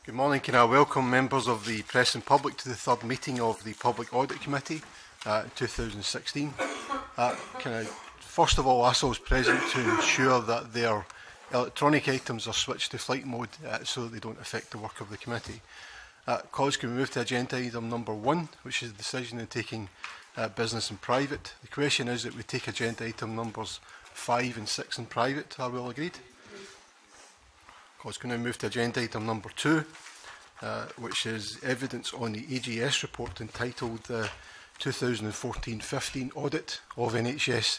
Good morning. Can I welcome members of the press and public to the third meeting of the Public Audit Committee in 2016. Can I first of all ask those present to ensure that their electronic items are switched to flight mode so that they don't affect the work of the committee. Colleagues, can we move to agenda item number 1, which is the decision in taking business in private. The question is that we take agenda item numbers 5 and 6 in private. Are we all agreed? Colleagues, can we move to agenda item number 2, which is evidence on the AGS report entitled 2014-15 Audit of NHS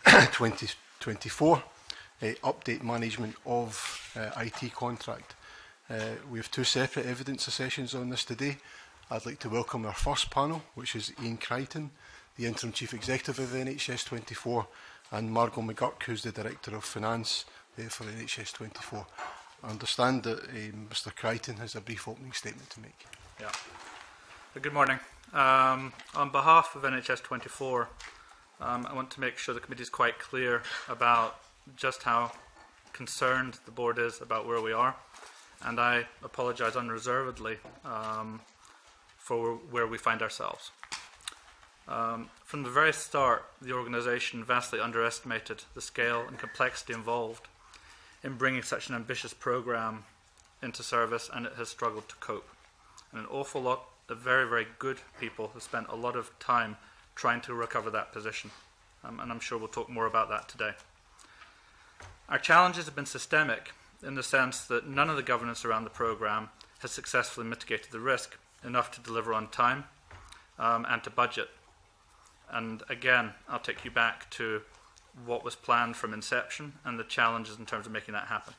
2024, Update Management of IT Contract. We have 2 separate evidence sessions on this today. I'd like to welcome our first panel, which is Ian Crichton, the Interim Chief Executive of NHS 24, and Margo McGurk, who's the Director of Finance for NHS 24. I understand that Mr Crichton has a brief opening statement to make. Yeah. Good morning. On behalf of NHS 24, I want to make sure the committee is quite clear about just how concerned the board is about where we are, and I apologise unreservedly for where we find ourselves. From the very start, the organisation vastly underestimated the scale and complexity involved in bringing such an ambitious programme into service, and it has struggled to cope. And an awful lot of very, very good people have spent a lot of time trying to recover that position, and I'm sure we'll talk more about that today. Our challenges have been systemic in the sense that none of the governance around the programme has successfully mitigated the risk enough to deliver on time and to budget. And again, I'll take you back to what was planned from inception and the challenges in terms of making that happen.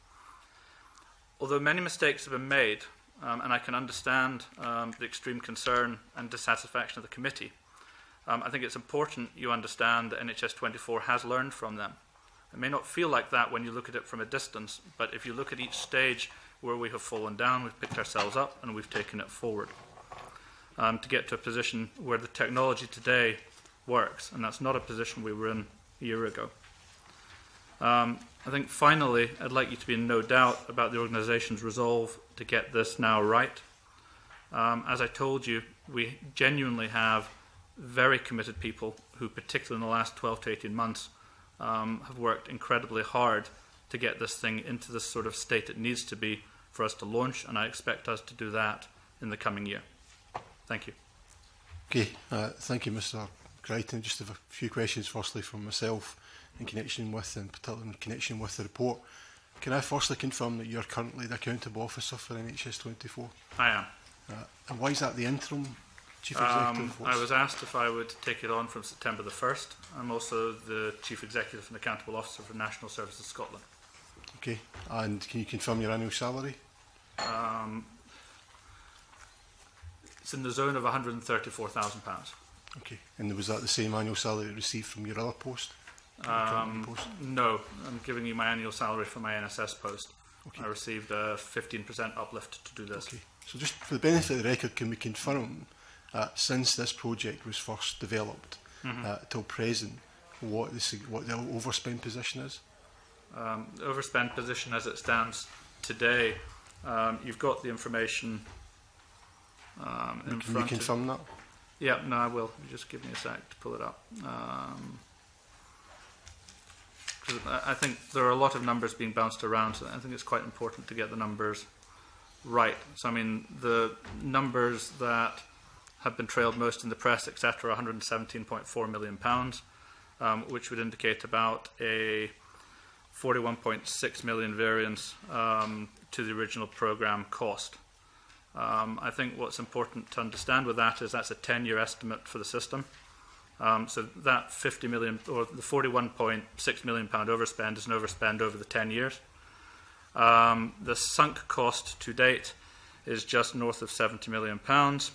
Although many mistakes have been made, and I can understand the extreme concern and dissatisfaction of the committee, I think it's important you understand that NHS 24 has learned from them. It may not feel like that when you look at it from a distance, but if you look at each stage where we have fallen down, we've picked ourselves up and we've taken it forward to get to a position where the technology today works, and that's not a position we were in a year ago. I think finally, I'd like you to be in no doubt about the organisation's resolve to get this now right. As I told you, we genuinely have very committed people who, particularly in the last 12 to 18 months, have worked incredibly hard to get this thing into the sort of state it needs to be for us to launch, and I expect us to do that in the coming year. Thank you. Okay, thank you, Mr Crichton. Just have a few questions firstly from myself in connection with, and particularly in connection with the report. Can I firstly confirm that you're currently the accountable officer for NHS 24? I am. And why is that the interim Chief Executive? I was asked if I would take it on from September the 1st. I'm also the Chief Executive and Accountable Officer for National Services Scotland. Okay, and can you confirm your annual salary? It's in the zone of £134,000. Okay, and was that the same annual salary received from your other post? No, I'm giving you my annual salary for my NSS post. Okay. I received a 15% uplift to do this. Okay, so just for the benefit of the record, can we confirm since this project was first developed till present, what the overspend position is? The overspend position as it stands today, you've got the information in front. Can you confirm that? Yeah, no, I will. Just give me a sec to pull it up. I think there are a lot of numbers being bounced around, so I think it's quite important to get the numbers right. So, I mean, the numbers that have been trailed most in the press, etc., £117.4 million, which would indicate about a 41.6 million variance to the original programme cost. I think what's important to understand with that is that's a 10-year estimate for the system. So that 50 million or the 41.6 million pound overspend is an overspend over the 10 years. The sunk cost to date is just north of 70 million pounds.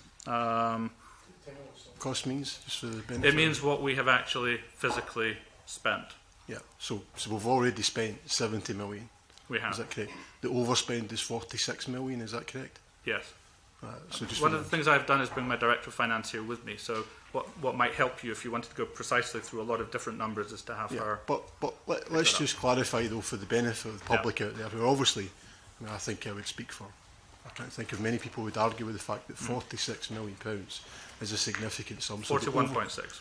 Cost means just for the benefit. It means what we have actually physically spent. Yeah. So we've already spent 70 million. We have. Is that correct? The overspend is 46 million. Is that correct? Yes. So just one of the things I've done is bring my Director of Finance here with me. So what might help you if you wanted to go precisely through a lot of different numbers is to have her. But let's just clarify though, for the benefit of the public out there, who obviously, I think I would speak for I can't think of many people who would argue with the fact that £46 million is a significant sum. 41.6.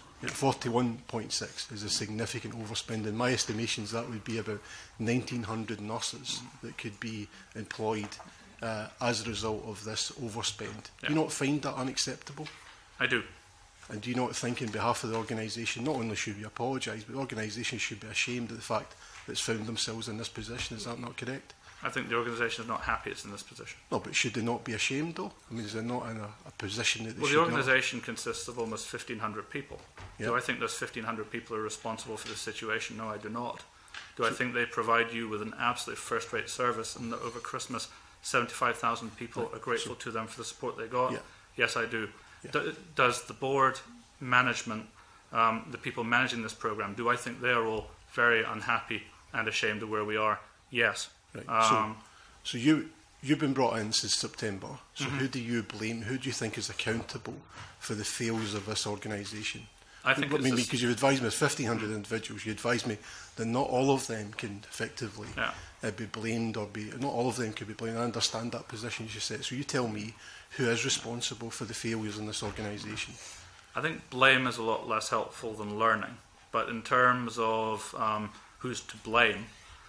41.6 is a significant overspend. In my estimations, that would be about 1,900 nurses that could be employed as a result of this overspend. Yeah. Do you not find that unacceptable? I do. And do you not think, on behalf of the organisation, not only should we apologise, but the organisation should be ashamed of the fact that it's found themselves in this position? Is that not correct? I think the organisation is not happy it's in this position. No, but should they not be ashamed, though? I mean, is they not in a position that they Well, should the not? organisation consists of almost 1,500 people. Yeah. Do I think those 1,500 people are responsible for the situation? No, I do not. Do I think they provide you with an absolute first-rate service and that over Christmas 75,000 people are grateful to them for the support they got? Yeah. Yes, I do. Yeah. Does the board, management, the people managing this programme, do I think they are all very unhappy and ashamed of where we are? Yes. Right. So you've been brought in since September. So who do you blame? Who do you think is accountable for the failures of this organisation? I think because you've advised me of 1,500 individuals. You advised me that not all of them can effectively be blamed or be. Not all of them can be blamed. I understand that position you said. So you tell me who is responsible for the failures in this organisation. I think blame is a lot less helpful than learning. But in terms of who's to blame,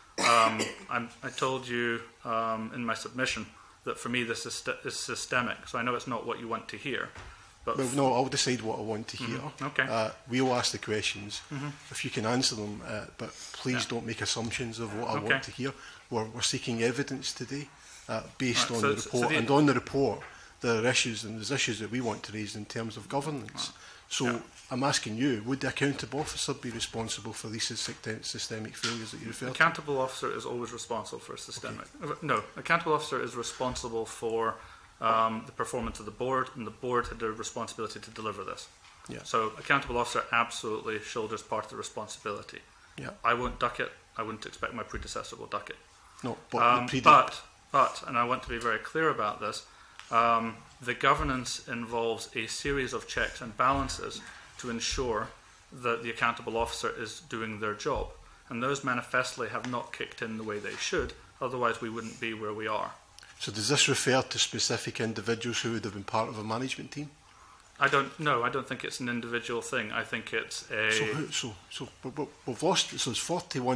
I told you in my submission that for me this is systemic. So I know it's not what you want to hear. But well, no, I'll decide what I want to hear. Okay. We'll ask the questions. If you can answer them, but please don't make assumptions of what I want to hear. We're seeking evidence today based on the report. And on the report, there are issues, and there's issues that we want to raise in terms of governance. So I'm asking you, would the accountable officer be responsible for these systemic failures that you refer to? Accountable officer is always responsible for systemic. No, accountable officer is responsible for the performance of the board, and the board had the responsibility to deliver this. Yeah. So accountable officer absolutely shoulders part of the responsibility. Yeah. I won't duck it. I wouldn't expect my predecessor will duck it. No, but but, and I want to be very clear about this, the governance involves a series of checks and balances to ensure that the accountable officer is doing their job. And those manifestly have not kicked in the way they should, otherwise we wouldn't be where we are. So does this refer to specific individuals who would have been part of a management team? I don't think it's an individual thing. I think it's a... So we've lost, so it's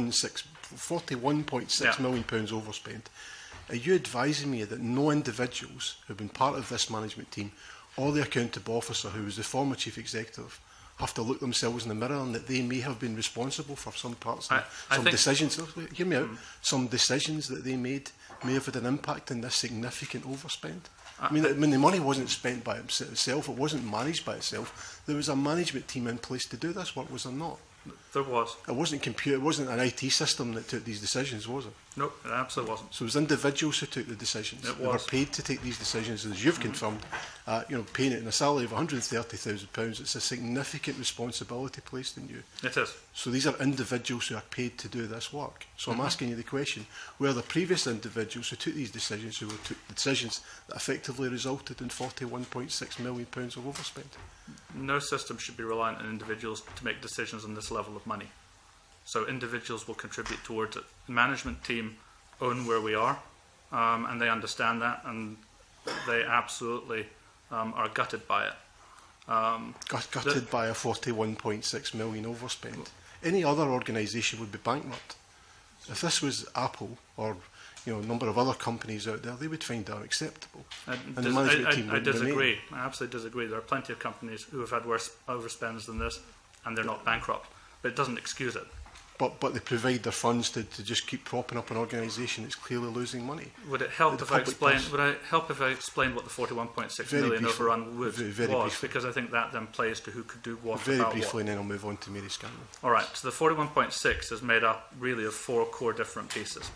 £41.6 million overspent. Are you advising me that no individuals who have been part of this management team or the accountable officer, who was the former chief executive, have to look themselves in the mirror and that they may have been responsible for some parts of some decisions? Hear me out. Some decisions that they made may have had an impact on this significant overspend. I mean, the money wasn't spent by itself, it wasn't managed by itself. There was a management team in place to do this work, was there not? There was. It wasn't it wasn't an IT system that took these decisions, was it? No, it absolutely wasn't. So it was individuals who took the decisions. It they was. were paid to take these decisions, as you've confirmed. Paying it in a salary of £130,000, it's a significant responsibility placed on you. It is. So these are individuals who are paid to do this work. So I'm asking you the question, were the previous individuals who took these decisions, who took the decisions that effectively resulted in £41.6 million of overspend? No system should be reliant on individuals to make decisions on this level of money. So individuals will contribute towards it. The management team own where we are, and they understand that, and they absolutely are gutted by it. Gutted by a £41.6 million overspend. Any other organisation would be bankrupt. If this was Apple or a number of other companies out there, they would find that unacceptable. I disagree. Remain. I absolutely disagree. There are plenty of companies who have had worse overspends than this, and they're not bankrupt. But it doesn't excuse it. But they provide their funds to just keep propping up an organisation that's clearly losing money. Would it help if I explained? Would I help if I explained what the 41.6 million overrun was? Because I think that then plays to who could do what. Very briefly, and then I'll move on to Mary Scanlon. All right. So the 41.6 is made up really of four core different pieces.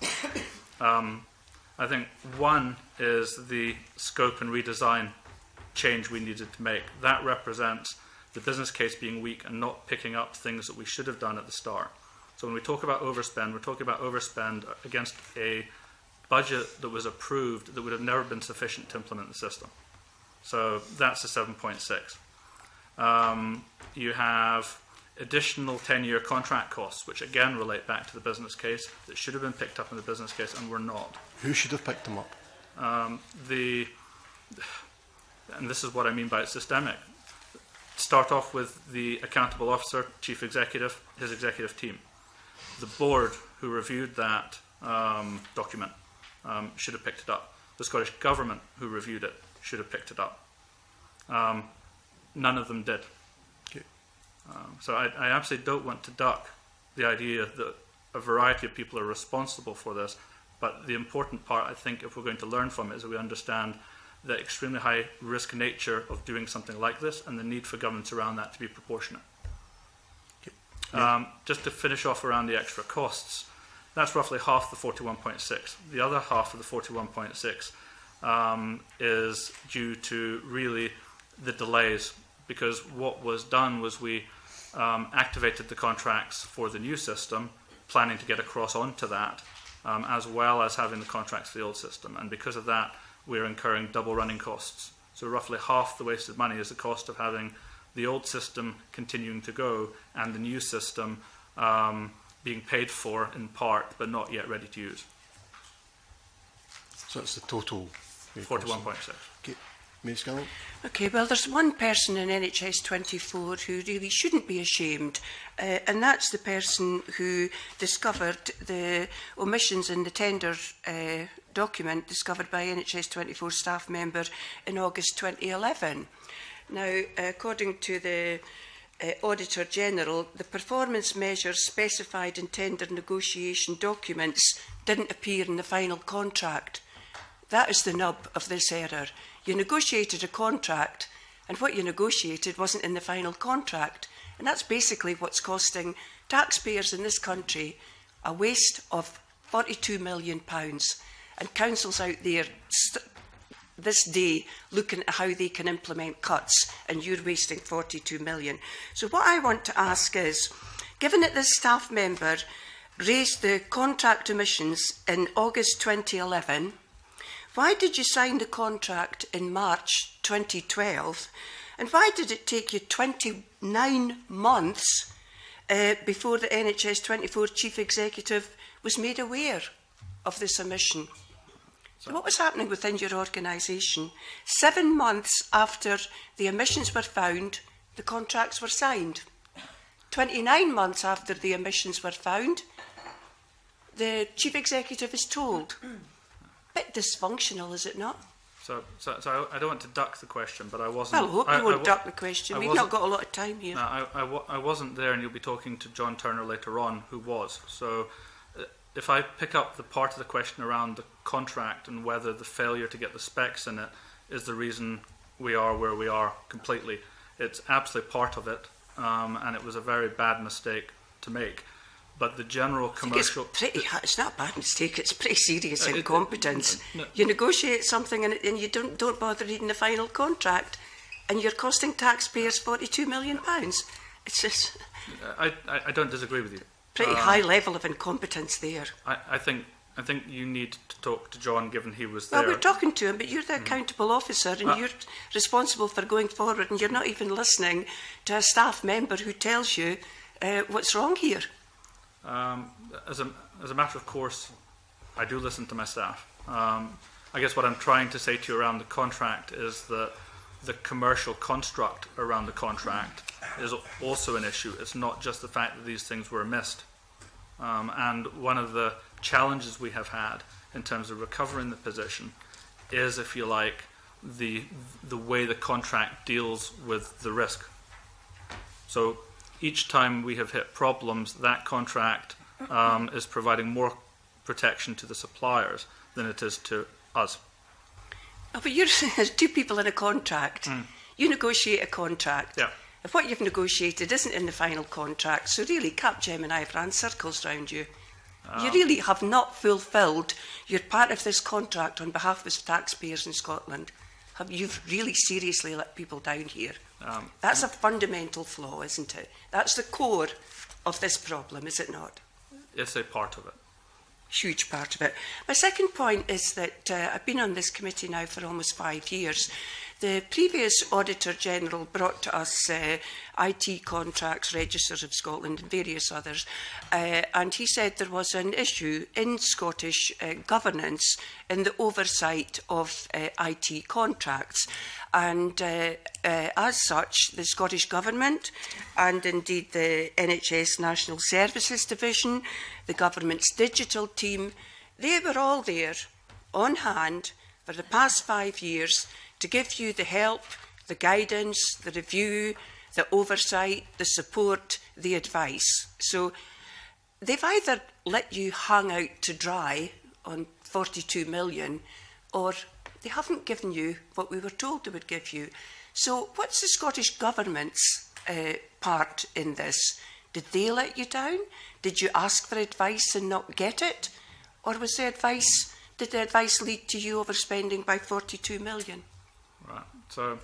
I think one is the scope and redesign change we needed to make. That represents the business case being weak and not picking up things that we should have done at the start. So when we talk about overspend, we're talking about overspend against a budget that was approved that would have never been sufficient to implement the system. So that's a 7.6. You have additional 10-year contract costs, which again relate back to the business case, that should have been picked up in the business case and were not. Who should have picked them up? And this is what I mean by it's systemic. Start off with the accountable officer, chief executive, his executive team. The board who reviewed that document should have picked it up. The Scottish Government who reviewed it should have picked it up. None of them did. Okay. So I absolutely don't want to duck the idea that a variety of people are responsible for this, but the important part, I think, if we're going to learn from it, is that we understand the extremely high risk nature of doing something like this and the need for governance around that to be proportionate. Yeah. Just to finish off around the extra costs, that's roughly half the 41.6. The other half of the 41.6 is due to really the delays, because what was done was we activated the contracts for the new system, planning to get across onto that, as well as having the contracts for the old system. And because of that, we're incurring double running costs. So roughly half the wasted money is the cost of having the old system continuing to go and the new system being paid for in part, but not yet ready to use. So that's the total. 41.6. Okay. Ms. Scanlon. Okay, well, there's one person in NHS 24 who really shouldn't be ashamed, and that's the person who discovered the omissions in the tender document discovered by NHS 24 staff member in August 2011. Now, according to the Auditor General, the performance measures specified in tender negotiation documents didn't appear in the final contract. That is the nub of this error. You negotiated a contract, and what you negotiated wasn't in the final contract. And that's basically what's costing taxpayers in this country a waste of £42 million. And councils out there this day looking at how they can implement cuts, and you're wasting 42 million. So what I want to ask is, given that this staff member raised the contract omissions in August 2011, why did you sign the contract in March 2012? And why did it take you 29 months before the NHS 24 Chief Executive was made aware of this omission? So what was happening within your organisation? 7 months after the omissions were found, the contracts were signed. 29 months after the omissions were found, the Chief Executive is told. Bit dysfunctional, is it not? So I don't want to duck the question, but I wasn't... Well, I hope you won't duck the question. We've not got a lot of time here. No, I wasn't there, and you'll be talking to John Turner later on, who was. So if I pick up the part of the question around the contract and whether the failure to get the specs in it is the reason we are where we are completely, it's absolutely part of it, and it was a very bad mistake to make. But the general commercial... It's not a bad mistake, it's pretty serious incompetence. You negotiate something and you don't bother reading the final contract, and you're costing taxpayers £42 million. It's just... I don't disagree with you. Pretty high level of incompetence there. I think you need to talk to John, given he was there. Well, we're talking to him, but you're the accountable officer, and you're responsible for going forward, and you're not even listening to a staff member who tells you what's wrong here. As a matter of course, I do listen to my staff. I guess what I'm trying to say to you around the contract is that the commercial construct around the contract is also an issue. It's not just the fact that these things were missed. And one of the challenges we have had in terms of recovering the position is, if you like, the way the contract deals with the risk. So each time we have hit problems, that contract is providing more protection to the suppliers than it is to us. Oh, but there's two people in a contract. You negotiate a contract. Yeah. If what you've negotiated isn't in the final contract, so really Capgemini have ran circles round you. You really have not fulfilled your part of this contract on behalf of taxpayers in Scotland. You've really seriously let people down here. That's a fundamental flaw, isn't it? That's the core of this problem, is it not? It's a part of it. Huge part of it. My second point is that I've been on this committee now for almost 5 years. The previous Auditor General brought to us IT contracts, Registers of Scotland and various others, and he said there was an issue in Scottish governance in the oversight of IT contracts. And as such, the Scottish Government and indeed the NHS National Services Division, the government's digital team, they were all there on hand for the past 5 years to give you the help, the guidance, the review, the oversight, the support, the advice. So they've either let you hang out to dry on 42 million, or they haven't given you what we were told they would give you. So what's the Scottish Government's part in this? Did they let you down? Did you ask for advice and not get it? Or was the advice, did the advice lead to you overspending by 42 million? Right. So,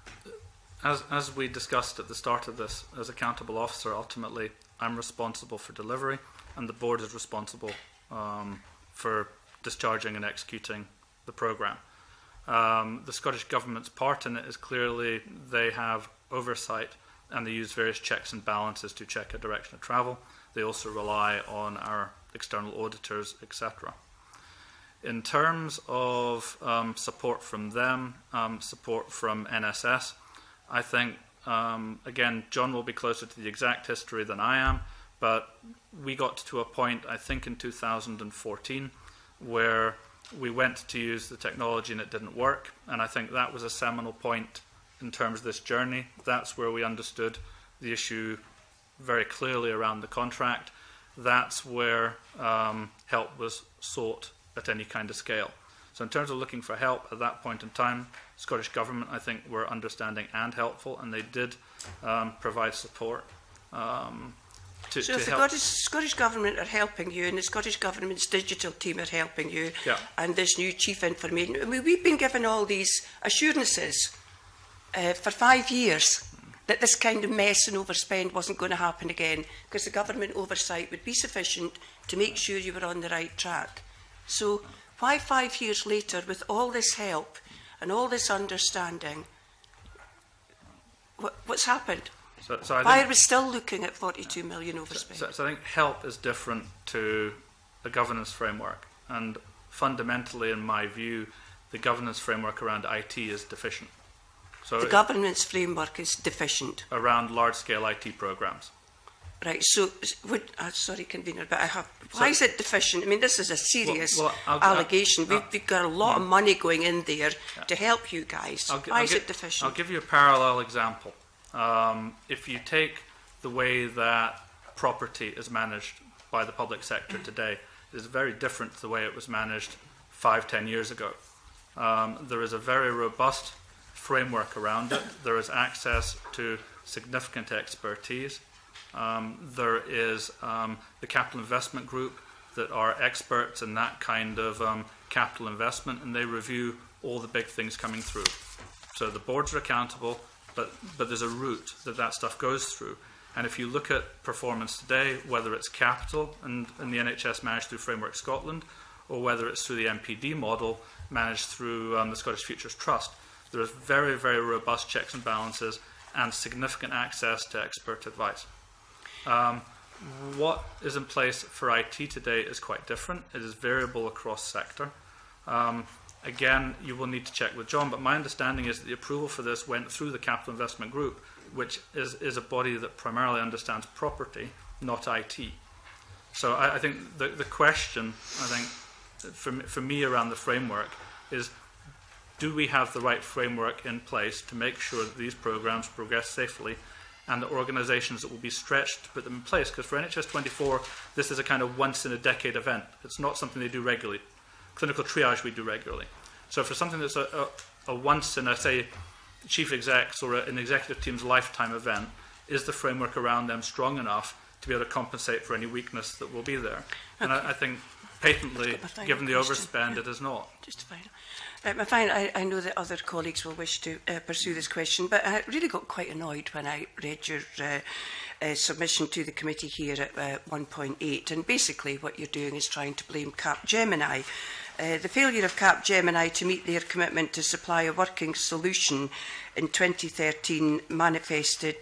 as we discussed at the start of this, as accountable officer, ultimately I'm responsible for delivery, and the board is responsible for discharging and executing the programme. The Scottish Government's part in it is clearly they have oversight and they use various checks and balances to check a direction of travel. They also rely on our external auditors, etc. In terms of support from them, support from NSS, I think, again, John will be closer to the exact history than I am, but we got to a point, I think in 2014, where we went to use the technology and it didn't work, and I think that was a seminal point in terms of this journey. That's where we understood the issue very clearly around the contract. That's where help was sought at any kind of scale. So in terms of looking for help at that point in time, Scottish Government, I think, were understanding and helpful, and they did provide support so if the Scottish Government are helping you, and the Scottish Government's digital team are helping you, yeah, and this new Chief Information, I mean, we've been given all these assurances for 5 years that this kind of mess and overspend wasn't going to happen again, because the government oversight would be sufficient to make sure you were on the right track. So why 5 years later, with all this help and all this understanding, what's happened? So why are we still looking at 42 million overspend? So I think help is different to a governance framework, and fundamentally, in my view, the governance framework around IT is deficient. So the governance framework is deficient around large-scale IT programs. Right. So, sorry, convener, but why is it deficient? I mean, this is a serious allegation. We've got a lot of money going in there to help you guys. Why is it deficient? I'll give you a parallel example. If you take the way that property is managed by the public sector today, it is very different to the way it was managed 5-10 years ago. There is a very robust framework around it. There is access to significant expertise. There is the Capital Investment Group that are experts in that kind of capital investment, and they review all the big things coming through. So the boards are accountable, but there's a route that stuff goes through. And if you look at performance today, whether it's capital and the NHS managed through Framework Scotland, or whether it's through the MPD model managed through the Scottish Futures Trust, there is very, very robust checks and balances and significant access to expert advice. What is in place for IT today is quite different. It is variable across sector. Again, you will need to check with John, but my understanding is that the approval for this went through the Capital Investment Group, which is a body that primarily understands property, not IT. So I think the question, I think, for me around the framework is, do we have the right framework in place to make sure that these programs progress safely, and the organisations that will be stretched to put them in place? Because for NHS 24, this is a kind of once-in-a-decade event. It's not something they do regularly. Clinical triage we do regularly. So for something that's a once-in-a, chief execs or an executive team's lifetime event, is the framework around them strong enough to be able to compensate for any weakness that will be there? Okay. And I think patently, given the overspend, it is not. Just I know that other colleagues will wish to pursue this question, but I really got quite annoyed when I read your submission to the committee here at 1.8. And basically what you're doing is trying to blame Capgemini The failure of Capgemini to meet their commitment to supply a working solution in 2013 manifested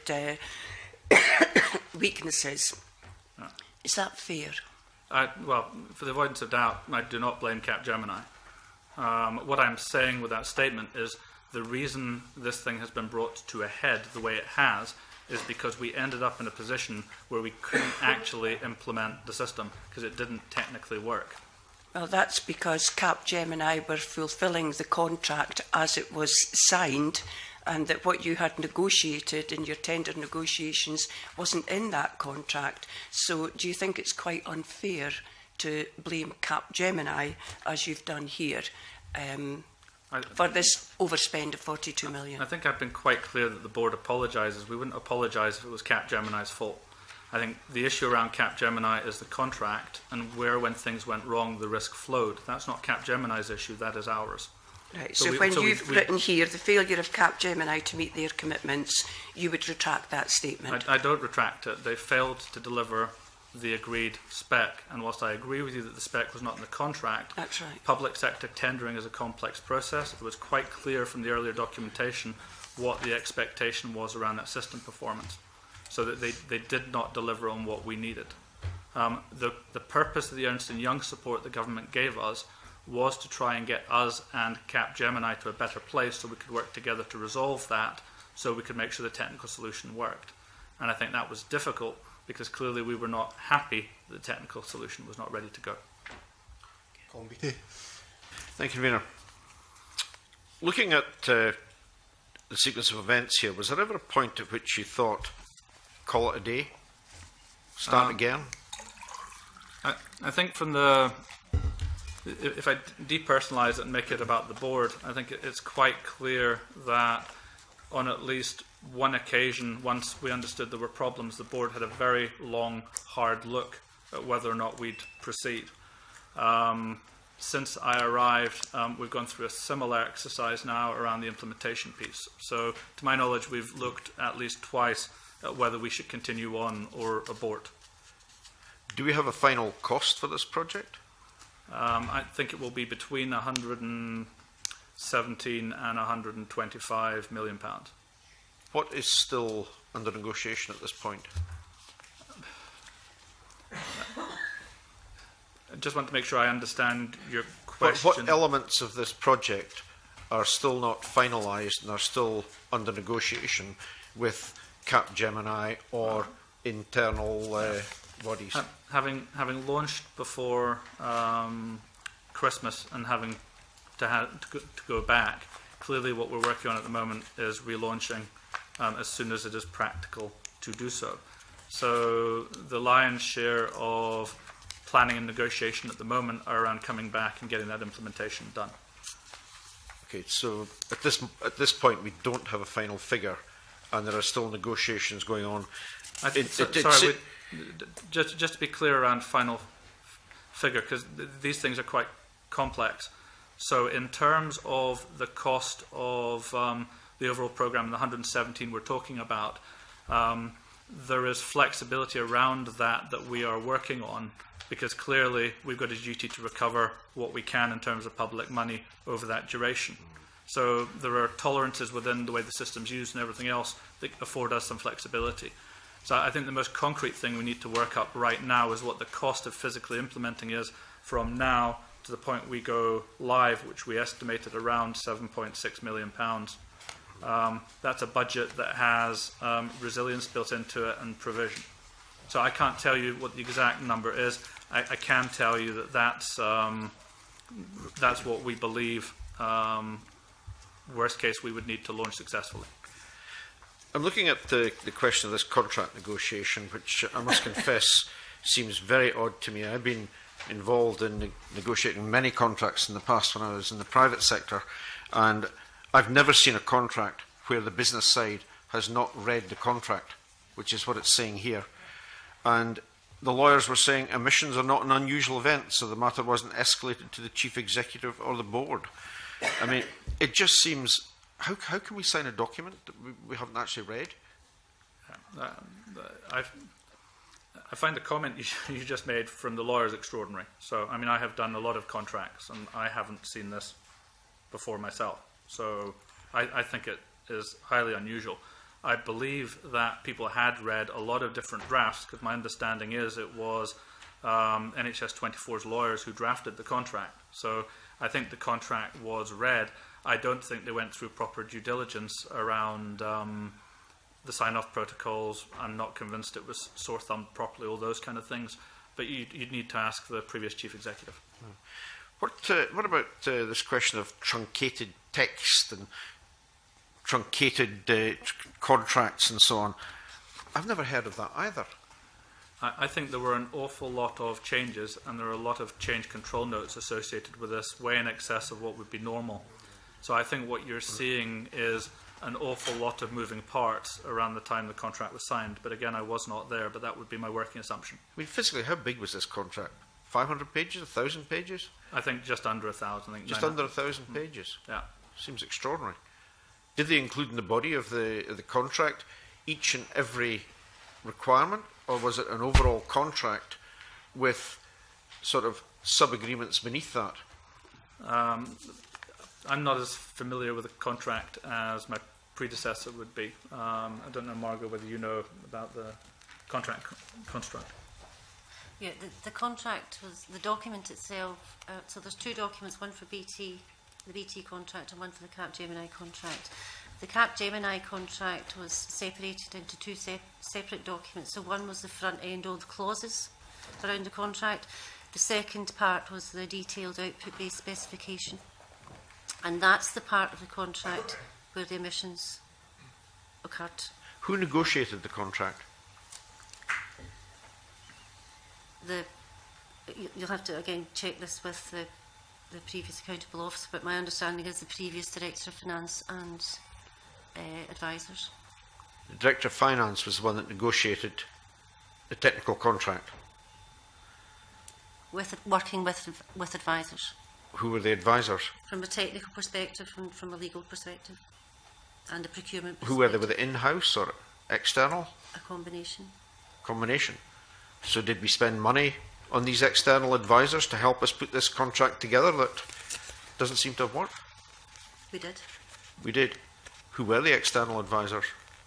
weaknesses. Is that fair? Well, for the avoidance of doubt, I do not blame Capgemini. What I'm saying with that statement is the reason this thing has been brought to a head the way it has is because we ended up in a position where we couldn't actually implement the system because it didn't technically work. Well, that's because Capgemini were fulfilling the contract as it was signed, and that what you had negotiated in your tender negotiations wasn't in that contract. So do you think it's quite unfair to blame Capgemini, as you've done here, for this overspend of 42 million? I think I've been quite clear that the board apologises. We wouldn't apologise if it was Capgemini's fault. I think the issue around Capgemini is the contract and where, when things went wrong, the risk flowed. That's not Capgemini's issue, that is ours. Right, so when you've written here the failure of Capgemini to meet their commitments, you would retract that statement? I don't retract it. They failed to deliver the agreed spec, and whilst I agree with you that the spec was not in the contract, that's right. Public sector tendering is a complex process. It was quite clear from the earlier documentation what the expectation was around that system performance, so that they did not deliver on what we needed. The purpose of the Ernst & Young support the government gave us was to try and get us and Capgemini to a better place so we could work together to resolve that, so we could make sure the technical solution worked. And I think that was difficult because clearly we were not happy that the technical solution was not ready to go. Thank you, Convener. Looking at the sequence of events here, was there ever a point at which you thought, call it a day, start again? I think from the, if I depersonalise it and make it about the board, I think it's quite clear that on at least one occasion, once we understood there were problems, the board had a very long, hard look at whether or not we'd proceed. Since I arrived, we've gone through a similar exercise now around the implementation piece. So, to my knowledge, we've looked at least twice at whether we should continue on or abort. Do we have a final cost for this project? I think it will be between 117 and 125 million pounds. What is still under negotiation at this point? I just want to make sure I understand your question. What elements of this project are still not finalised and are still under negotiation with Capgemini or internal bodies? Having launched before Christmas and having to go back, clearly what we're working on at the moment is relaunching as soon as it is practical to do so. So the lion's share of planning and negotiation at the moment are around coming back and getting that implementation done. Okay, so at this point we don't have a final figure, and there are still negotiations going on. Just to be clear around final figure, because these things are quite complex. So in terms of the cost of the overall programme, the 117 we're talking about, there is flexibility around that we are working on, because clearly we've got a duty to recover what we can in terms of public money over that duration. So there are tolerances within the way the system's used and everything else that afford us some flexibility. So I think the most concrete thing we need to work up right now is what the cost of physically implementing is from now to the point we go live, which we estimated around £7.6 million. That's a budget that has resilience built into it and provision. So I can't tell you what the exact number is. I can tell you that that's what we believe, worst case, we would need to launch successfully. I'm looking at the question of this contract negotiation, which I must confess seems very odd to me. I've been involved in negotiating many contracts in the past when I was in the private sector, and I've never seen a contract where the business side has not read the contract, which is what it's saying here. And the lawyers were saying emissions are not an unusual event, so the matter wasn't escalated to the chief executive or the board. I mean, it just seems, how can we sign a document that we haven't actually read? I find the comment you just made from the lawyers extraordinary. So, I mean, I have done a lot of contracts, and I haven't seen this before myself. So, I think it is highly unusual. I believe that people had read a lot of different drafts, because my understanding is it was NHS 24's lawyers who drafted the contract. So, I think the contract was read. I don't think they went through proper due diligence around the sign-off protocols. I'm not convinced it was sore-thumbed properly, all those kind of things. But you'd need to ask the previous chief executive. What about this question of truncated text and truncated contracts and so on? I've never heard of that either. I think there were an awful lot of changes, and there are a lot of change control notes associated with this, way in excess of what would be normal. So I think what you're seeing is an awful lot of moving parts around the time the contract was signed. But again, I was not there, but that would be my working assumption. I mean, physically, how big was this contract? 500 pages? 1,000 pages? I think just under 1,000. I think just under 1,000 pages? Yeah. Seems extraordinary. Did they include in the body of the contract each and every requirement, or was it an overall contract with sort of sub-agreements beneath that? I'm not as familiar with the contract as my predecessor would be. I don't know, Margo, whether you know about the contract construct. Yeah, the contract was the document itself. So there's two documents, one for BT, the BT contract, and one for the Capgemini contract. The Capgemini contract was separated into two separate documents. So one was the front end, all the clauses around the contract. The second part was the detailed output-based specification. And that's the part of the contract where the omissions occurred. Who negotiated the contract? You'll have to, again, check this with the previous accountable officer, but my understanding is the previous Director of Finance and advisors. The Director of Finance was the one that negotiated the technical contract? Working with advisors. Who were the advisors? From a technical perspective, from a legal perspective, and a procurement perspective. Who were they? Were they in-house or external? A combination. Combination. So did we spend money on these external advisors to help us put this contract together that doesn't seem to have worked? We did. We did. Who were the external advisors?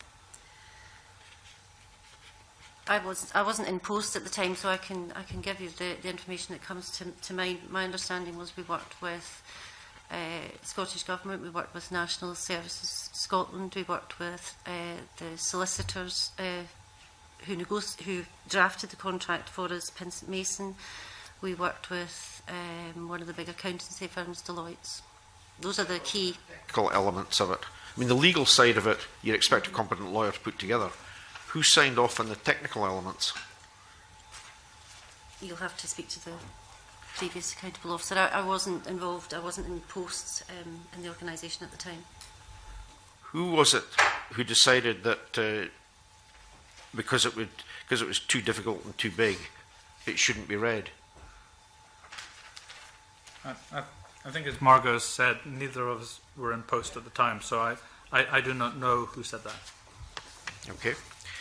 I wasn't in post at the time, so I can give you the information that comes to mind. My understanding was we worked with Scottish Government, we worked with National Services Scotland, we worked with the solicitors who drafted the contract for us, Pinsent Mason. We worked with one of the big accountancy firms, Deloitte. Those are the key elements of it. I mean, the legal side of it, you'd expect a competent lawyer to put together. Who signed off on the technical elements? You'll have to speak to the previous accountable officer. I wasn't involved. I wasn't in post in the organisation at the time. Who was it who decided that because it was too difficult and too big, it shouldn't be read? I think, as Margo said, neither of us were in post at the time, so I do not know who said that. Okay.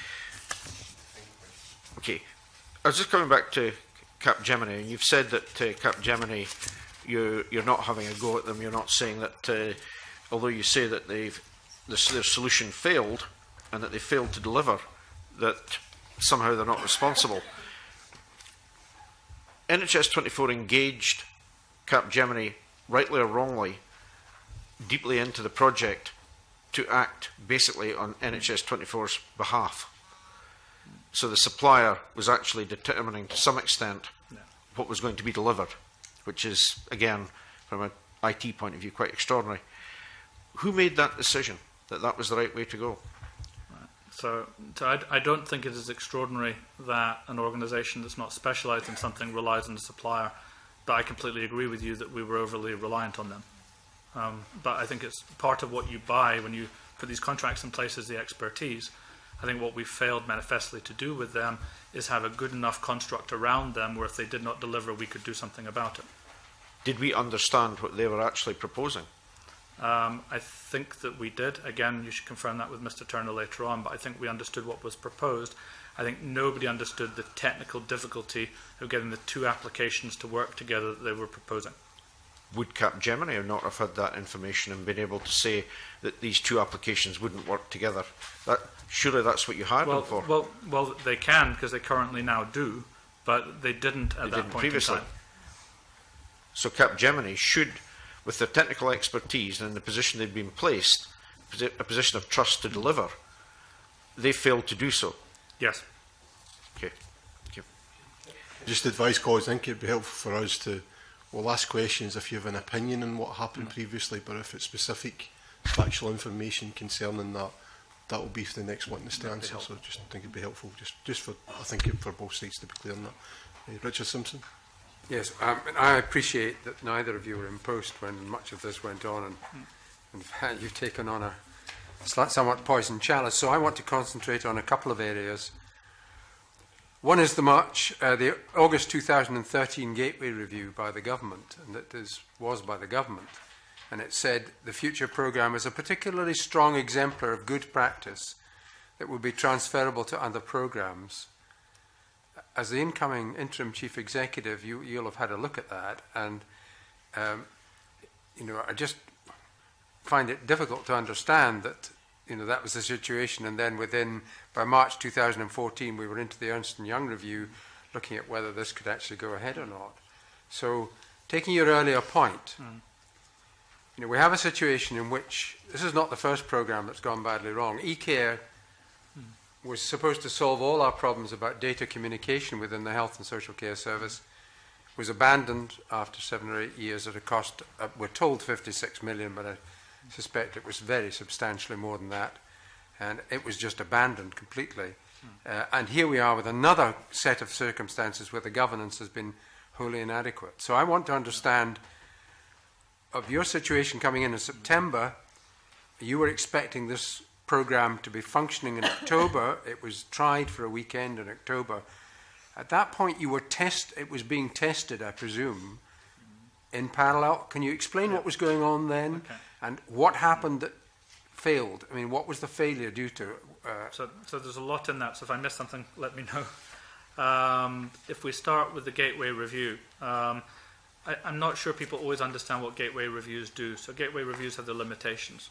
Okay. I was just coming back to Capgemini, and you've said that Capgemini, you're not having a go at them. You're not saying that, although you say that their solution failed and that they failed to deliver, that somehow they're not responsible. NHS 24 engaged Capgemini, rightly or wrongly, deeply into the project to act basically on NHS 24's behalf. So the supplier was actually determining to some extent what was going to be delivered, which is, again, from an IT point of view, quite extraordinary. Who made that decision, that that was the right way to go? So I don't think it is extraordinary that an organisation that's not specialised in something relies on the supplier, but I completely agree with you that we were overly reliant on them. But I think it's part of what you buy when you put these contracts in place, is the expertise. I think what we failed manifestly to do with them is have a good enough construct around them where if they did not deliver, we could do something about it. Did we understand what they were actually proposing? I think that we did. Again, you should confirm that with Mr. Turner later on, but I think we understood what was proposed. I think nobody understood the technical difficulty of getting the two applications to work together that they were proposing. Would Capgemini not have had that information and been able to say that these two applications wouldn't work together? Surely that's what you hired them for. Well, they can, because they currently now do, but they didn't at that point previously. In time. So Capgemini should, with their technical expertise and in the position they've been placed, a position of trust to deliver, they failed to do so. Yes. Okay. Thank you. Just advise colleagues, I think it'd be helpful for us to, we'll ask questions if you have an opinion on what happened previously, but if it's specific factual information concerning that, that will be for the next witness to answer. So just think it'd be helpful, just for, I think, for both sides to be clear on that. Richard Simpson. Yes, and I appreciate that neither of you were in post when much of this went on, and in fact you've taken on a somewhat poisoned chalice. So I want to concentrate on a couple of areas. One is the August 2013 Gateway Review by the government, and that was by the government, and it said the future programme is a particularly strong exemplar of good practice that will be transferable to other programmes. As the incoming interim chief executive, you'll have had a look at that, and I just find it difficult to understand that that was the situation, and then by March 2014 we were into the Ernst & Young review looking at whether this could actually go ahead or not. So taking your earlier point, we have a situation in which this is not the first programme that's gone badly wrong. eCare was supposed to solve all our problems about data communication within the health and social care service, was abandoned after 7 or 8 years at a cost, we're told 56 million, but I suspect it was very substantially more than that, and it was just abandoned completely. And here we are with another set of circumstances where the governance has been wholly inadequate. So I want to understand, of your situation coming in September, you were expecting this programme to be functioning in October. It was tried for a weekend in October. At that point, it was being tested, I presume, in parallel. Can you explain what was going on then, and what happened that failed? I mean, what was the failure due to? So there's a lot in that. So if I miss something, let me know. If we start with the Gateway Review, I'm not sure people always understand what Gateway Reviews do. So Gateway Reviews have their limitations.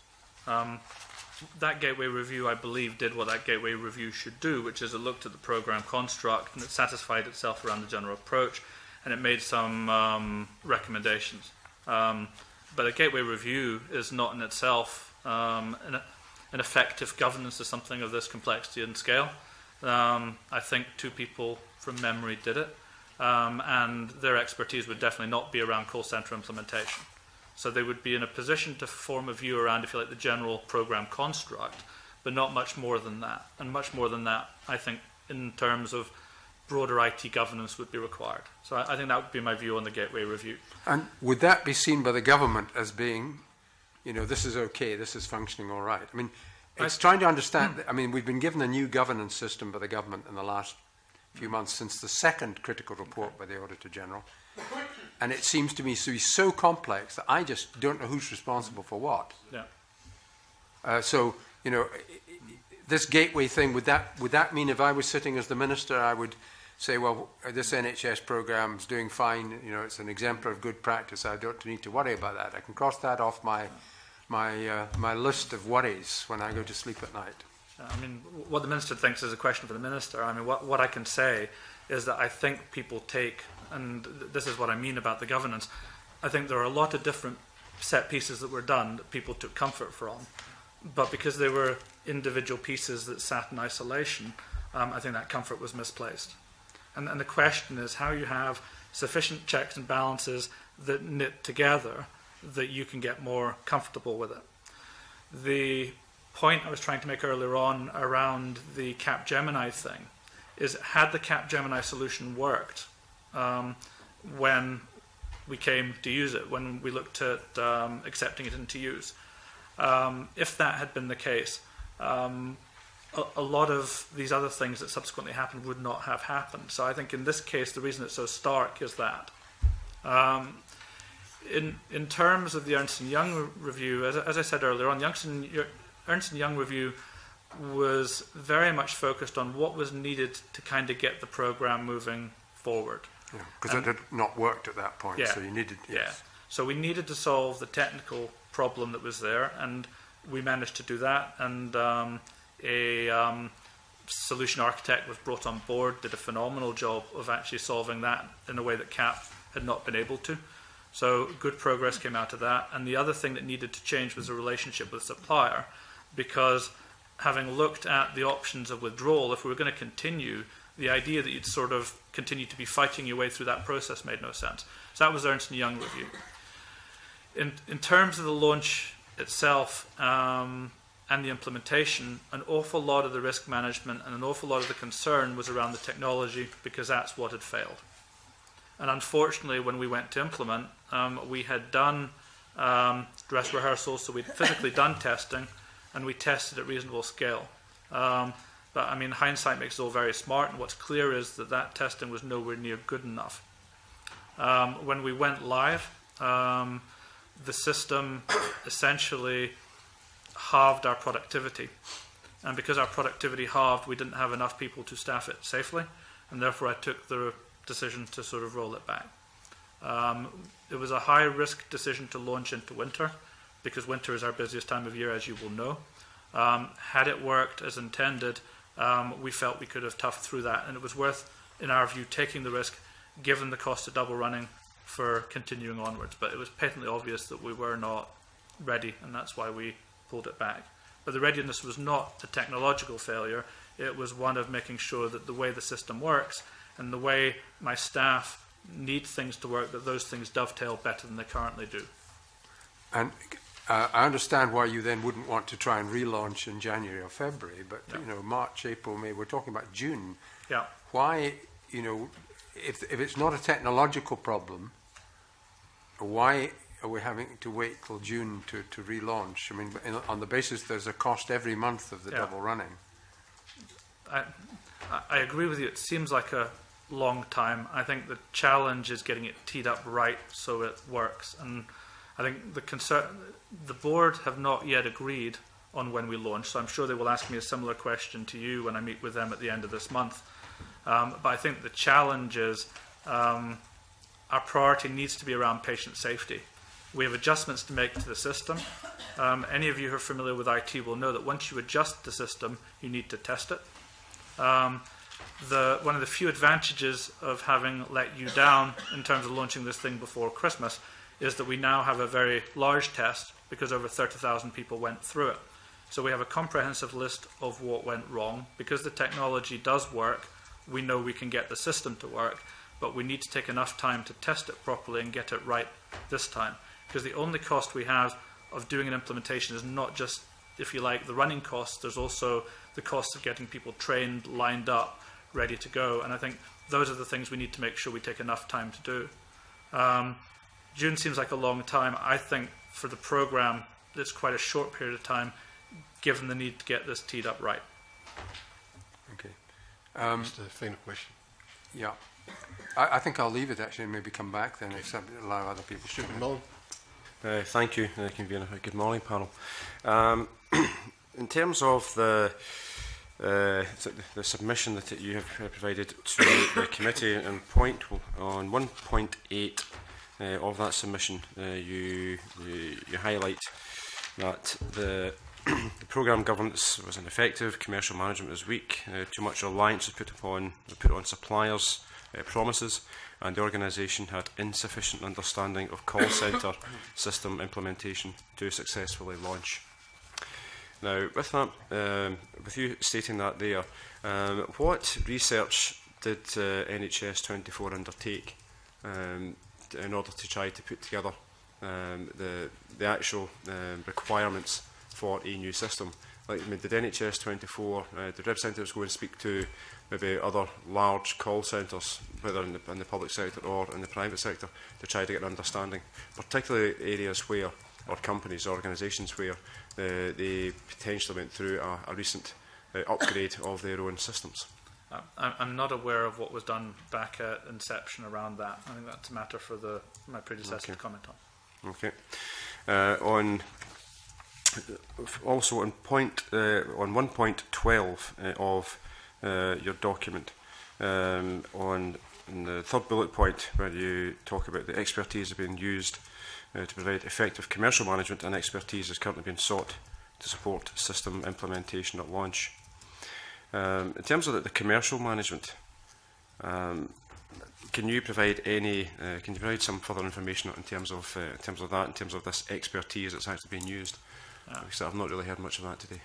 That Gateway Review, I believe, did what that Gateway Review should do, which is it looked at the programme construct and it satisfied itself around the general approach, and it made some recommendations. But a Gateway Review is not in itself an effective governance of something of this complexity and scale. I think 2 people from memory did it, and their expertise would definitely not be around call centre implementation. So they would be in a position to form a view around, if you like, the general programme construct, but not much more than that. And much more than that, I think, in terms of broader IT governance would be required. So I think that would be my view on the Gateway Review. And would that be seen by the government as being, this is okay, this is functioning all right? I mean, it's trying to understand, I mean, we've been given a new governance system by the government in the last few months since the second critical report by the Auditor General. And it seems to me to be so complex that I just don't know who's responsible for what. Yeah. So, this gateway thing, would that mean if I was sitting as the minister, I would say, well, this NHS programme is doing fine, it's an exemplar of good practice, I don't need to worry about that. I can cross that off my list of worries when I go to sleep at night. I mean, what the minister thinks is a question for the minister. I mean, what I can say is that I think people take, and this is what I mean about the governance, I think there are a lot of different set pieces that were done that people took comfort from, but because they were individual pieces that sat in isolation, I think that comfort was misplaced. And the question is how you have sufficient checks and balances that knit together that you can get more comfortable with it. The point I was trying to make earlier on around the Capgemini thing is, had the Capgemini solution worked when we came to use it, when we looked at accepting it into use, if that had been the case, a lot of these other things that subsequently happened would not have happened. So I think in this case, the reason it's so stark is that In terms of the Ernst & Young review, as I said earlier on, the Ernst & Young review was very much focused on what was needed to kind of get the programme moving forward. Because it had not worked at that point, so you needed... Yes. Yeah, so we needed to solve the technical problem that was there, and we managed to do that, and a solution architect was brought on board, did a phenomenal job of actually solving that in a way that CAP had not been able to. So good progress came out of that. And the other thing that needed to change was the relationship with the supplier, because having looked at the options of withdrawal, if we were going to continue, the idea that you'd sort of continue to be fighting your way through that process made no sense. So that was Ernst & Young review. In terms of the launch itself and the implementation, an awful lot of the risk management and an awful lot of the concern was around the technology, because that's what had failed. And unfortunately, when we went to implement, we had done dress rehearsals, so we'd physically done testing, and we tested at reasonable scale. But I mean, hindsight makes it all very smart, and what's clear is that that testing was nowhere near good enough. When we went live, the system essentially halved our productivity. And because our productivity halved, we didn't have enough people to staff it safely, and therefore I took the decision to sort of roll it back. It was a high-risk decision to launch into winter, because winter is our busiest time of year, as you will know. Had it worked as intended, we felt we could have toughed through that, and it was worth, in our view, taking the risk, given the cost of double running, for continuing onwards. But it was patently obvious that we were not ready, and that's why we pulled it back. But the readiness was not a technological failure. It was one of making sure that the way the system works and the way my staff need things to work, that those things dovetail better than they currently do. And I understand why you then wouldn't want to try and relaunch in January or February, but you know, March, April, May, we're talking about June. Yeah. Why, you know, if it's not a technological problem, why are we having to wait till June to relaunch? I mean, on the basis there's a cost every month of the double running. I agree with you. It seems like a long time. I think the challenge is getting it teed up right so it works. And I think the board have not yet agreed on when we launch, so I'm sure they will ask me a similar question to you when I meet with them at the end of this month. But I think the challenge is our priority needs to be around patient safety. We have adjustments to make to the system. Any of you who are familiar with IT will know that once you adjust the system, you need to test it. One of the few advantages of having let you down in terms of launching this thing before Christmas is that we now have a very large test, because over 30,000 people went through it. So we have a comprehensive list of what went wrong. Because the technology does work, we know we can get the system to work, but we need to take enough time to test it properly and get it right this time. Because the only cost we have of doing an implementation is not just, if you like, the running costs, there's also the cost of getting people trained, lined up, ready to go. And I think those are the things we need to make sure we take enough time to do. June seems like a long time. I think for the programme, it's quite a short period of time, given the need to get this teed up right. Okay. Just a final question. Yeah. I think I'll leave it actually and maybe come back then, if allow other people to. Thank you, Convener. Good morning, panel. In terms of the submission that you have provided to the committee, and on 1.8 of that submission, you highlight that the programme governance was ineffective, commercial management was weak, too much reliance was put on suppliers' promises, and the organisation had insufficient understanding of call centre system implementation to successfully launch. Now, with that, with you stating that there, what research did NHS 24 undertake in order to try to put together the actual requirements for a new system? Like, I mean, did NHS 24, did representatives go and speak to maybe other large call centres, whether in the public sector or in the private sector, to try to get an understanding, particularly areas where, or companies, organisations where they potentially went through a recent upgrade of their own systems? I'm not aware of what was done back at inception around that. I think that's a matter for my predecessor to comment on. Okay. Also on 1.12 of your document, on the third bullet point where you talk about the expertise being used to provide effective commercial management, and expertise is currently being sought to support system implementation at launch. In terms of the commercial management, can you provide some further information in terms of this expertise that's actually being used? Because I've not really heard much of that today.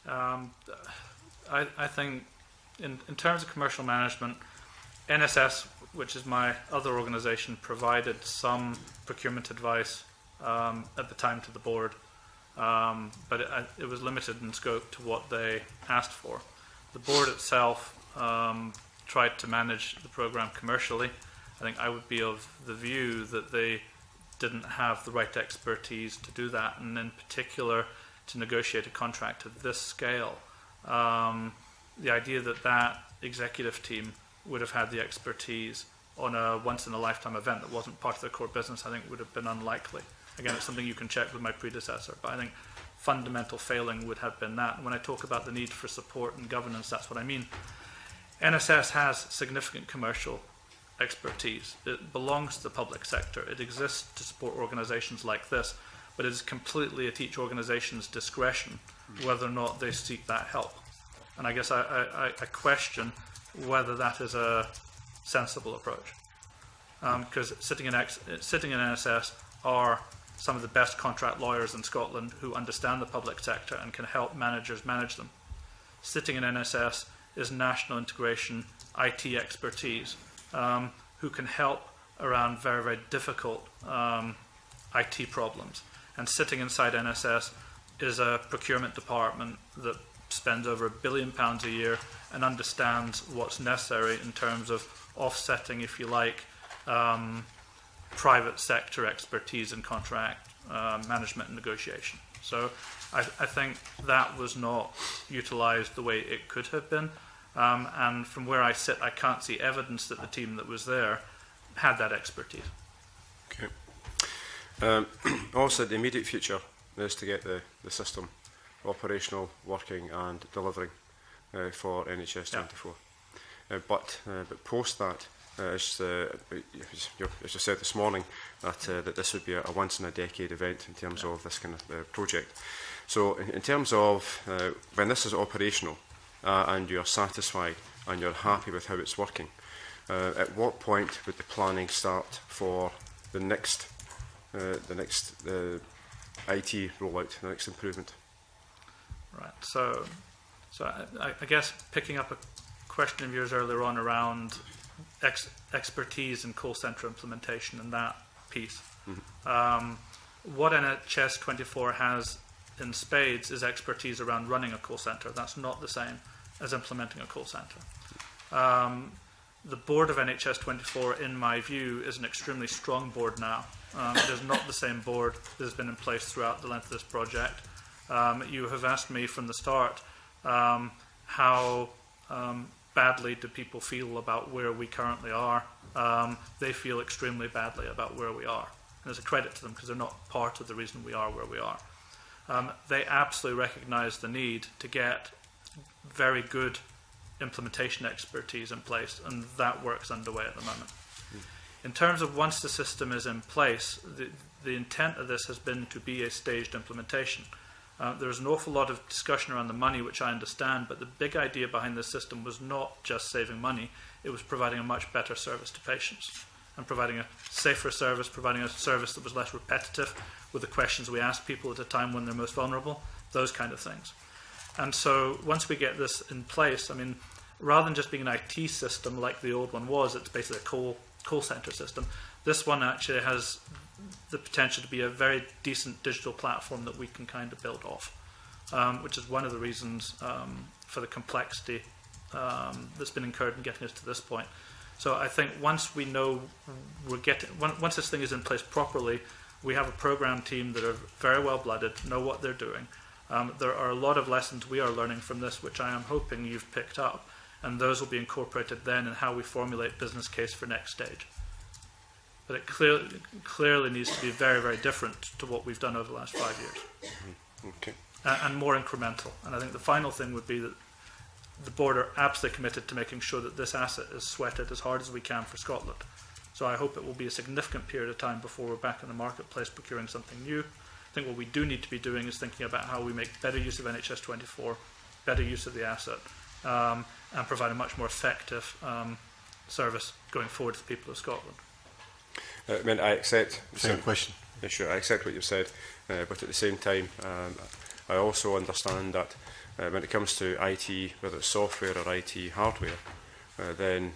I think in terms of commercial management, NSS, which is my other organisation, provided some procurement advice at the time to the board, but it was limited in scope to what they asked for. The board itself tried to manage the programme commercially. I think I would be of the view that they didn't have the right expertise to do that, and in particular to negotiate a contract of this scale. The idea that executive team would have had the expertise on a once-in-a-lifetime event that wasn't part of their core business, I think would have been unlikely. Again, it's something you can check with my predecessor, but I think fundamental failing would have been that. When I talk about the need for support and governance, that's what I mean. NSS has significant commercial expertise. It belongs to the public sector. It exists to support organisations like this, but it is completely at each organisation's discretion whether or not they seek that help. And I guess I question whether that is a sensible approach. Because sitting in NSS are some of the best contract lawyers in Scotland who understand the public sector and can help managers manage them. Sitting in NSS is national integration IT expertise who can help around very, very difficult IT problems. And sitting inside NSS is a procurement department that spends over £1 billion a year and understands what's necessary in terms of offsetting, if you like, private sector expertise in contract management and negotiation. So I think that was not utilised the way it could have been. And from where I sit, I can't see evidence that the team that was there had that expertise. Okay. Also, the immediate future is to get the system operational, working and delivering for NHS 24. But post that, as you said this morning, that this would be a once-in-a-decade event in terms of this kind of project. So in terms of when this is operational and you're satisfied and you're happy with how it's working, at what point would the planning start for the next IT rollout, the next improvement? Right. So I guess picking up a question of yours earlier on around expertise in call centre implementation and that piece. What NHS 24 has in spades is expertise around running a call centre. That's not the same as implementing a call centre. The board of NHS 24, in my view, is an extremely strong board now. It is not the same board that has been in place throughout the length of this project. You have asked me from the start how badly do people feel about where we currently are. They feel extremely badly about where we are. And there's a credit to them because they're not part of the reason we are where we are. They absolutely recognise the need to get very good implementation expertise in place, and that work's underway at the moment. In terms of once the system is in place, the intent of this has been to be a staged implementation. There's an awful lot of discussion around the money, which I understand, but the big idea behind this system was not just saving money, it was providing a much better service to patients and providing a safer service, providing a service that was less repetitive with the questions we ask people at a time when they're most vulnerable, those kind of things. And so once we get this in place, I mean, rather than just being an IT system like the old one was, it's basically a call centre system. This one actually has the potential to be a very decent digital platform that we can kind of build off, which is one of the reasons for the complexity that's been incurred in getting us to this point. So I think once we know once this thing is in place properly, we have a program team that are very well-blooded, know what they're doing. There are a lot of lessons we are learning from this, which I am hoping you've picked up, and those will be incorporated then in how we formulate business case for next stage. but it clearly needs to be very, very different to what we've done over the last 5 years. Okay. And more incremental. And I think the final thing would be that the board are absolutely committed to making sure that this asset is sweated as hard as we can for Scotland. So I hope it will be a significant period of time before we're back in the marketplace procuring something new. I think what we do need to be doing is thinking about how we make better use of NHS 24, better use of the asset, and provide a much more effective service going forward to the people of Scotland. I mean, I accept... Same question. Yeah, sure, I accept what you've said, but at the same time, I also understand that when it comes to IT, whether it's software or IT hardware, then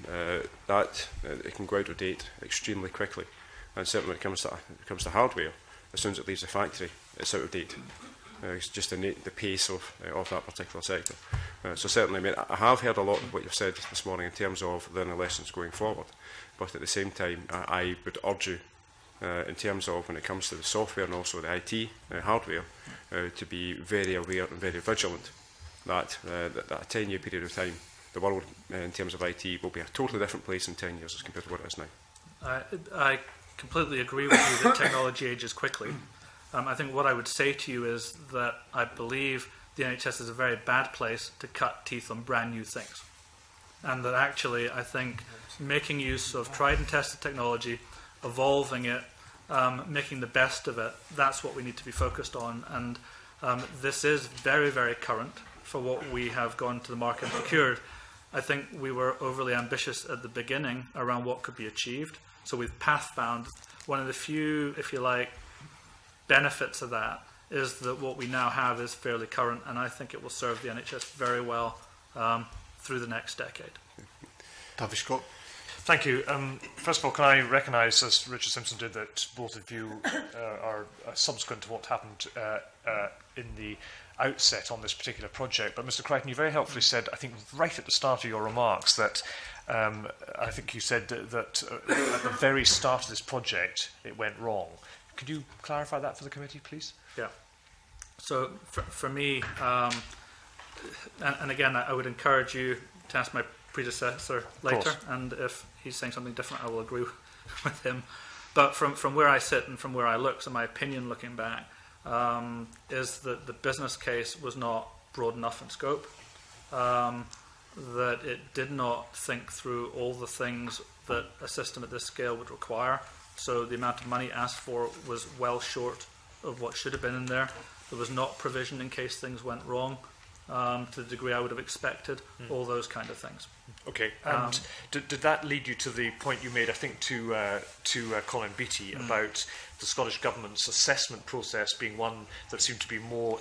it can go out of date extremely quickly. And certainly when it comes to hardware, as soon as it leaves the factory, it's out of date. It's just the pace of that particular sector. So certainly, I mean, I have heard a lot of what you've said this morning in terms of learning lessons going forward. But at the same time, I would urge you, in terms of when it comes to the software and also the IT hardware, to be very aware and very vigilant that a 10-year period of time, the world in terms of IT will be a totally different place in 10 years as compared to what it is now. I completely agree with you that technology ages quickly. I think what I would say to you is that I believe the NHS is a very bad place to cut teeth on brand new things. And that actually, I think, making use of tried and tested technology, evolving it, making the best of it, that's what we need to be focused on. And this is very, very current for what we have gone to the market and procured. I think we were overly ambitious at the beginning around what could be achieved. So we've path found. One of the few, if you like, benefits of that is that what we now have is fairly current, and I think it will serve the NHS very well through the next decade. Tavish Scott. Thank you. First of all, can I recognise, as Richard Simpson did, that both of you are subsequent to what happened in the outset on this particular project. But Mr. Crichton, you very helpfully said, I think right at the start of your remarks, that I think you said that at the very start of this project it went wrong. Could you clarify that for the committee, please? Yeah. So for me, and again, I would encourage you to ask my predecessor later, and if he's saying something different, I will agree with him. But from where I sit and from where I look, so my opinion looking back, is that the business case was not broad enough in scope, that it did not think through all the things that a system at this scale would require. So the amount of money asked for was well short of what should have been in there. There was not provision in case things went wrong to the degree I would have expected, all those kind of things. Okay, and did that lead you to the point you made, I think, to Colin Beattie about the Scottish Government's assessment process being one that seemed to be more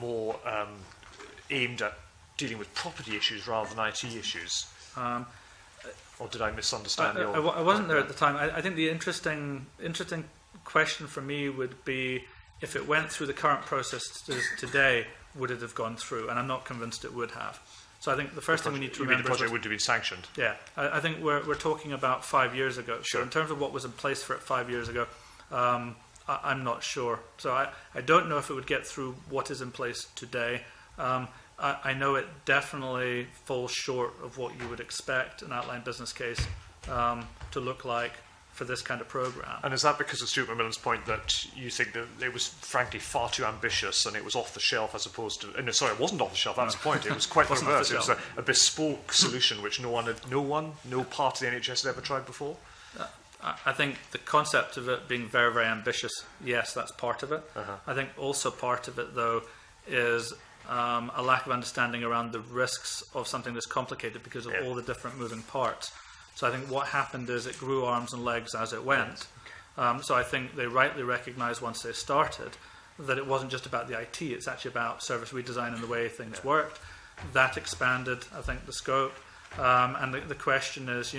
aimed at dealing with property issues rather than IT issues? Or did I misunderstand your... I wasn't there at the time. I think the interesting question for me would be, if it went through the current processes today, would it have gone through? And I'm not convinced it would have. So I think the first thing we need to remember... the project would have been sanctioned? Yeah. I think we're talking about 5 years ago. Sure. So in terms of what was in place for it 5 years ago, I'm not sure. So I don't know if it would get through what is in place today. I know it definitely falls short of what you would expect an outline business case to look like for this kind of programme. And is that because of Stuart McMillan's point that you think that it was frankly far too ambitious and it was off the shelf as opposed to... No, sorry, it wasn't off the shelf, that's the point. It was quite the reverse. It was a bespoke solution which no part of the NHS had ever tried before? I think the concept of it being very, very ambitious, yes, that's part of it. I think also part of it, though, is a lack of understanding around the risks of something that's complicated because of all the different moving parts. So I think what happened is it grew arms and legs as it went. So I think they rightly recognised once they started that it wasn't just about the IT, it's actually about service redesign and the way things worked. That expanded, I think, the scope. And the question is,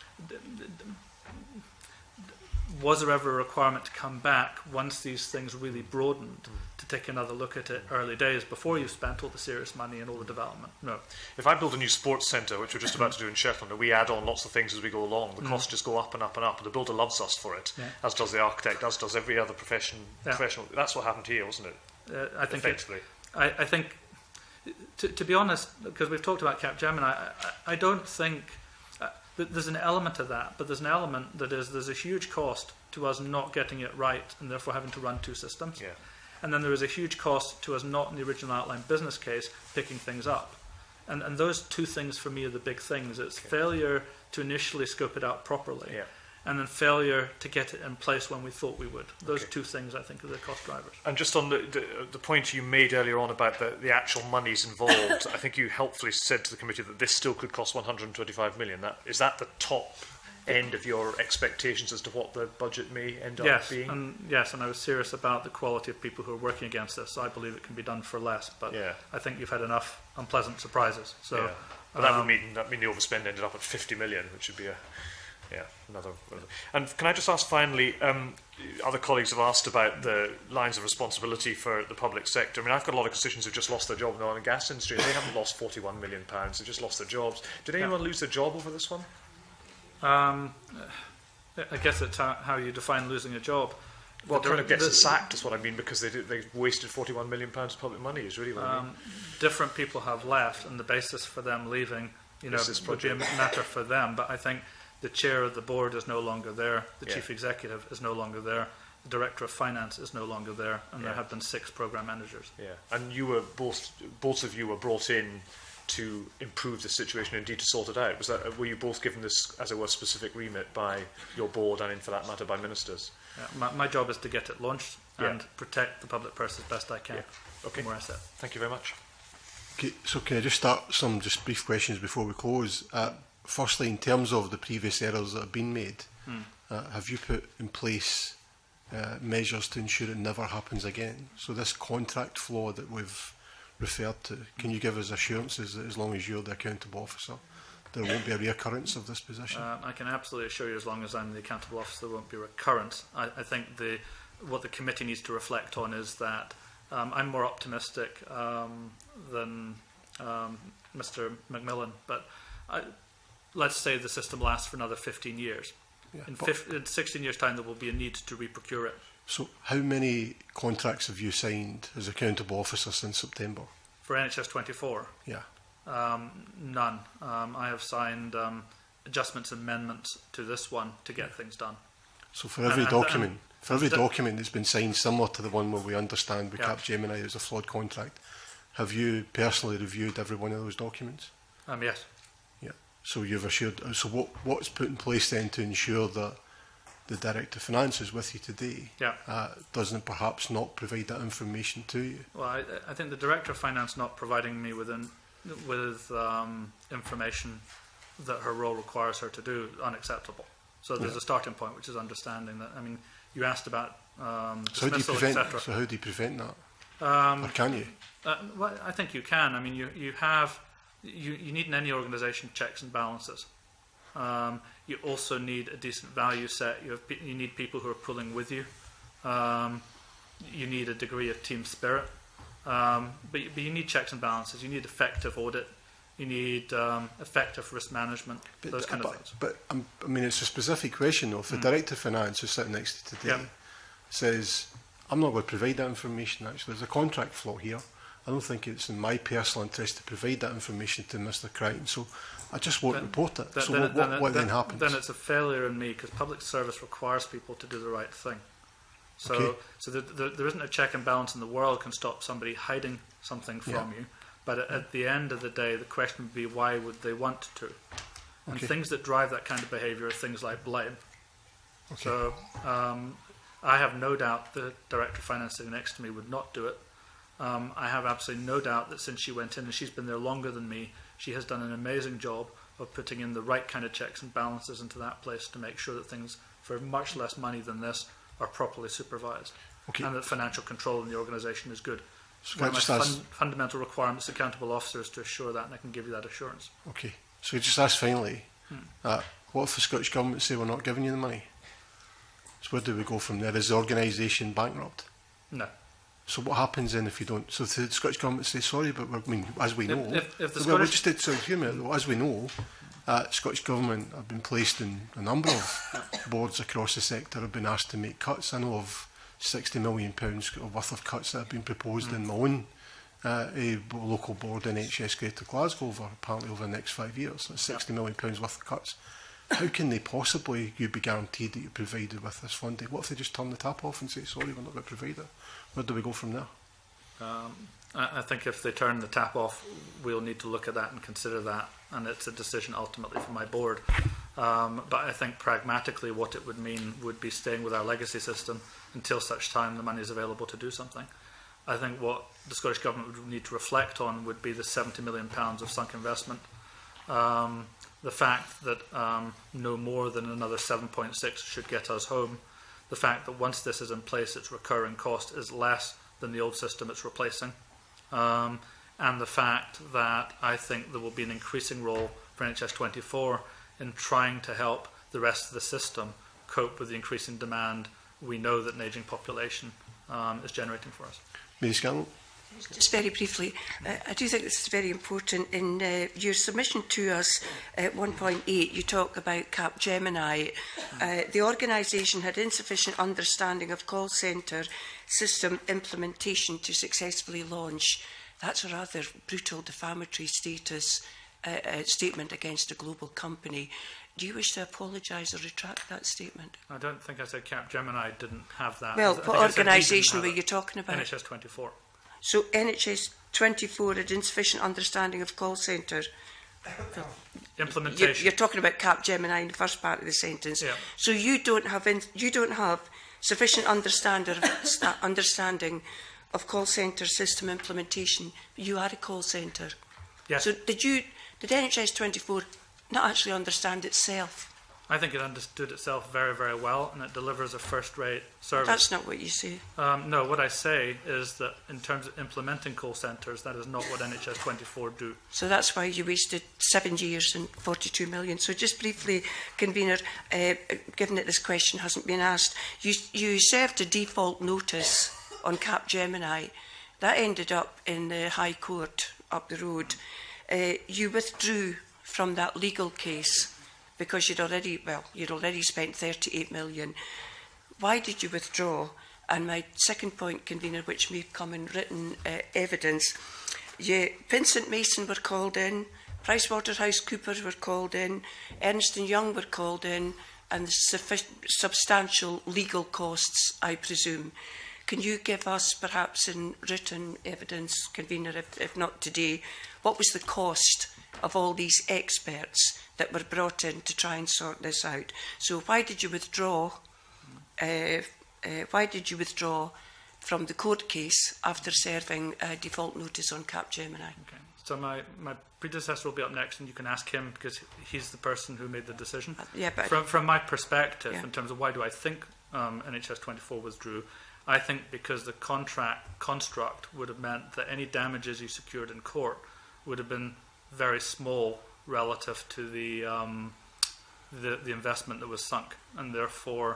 was there ever a requirement to come back once these things really broadened to take another look at it early days before you've spent all the serious money and all the development? No. If I build a new sports centre, which we're just about to do in Shetland, and we add on lots of things as we go along, the costs just go up and up and up, and the builder loves us for it, as does the architect, as does every other professional. That's what happened here, wasn't it? I think effectively. I think, to be honest, because we've talked about Capgemini, I don't think... there's an element of that, but there's an element that is there's a huge cost to us not getting it right and therefore having to run two systems. Yeah. And then there is a huge cost to us not in the original outline business case picking things up. And those two things for me are the big things. It's failure to initially scope it out properly, and then failure to get it in place when we thought we would. Those two things, I think, are the cost drivers. And just on the point you made earlier on about the actual monies involved, I think you helpfully said to the committee that this still could cost 125 million. Is that the top end of your expectations as to what the budget may end up being? And I was serious about the quality of people who are working against this. So I believe it can be done for less, but I think you've had enough unpleasant surprises. So, but that would mean the overspend ended up at 50 million, which would be another. And can I just ask finally, other colleagues have asked about the lines of responsibility for the public sector. I mean, I've got a lot of constituents who've just lost their job in the oil and gas industry, and they haven't lost £41 million, they've just lost their jobs. Did anyone lose their job over this one? I guess it's how you define losing a job. Well, kind of gets sacked is what I mean, because they wasted £41 million of public money is really what I mean. Different people have left, and the basis for them leaving, would be a matter for them. But I think the chair of the board is no longer there, the chief executive is no longer there, the director of finance is no longer there, and there have been 6 program managers. Yeah, and you were both of you were brought in to improve the situation, indeed to sort it out. Were you both given this, as it were, specific remit by your board and, for that matter, by ministers? Yeah, my job is to get it launched and protect the public purse as best I can. Yeah. Okay. From where I sit. Thank you very much. Okay, so can I just start some brief questions before we close? Firstly, in terms of the previous errors that have been made, have you put in place measures to ensure it never happens again? So this contract flaw that we've referred to, can you give us assurances that as long as you're the accountable officer, there won't be a reoccurrence of this position? I can absolutely assure you, as long as I'm the accountable officer, there won't be a recurrence. I think what the committee needs to reflect on is that I'm more optimistic than Mr. Macmillan, but let's say the system lasts for another 15 years. Yeah, in 16 years' time, there will be a need to reprocure it. So how many contracts have you signed as accountable officer since September? For NHS 24? Yeah. None. I have signed adjustments and amendments to this one to get things done. So for every document that's been signed similar to the one where we understand with Capgemini is a flawed contract, have you personally reviewed every one of those documents? Yes. Yeah. So you've assured. So what's put in place then to ensure that the Director of Finance is with you today doesn't perhaps not provide that information to you? Well, I think the Director of Finance not providing me with information that her role requires her to do is unacceptable. So there's a starting point, which is understanding that. I mean, you asked about dismissal, etc. So how do you prevent that? Or can you? Well, I think you can. I mean, you need in any organisation checks and balances. You also need a decent value set. You need people who are pulling with you. You need a degree of team spirit. But you need checks and balances. You need effective audit. You need effective risk management. Those kind of things. But I mean, it's a specific question though. If the Director of Finance who's sitting next to you today says, I'm not going to provide that information, actually, there's a contract flaw here. I don't think it's in my personal interest to provide that information to Mr. Crichton, so I just won't report it. So what then happens? Then it's a failure in me, because public service requires people to do the right thing. So there isn't a check and balance in the world can stop somebody hiding something from you. But at the end of the day, the question would be, why would they want to? And things that drive that kind of behaviour are things like blame. So I have no doubt the Director of Finance sitting next to me would not do it. I have absolutely no doubt that since she went in, and she's been there longer than me, she has done an amazing job of putting in the right kind of checks and balances into that place to make sure that things, for much less money than this, are properly supervised. And that financial control in the organisation is good. So one of my fundamental requirements as accountable officer is to assure that, and I can give you that assurance. Okay. So just ask finally, what if the Scottish Government say we're not giving you the money? So where do we go from there? Is the organisation bankrupt? No. So what happens then if you don't? So if the Scottish Government say sorry, but as we know, as we know, Scottish Government have been placed in a number of boards across the sector have been asked to make cuts. I know of £60 million worth of cuts that have been proposed in my own local board, NHS Greater Glasgow, apparently over the next 5 years. That's £60 million worth of cuts. how can they possibly be guaranteed that you're provided with this funding? What if they just turn the tap off and say, sorry, we're not going to provide it? Where do we go from there? I think if they turn the tap off, we'll need to look at that and consider that, and it's a decision ultimately for my board. But I think pragmatically what it would mean would be staying with our legacy system until such time the money is available to do something. I think what the Scottish Government would need to reflect on would be the £70 million of sunk investment. The fact that no more than another 7.6 should get us home. The fact that once this is in place, its recurring cost is less than the old system it's replacing. And the fact that I think there will be an increasing role for NHS 24 in trying to help the rest of the system cope with the increasing demand we know that an ageing population is generating for us. Mary Scanlon. Just very briefly, I do think this is very important. In your submission to us at 1.8, you talk about Capgemini. The organisation had insufficient understanding of call centre system implementation to successfully launch. That's a rather brutal defamatory statement against a global company. Do you wish to apologise or retract that statement? I don't think I said Capgemini didn't have that. Well, what organisation were you talking about? NHS 24. So NHS 24 had insufficient understanding of call centre. Implementation. You're talking about Capgemini in the first part of the sentence. Yeah. So you don't have sufficient understanding of call centre system implementation. You are a call centre. Yes. So did NHS 24 not actually understand itself? I think it understood itself very, very well, and it delivers a first-rate service. That's not what you say. No, what I say is that in terms of implementing call centres, that is not what NHS 24 do. So that's why you wasted 7 years and 42 million. So just briefly, Convener, given that this question hasn't been asked, you served a default notice on Capgemini. That ended up in the High Court up the road. You withdrew from that legal case because you'd already spent 38 million. Why did you withdraw? And my second point, Convener, which may come in written evidence, Vincent Mason were called in, PricewaterhouseCoopers were called in, Ernst & Young were called in, and substantial legal costs, I presume. Can you give us, perhaps in written evidence, Convener, if not today, what was the cost of all these experts that were brought in to try and sort this out? So why did you withdraw? Why did you withdraw from the court case after serving a default notice on Capgemini? Okay. So my predecessor will be up next, and you can ask him because he's the person who made the decision. Yeah, but from my perspective, in terms of why do I think NHS 24 withdrew, I think because the contract construct would have meant that any damages you secured in court would have been very small relative to the investment that was sunk, and therefore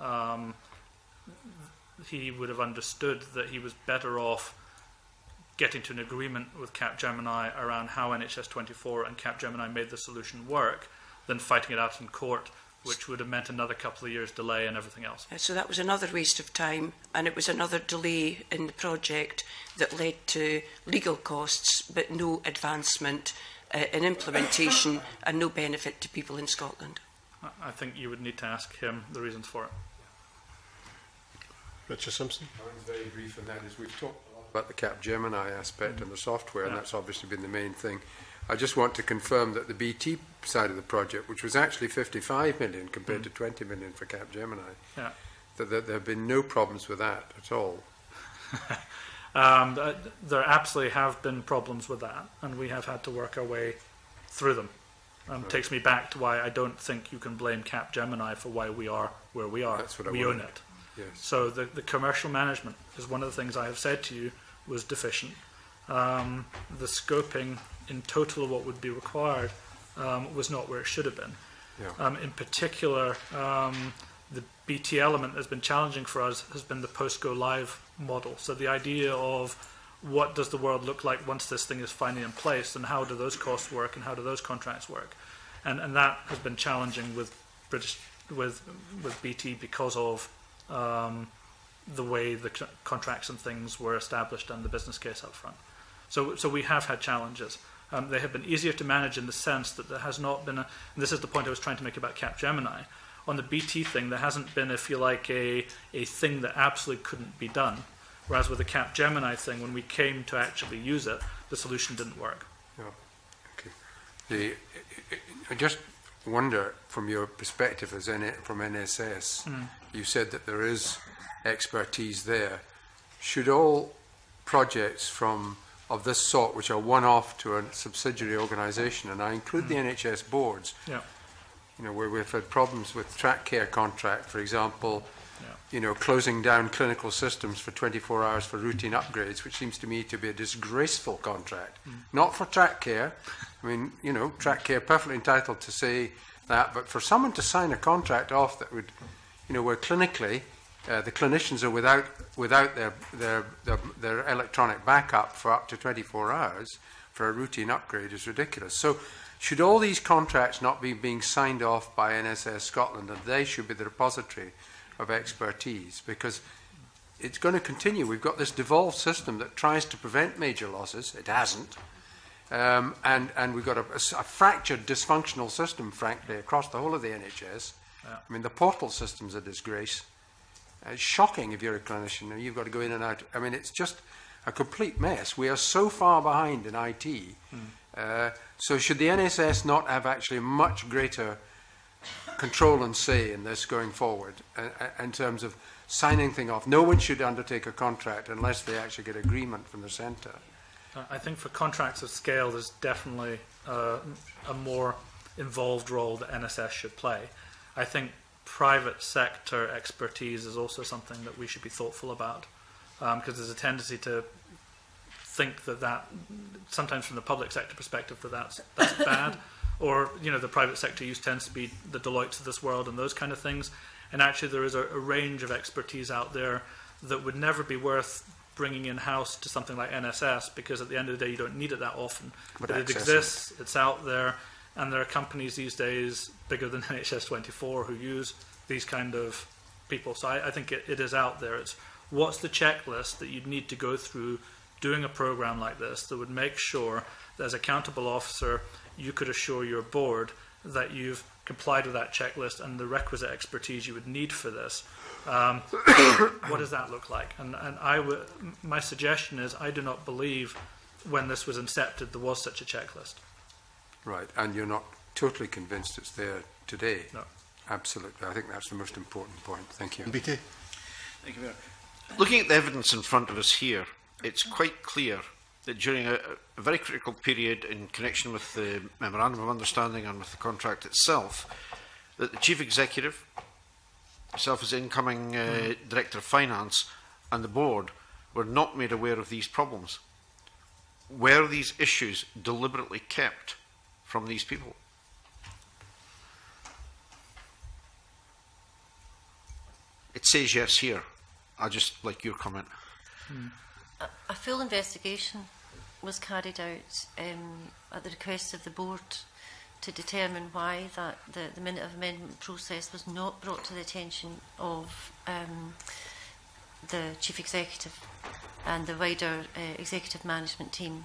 he would have understood that he was better off getting to an agreement with Capgemini around how NHS 24 and Capgemini made the solution work than fighting it out in court, which would have meant another couple of years delay and everything else. So that was another waste of time, and it was another delay in the project that led to legal costs but no advancement in implementation and no benefit to people in Scotland. I think you would need to ask him the reasons for it. Richard Simpson. Mine's very brief, and that is we've talked a lot about the Capgemini aspect and the software, and that's obviously been the main thing. I just want to confirm that the BT side of the project, which was actually 55 million compared to 20 million for Capgemini, that there have been no problems with that at all. There absolutely have been problems with that, and we have had to work our way through them. Takes me back to why I don't think you can blame Capgemini for why we are where we are. That's what I we own it. Yes. So the commercial management is one of the things I have said to you was deficient. The scoping in total of what would be required was not where it should have been. Yeah. In particular, the BT element that's been challenging for us has been the post-go live model. So the idea of what does the world look like once this thing is finally in place, and how do those costs work, and how do those contracts work, and that has been challenging with BT because of the way the contracts and things were established and the business case up front. So we have had challenges. They have been easier to manage in the sense that there has not been and this is the point I was trying to make about Capgemini. On the BT thing, there hasn't been, if you like, a thing that absolutely couldn't be done. Whereas with the Capgemini thing, when we came to actually use it, the solution didn't work. Yeah. Okay. I just wonder, from your perspective as from NSS, you said that there is expertise there. Should all projects of this sort, which are one-off to a subsidiary organisation, and I include the NHS boards, where we've had problems with track care contract, for example, closing down clinical systems for 24 hours for routine upgrades, which seems to me to be a disgraceful contract. Not for track care. I mean, track care perfectly entitled to say that, but for someone to sign a contract off that would, where clinically the clinicians are without their electronic backup for up to 24 hours for a routine upgrade is ridiculous. So should all these contracts not be being signed off by NHS Scotland, and they should be the repository of expertise, because it's going to continue. We've got this devolved system that tries to prevent major losses. It hasn't. And we've got a fractured, dysfunctional system, frankly, across the whole of the NHS. Yeah. I mean, the portal system's a disgrace. It's shocking if you're a clinician and you've got to go in and out. I mean, it's just a complete mess. We are so far behind in IT. So should the NHS not have actually much greater control and say in this going forward in terms of signing things off? No one should undertake a contract unless they actually get agreement from the centre. I think for contracts of scale, there's definitely a more involved role that NSS should play. I think private sector expertise is also something that we should be thoughtful about, because there's a tendency to think that sometimes from the public sector perspective that's bad, or the private sector use tends to be the Deloittes of this world and those kind of things. And actually, there is a range of expertise out there that would never be worth bringing in-house to something like NSS, because at the end of the day, you don't need it that often. But it exists, it's out there, and there are companies these days bigger than NHS 24 who use these kind of people. So I think it is out there. It's what's the checklist that you'd need to go through doing a program like this that would make sure that as accountable officer, you could assure your board that you've complied with that checklist and the requisite expertise you would need for this. What does that look like? And my suggestion is I do not believe when this was incepted there was such a checklist. Right, and you're not totally convinced it's there today? No. Absolutely. I think that's the most important point. Thank you. BT. Thank you, Mayor. Looking at the evidence in front of us here, it's quite clear that during a very critical period in connection with the Memorandum of Understanding and with the contract itself, that the Chief Executive, myself as incoming Director of Finance, and the Board were not made aware of these problems. Were these issues deliberately kept from these people? It says yes here. I'd just like your comment. A full investigation was carried out at the request of the board to determine why the minute of amendment process was not brought to the attention of the Chief Executive and the wider executive management team.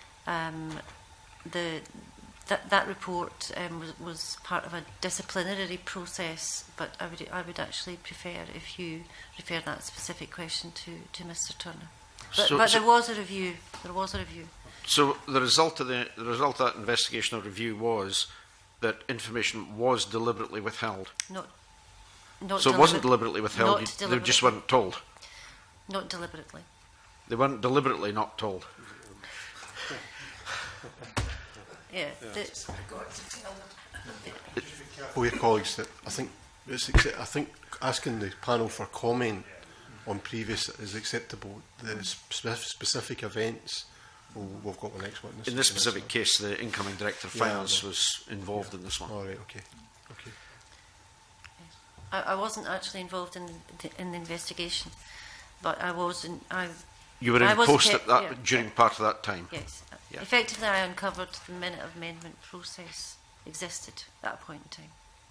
That report was part of a disciplinary process, but I would actually prefer if you refer that specific question to Mr. Turner. But there was a review. There was a review. So the result of that investigation or review was that information was deliberately withheld. Not so it wasn't deliberately withheld. They just weren't told. Not deliberately. They weren't deliberately not told. Yeah. For your colleagues, that I think asking the panel for comment on previous is acceptable. The specific events, we've got the next witness. In this specific case, the incoming Director of Finance was involved in this one. All right, okay. I wasn't actually involved in the investigation, but I was in. You were in post at that during part of that time. Yes. Yeah. Effectively, I uncovered the minute of amendment process existed at that point in time.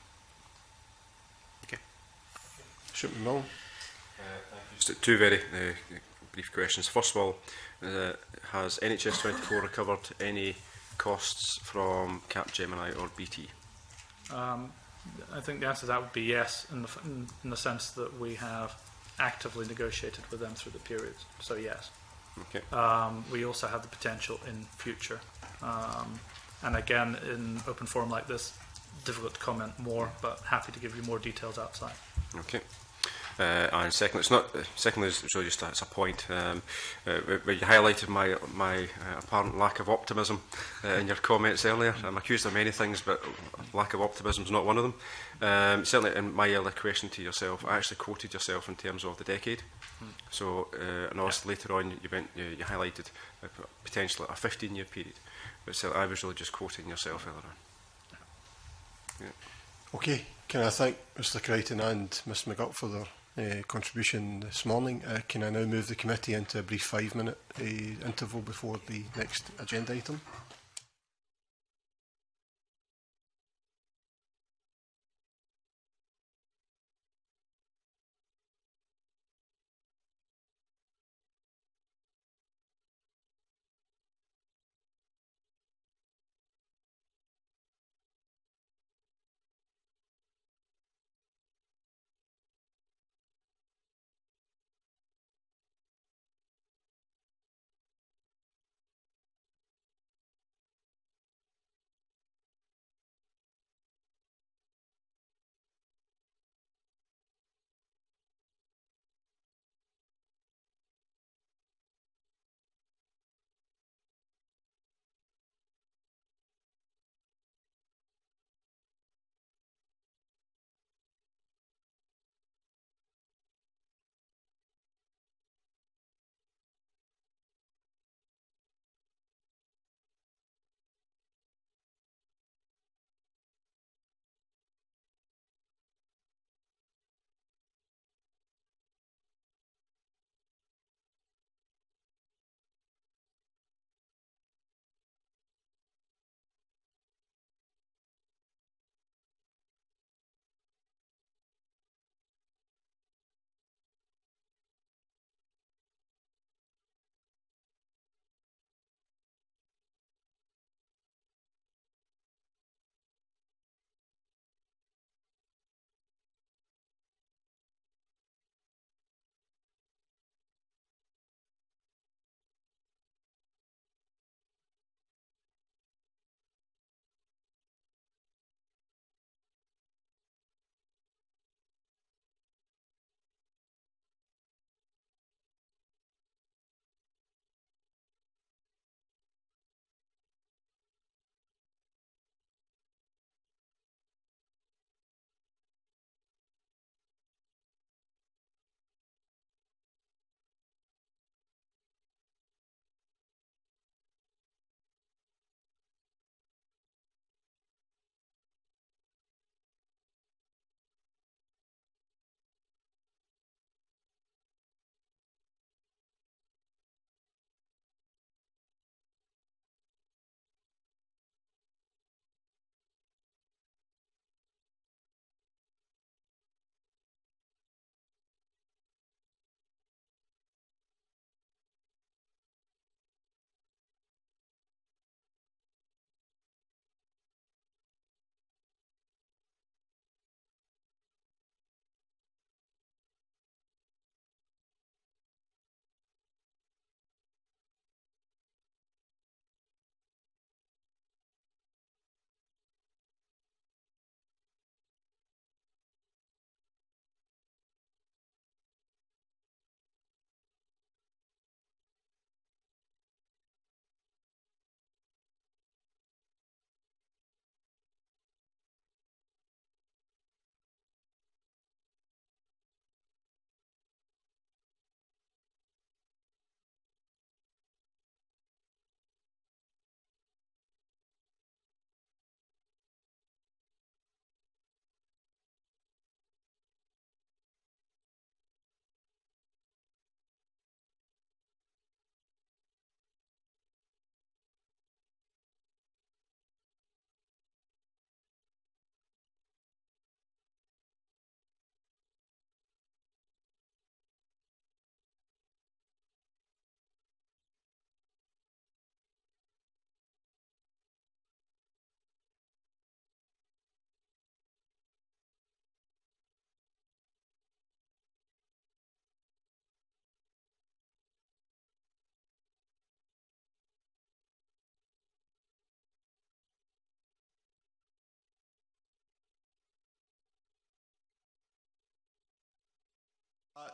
Okay. No. Just two very brief questions. First of all, has NHS 24 recovered any costs from Capgemini or BT? I think the answer to that would be yes, in the sense that we have actively negotiated with them through the period. So yes. Okay. We also have the potential in future. And again, in open forum like this, difficult to comment more, but happy to give you more details outside. Okay. And secondly, secondly, it's really just it's a point where you highlighted my apparent lack of optimism in your comments earlier. I'm accused of many things, but lack of optimism is not one of them. Certainly, in my earlier question to yourself, I actually quoted yourself in terms of the decade. So, and also later on, you highlighted potentially a 15-year period, but so I was really just quoting yourself earlier on. Yeah. Okay, can I thank Mr Crichton and Ms McGurk for their contribution this morning. Can I now move the committee into a brief 5-minute interval before the next agenda item?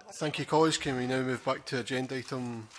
Thank you, colleagues. Can we now move back to agenda item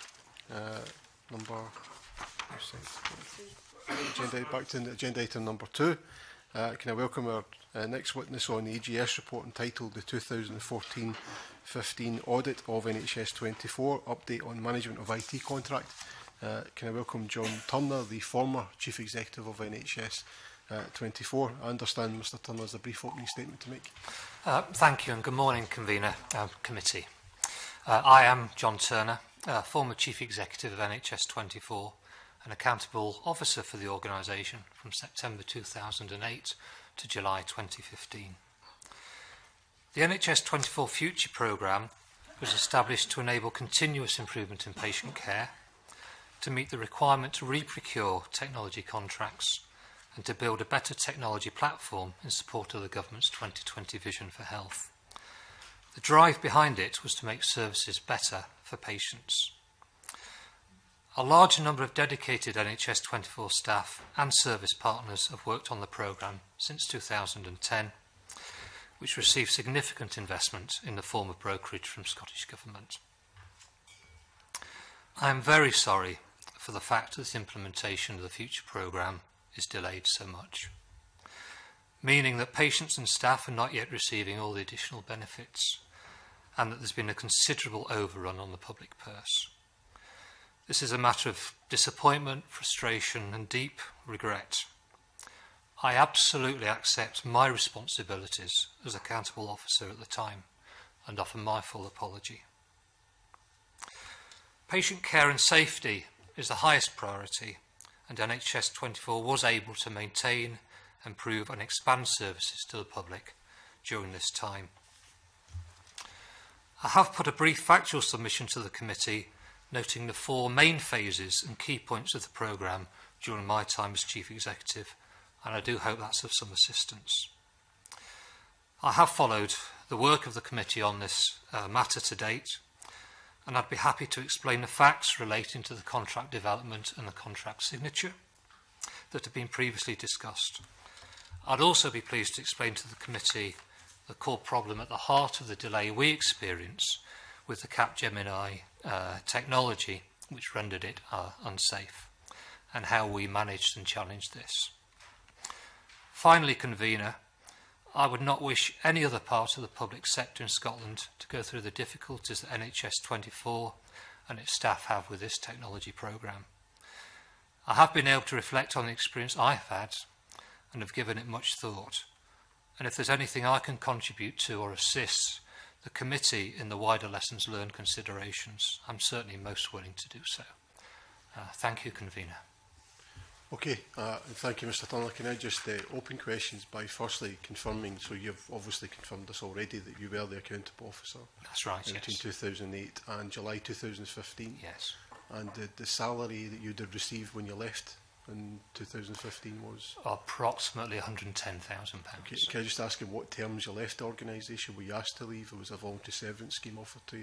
agenda item number 2? Can I welcome our next witness on the EGS report entitled the 2014-15 Audit of NHS 24, Update on Management of IT Contract. Can I welcome John Turner, the former Chief Executive of NHS 24. I understand Mr Turner has a brief opening statement to make. Thank you and good morning, Convener Committee. I am John Turner, former Chief Executive of NHS 24 and accountable officer for the organisation from September 2008 to July 2015. The NHS 24 Future Programme was established to enable continuous improvement in patient care, to meet the requirement to re-procure technology contracts and to build a better technology platform in support of the Government's 2020 vision for health. The drive behind it was to make services better for patients. A large number of dedicated NHS 24 staff and service partners have worked on the programme since 2010, which received significant investment in the form of brokerage from Scottish Government. I am very sorry for the fact that the implementation of the future programme is delayed so much, meaning that patients and staff are not yet receiving all the additional benefits and that there's been a considerable overrun on the public purse. This is a matter of disappointment, frustration and deep regret. I absolutely accept my responsibilities as accountable officer at the time and offer my full apology. Patient care and safety is the highest priority, and NHS 24 was able to maintain, improve and expand services to the public during this time. I have put a brief factual submission to the committee noting the 4 main phases and key points of the programme during my time as Chief Executive, and I do hope that's of some assistance. I have followed the work of the committee on this matter to date, and I'd be happy to explain the facts relating to the contract development and the contract signature that have been previously discussed. I'd also be pleased to explain to the committee the core problem at the heart of the delay we experience with the Capgemini technology, which rendered it unsafe, and how we managed and challenged this. Finally, Convener, I would not wish any other part of the public sector in Scotland to go through the difficulties that NHS 24 and its staff have with this technology programme. I have been able to reflect on the experience I have had and have given it much thought. And if there's anything I can contribute to or assist the committee in the wider lessons learned considerations, I'm certainly most willing to do so. Thank you, Convener. Okay, thank you, Mr Turner. Can I just open questions by firstly confirming, so you've obviously confirmed this already, that you were the accountable officer? That's right, yes. Between 2008 and July 2015? Yes. And the salary that you'd have received when you left in 2015 was? Approximately £110,000. Okay, can I just ask in what terms you left the organisation? Were you asked to leave, or was a voluntary severance scheme offered to you?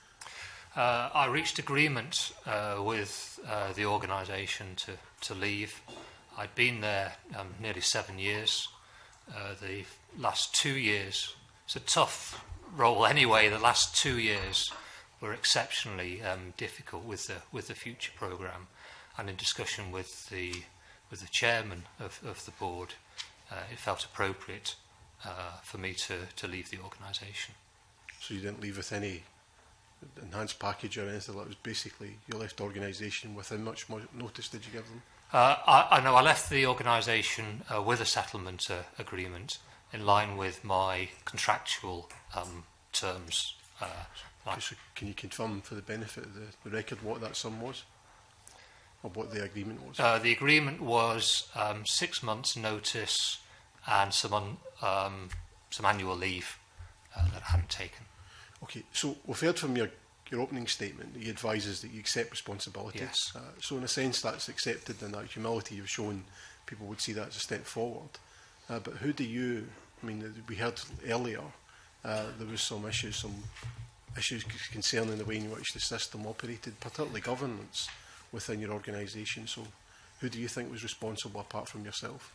I reached agreement with the organisation to leave. I'd been there nearly 7 years. The last 2 years, it's a tough role anyway. The last 2 years were exceptionally difficult with the future programme, and in discussion with the chairman of the board, it felt appropriate for me to leave the organisation. So you didn't leave with any enhanced package or anything? That was basically you left the organisation with how much more notice did you give them? I know I left the organisation with a settlement agreement in line with my contractual terms. Okay, so can you confirm for the benefit of the record what that sum was, or what the agreement was? The agreement was 6 months' notice and some annual leave that I hadn't taken. Okay, so we've heard from your opening statement that he advises that you accept responsibility. Yes. So in a sense that's accepted, and that humility you've shown, people would see that as a step forward. But who do you, I mean, we heard earlier there was some issues concerning the way in which the system operated, particularly governance within your organisation. So who do you think was responsible apart from yourself?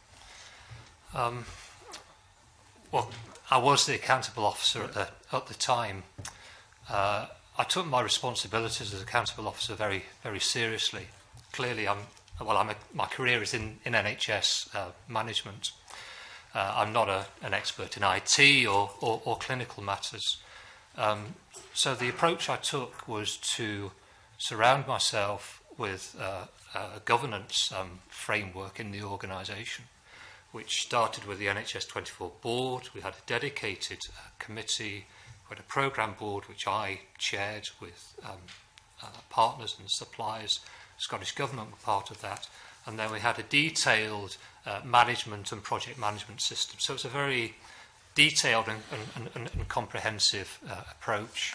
Well, I was the accountable officer at the time. I took my responsibilities as accountable officer very, very seriously. Clearly, my career is in NHS management. I'm not an expert in IT or clinical matters. So the approach I took was to surround myself with a governance framework in the organisation, which started with the NHS 24 board. We had a dedicated committee. We had a programme board which I chaired with partners and suppliers. Scottish Government were part of that. And then we had a detailed management and project management system. So it's a very detailed and comprehensive approach.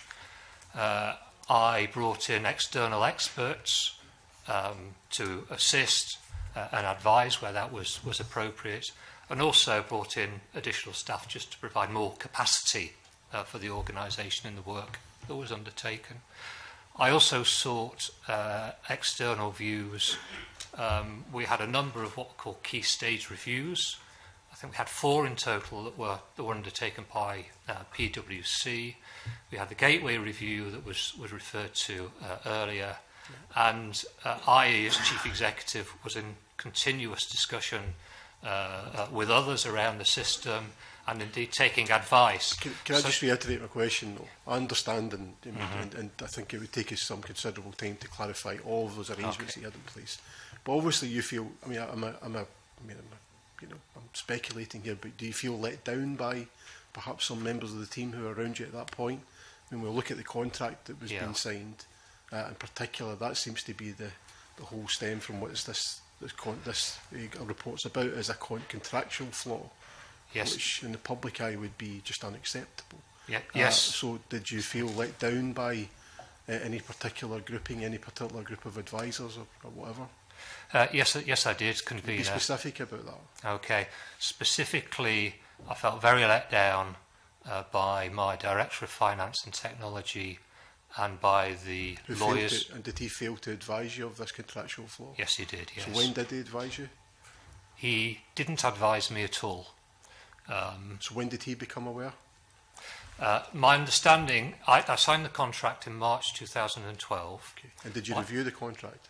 I brought in external experts to assist and advise where that was appropriate, and also brought in additional staff just to provide more capacity for the organisation in the work that was undertaken. I also sought external views. We had a number of what were called key stage reviews. I think we had 4 in total that were undertaken by PwC. We had the Gateway Review that was referred to earlier. And I, as Chief Executive, was in continuous discussion with others around the system, and indeed taking advice. Can I just reiterate my question, though? I understand, and I think it would take us some considerable time to clarify all of those arrangements that you had in place. But obviously, you feel. I mean, I'm speculating here, but do you feel let down by perhaps some members of the team who were around you at that point? When we look at the contract that was being signed, in particular, that seems to be the whole stem from what is this report's about, is a contractual flaw. Yes. Which in the public eye would be just unacceptable. Yeah. Yes. So did you feel let down by any particular grouping, any particular group of advisors or whatever? Yes, I did, convener. Be specific about that. Okay. Specifically, I felt very let down by my Director of Finance and Technology and by the lawyers. And did he fail to advise you of this contractual flaw? Yes, he did, yes. So when did he advise you? He didn't advise me at all. So when did he become aware? My understanding, I signed the contract in March 2012. Okay. And did you review the contract?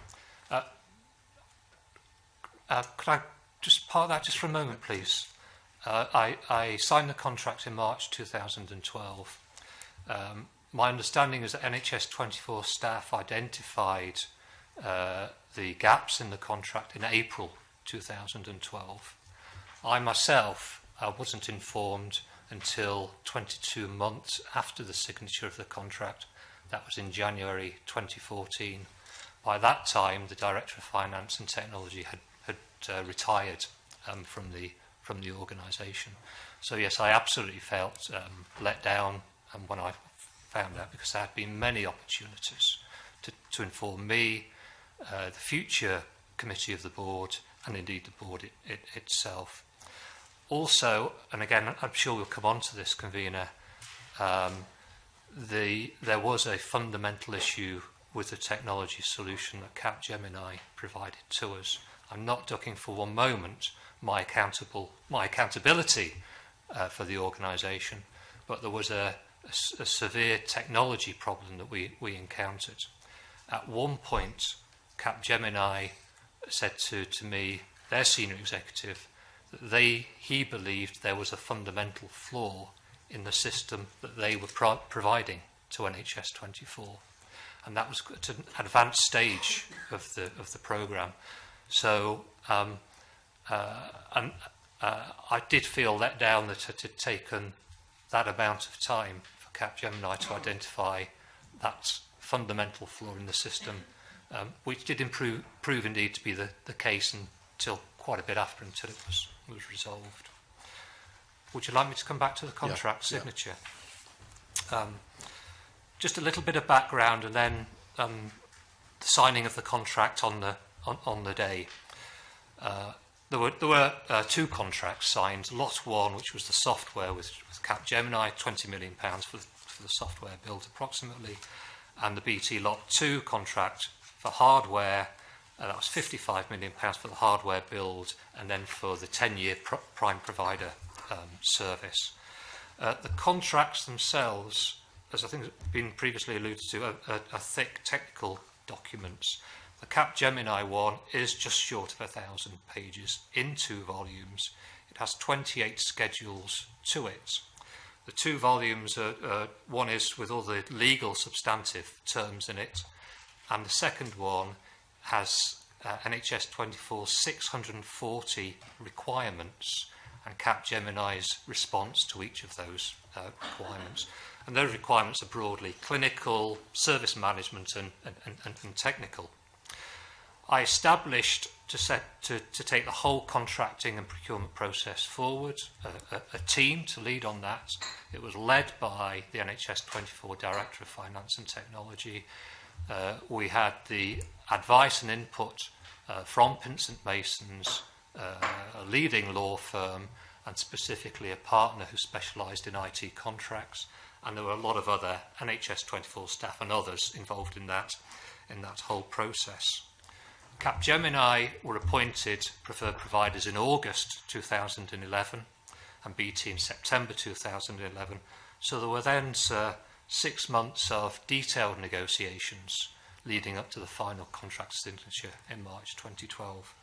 Could I just park that just for a moment, please? I signed the contract in March 2012. My understanding is that NHS 24 staff identified the gaps in the contract in April 2012. I myself wasn't informed until 22 months after the signature of the contract. That was in January 2014. By that time, the Director of Finance and Technology had retired from the organisation. So yes, I absolutely felt let down when I found out, because there had been many opportunities to inform me, the future committee of the board, and indeed the board itself. Also, and again, I'm sure we'll come on to this, convener, there was a fundamental issue with the technology solution that Capgemini provided to us. I'm not ducking for one moment my accountability for the organisation, but there was a severe technology problem that we encountered. At one point, Capgemini said to me, their senior executive, that he believed there was a fundamental flaw in the system that they were providing to NHS 24, and that was at an advanced stage of the programme. So I did feel let down that it had taken that amount of time for Capgemini to identify that fundamental flaw in the system, which did prove indeed to be the case until quite a bit after, until it was resolved. Would you like me to come back to the contract signature? Yeah. Just a little bit of background, and then the signing of the contract on the day. There were 2 contracts signed. Lot 1, which was the software with Capgemini, £20 million for the software build approximately, and the BT Lot 2 contract for hardware. That was £55 million for the hardware build, and then for the 10-year prime provider service. The contracts themselves as I think has been previously alluded to, a thick technical document. The Capgemini one is just short of 1,000 pages in 2 volumes. It has 28 schedules to it. The 2 volumes, one is with all the legal substantive terms in it, and the second one has NHS 24's 640 requirements and Capgemini's response to each of those requirements. And those requirements are broadly clinical, service management and technical. I established to take the whole contracting and procurement process forward, a team to lead on that. It was led by the NHS 24 Director of Finance and Technology. We had the advice and input from Pinsent Masons, a leading law firm, and specifically a partner who specialised in IT contracts. And there were a lot of other NHS 24 staff and others involved in that whole process. Capgemini were appointed preferred providers in August 2011 and BT in September 2011. So there were then 6 months of detailed negotiations leading up to the final contract signature in March 2012.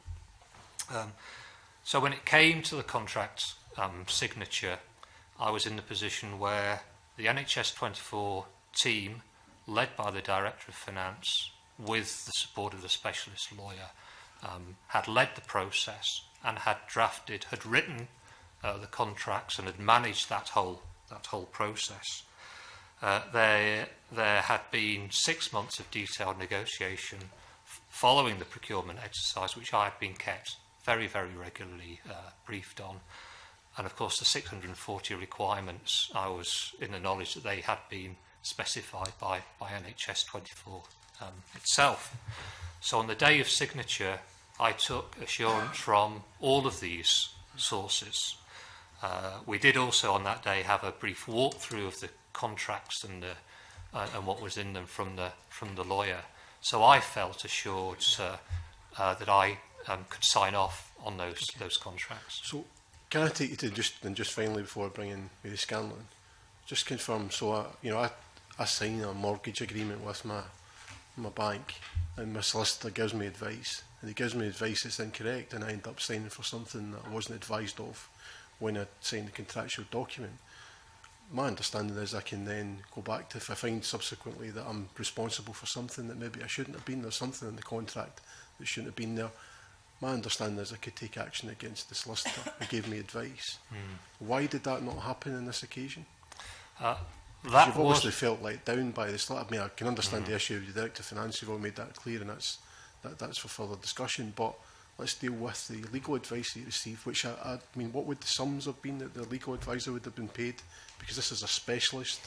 So when it came to the contract signature, I was in the position where the NHS 24 team, led by the Director of Finance, with the support of the specialist lawyer, had led the process and had written the contracts and had managed that whole process. There had been 6 months of detailed negotiation following the procurement exercise, which I had been kept very, very regularly briefed on. And of course, the 640 requirements, I was in the knowledge that they had been specified by NHS 24 itself. So on the day of signature, I took assurance from all of these sources. We did also on that day have a brief walkthrough of the contracts and what was in them from the lawyer. So I felt assured that I could sign off on those contracts. So can I take you to just finally before I bring in Mary Scanlon, just confirm? So I sign a mortgage agreement with my bank, and my solicitor gives me advice, and he gives me advice that's incorrect, and I end up signing for something that I wasn't advised of when I signed the contractual document. My understanding is I can then go back to, if I find subsequently that I'm responsible for something that maybe I shouldn't have been, there's something in the contract that shouldn't have been there. My understanding is I could take action against the solicitor who gave me advice. Why did that not happen on this occasion? You've obviously felt let down by the solicitor. I mean, I can understand the issue of the Director of Finance, you've all made that clear, and that's for further discussion. But let's deal with the legal advice that you received, which I mean, what would the sums have been that the legal advisor would have been paid? Because this is a specialist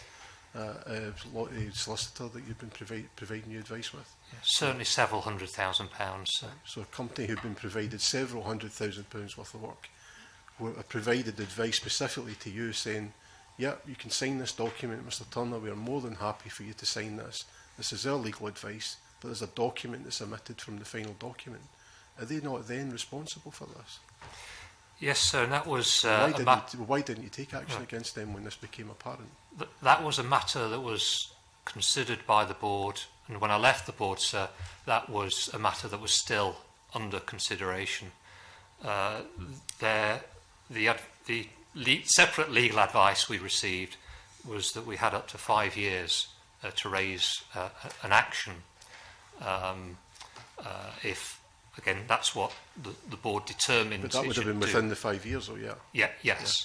solicitor that you've been providing you advice with. Yeah, certainly several £100,000. So a company who've been provided several £100,000 worth of work provided advice specifically to you saying, yeah, you can sign this document, Mr. Turner, we are more than happy for you to sign this. This is our legal advice, but there's a document that's omitted from the final document. Are they not then responsible for this? Yes, sir, and that was... why didn't you take action against them when this became apparent? That was a matter that was considered by the board, and when I left the board, sir, that was a matter that was still under consideration. The separate legal advice we received was that we had up to 5 years to raise an action if, again, that's what the board determined. But that would have been within the 5 years, or Yes.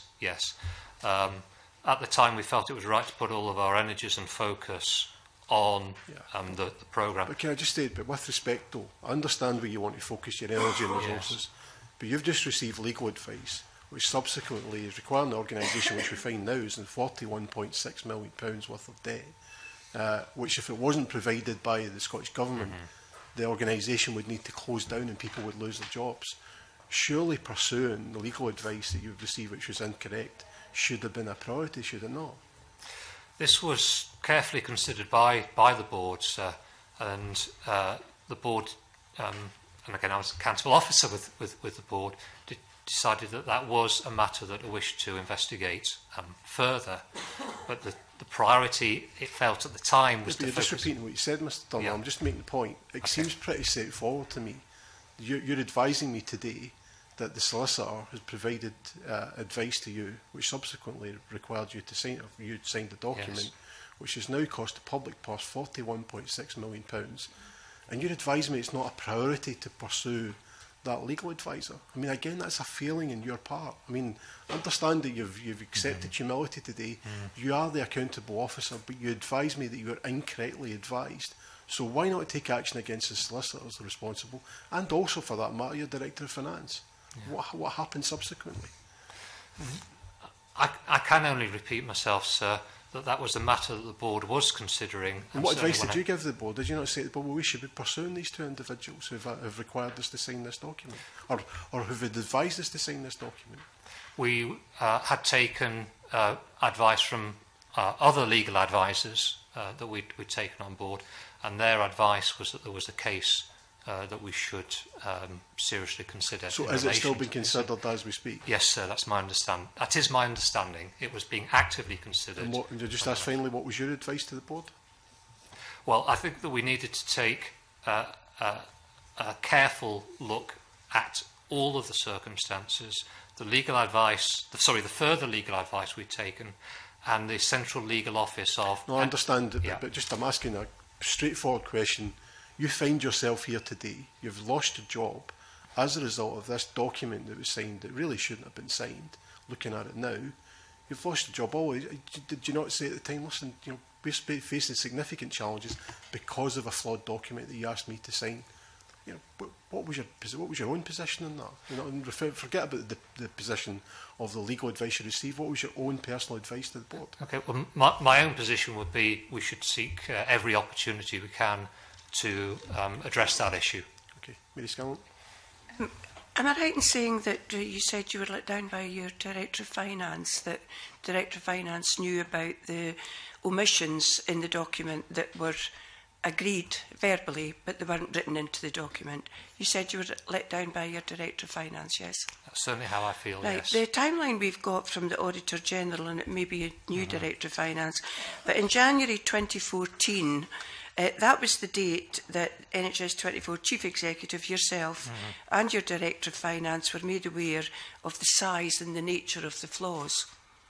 At the time, we felt it was right to put all of our energies and focus on the programme. But can I just say, but with respect though, I understand where you want to focus your energy and resources, but you've just received legal advice, which subsequently is requiring the organisation, which we find now is in £41.6 million worth of debt, which if it wasn't provided by the Scottish Government, the organisation would need to close down and people would lose their jobs. Surely pursuing the legal advice that you've received, which was incorrect, should have been a priority, should it not? This was carefully considered by the board, sir, and the board, and again I was accountable officer with the board, decided that was a matter that I wished to investigate further. but the priority it felt at the time was to You're just focus. repeating what you said, Mr. Dunlop. Yeah. I'm just making the point. It seems pretty straightforward to me. You're advising me today that the solicitor has provided advice to you, which subsequently required you to sign, or you'd signed the document, Yes. which has now cost the public purse £41.6 million. And you're advising me it's not a priority to pursue that legal advisor. I mean, again, that's a failing in your part. I mean, I understand that you've accepted humility today. You are the accountable officer, but you advise me that you were incorrectly advised. So why not take action against the solicitors responsible, and also, for that matter, your Director of Finance? Yeah. What happened subsequently? I can only repeat myself, sir, that was a matter that the board was considering. And what advice did you give the board? Did you not say to the board, well, we should be pursuing these two individuals who have required us to sign this document, or who've advised us to sign this document? We had taken advice from other legal advisors that we'd taken on board, and their advice was that there was a case that we should seriously consider. So is it still being considered as we speak? Yes, sir, that's my understanding. That is my understanding. It was being actively considered. And you just ask finally, what was your advice to the board? Well, I think that we needed to take a careful look at all of the circumstances, the legal advice, the further legal advice we'd taken, and the Central Legal Office of... No, I understand, yeah. but just I'm asking a straightforward question. You find yourself here today, you've lost your job as a result of this document that was signed that really shouldn't have been signed. Looking at it now, you've lost your job always. Did you not say at the time, listen, we're facing significant challenges because of a flawed document that you asked me to sign? What was your own position in that? And forget about the position of the legal advice you received. What was your own personal advice to the board? Okay, well, my own position would be we should seek every opportunity we can to address that issue. Okay, Mary Scanlon. Am I right in saying that you said you were let down by your Director of Finance, that Director of Finance knew about the omissions in the document that were agreed verbally, but they weren't written into the document? You said you were let down by your Director of Finance, yes? That's certainly how I feel, right, yes. The timeline we've got from the Auditor General, and it may be a new Director of Finance, but in January 2014, that was the date that NHS 24 Chief Executive, yourself and your Director of Finance were made aware of the size and the nature of the flaws.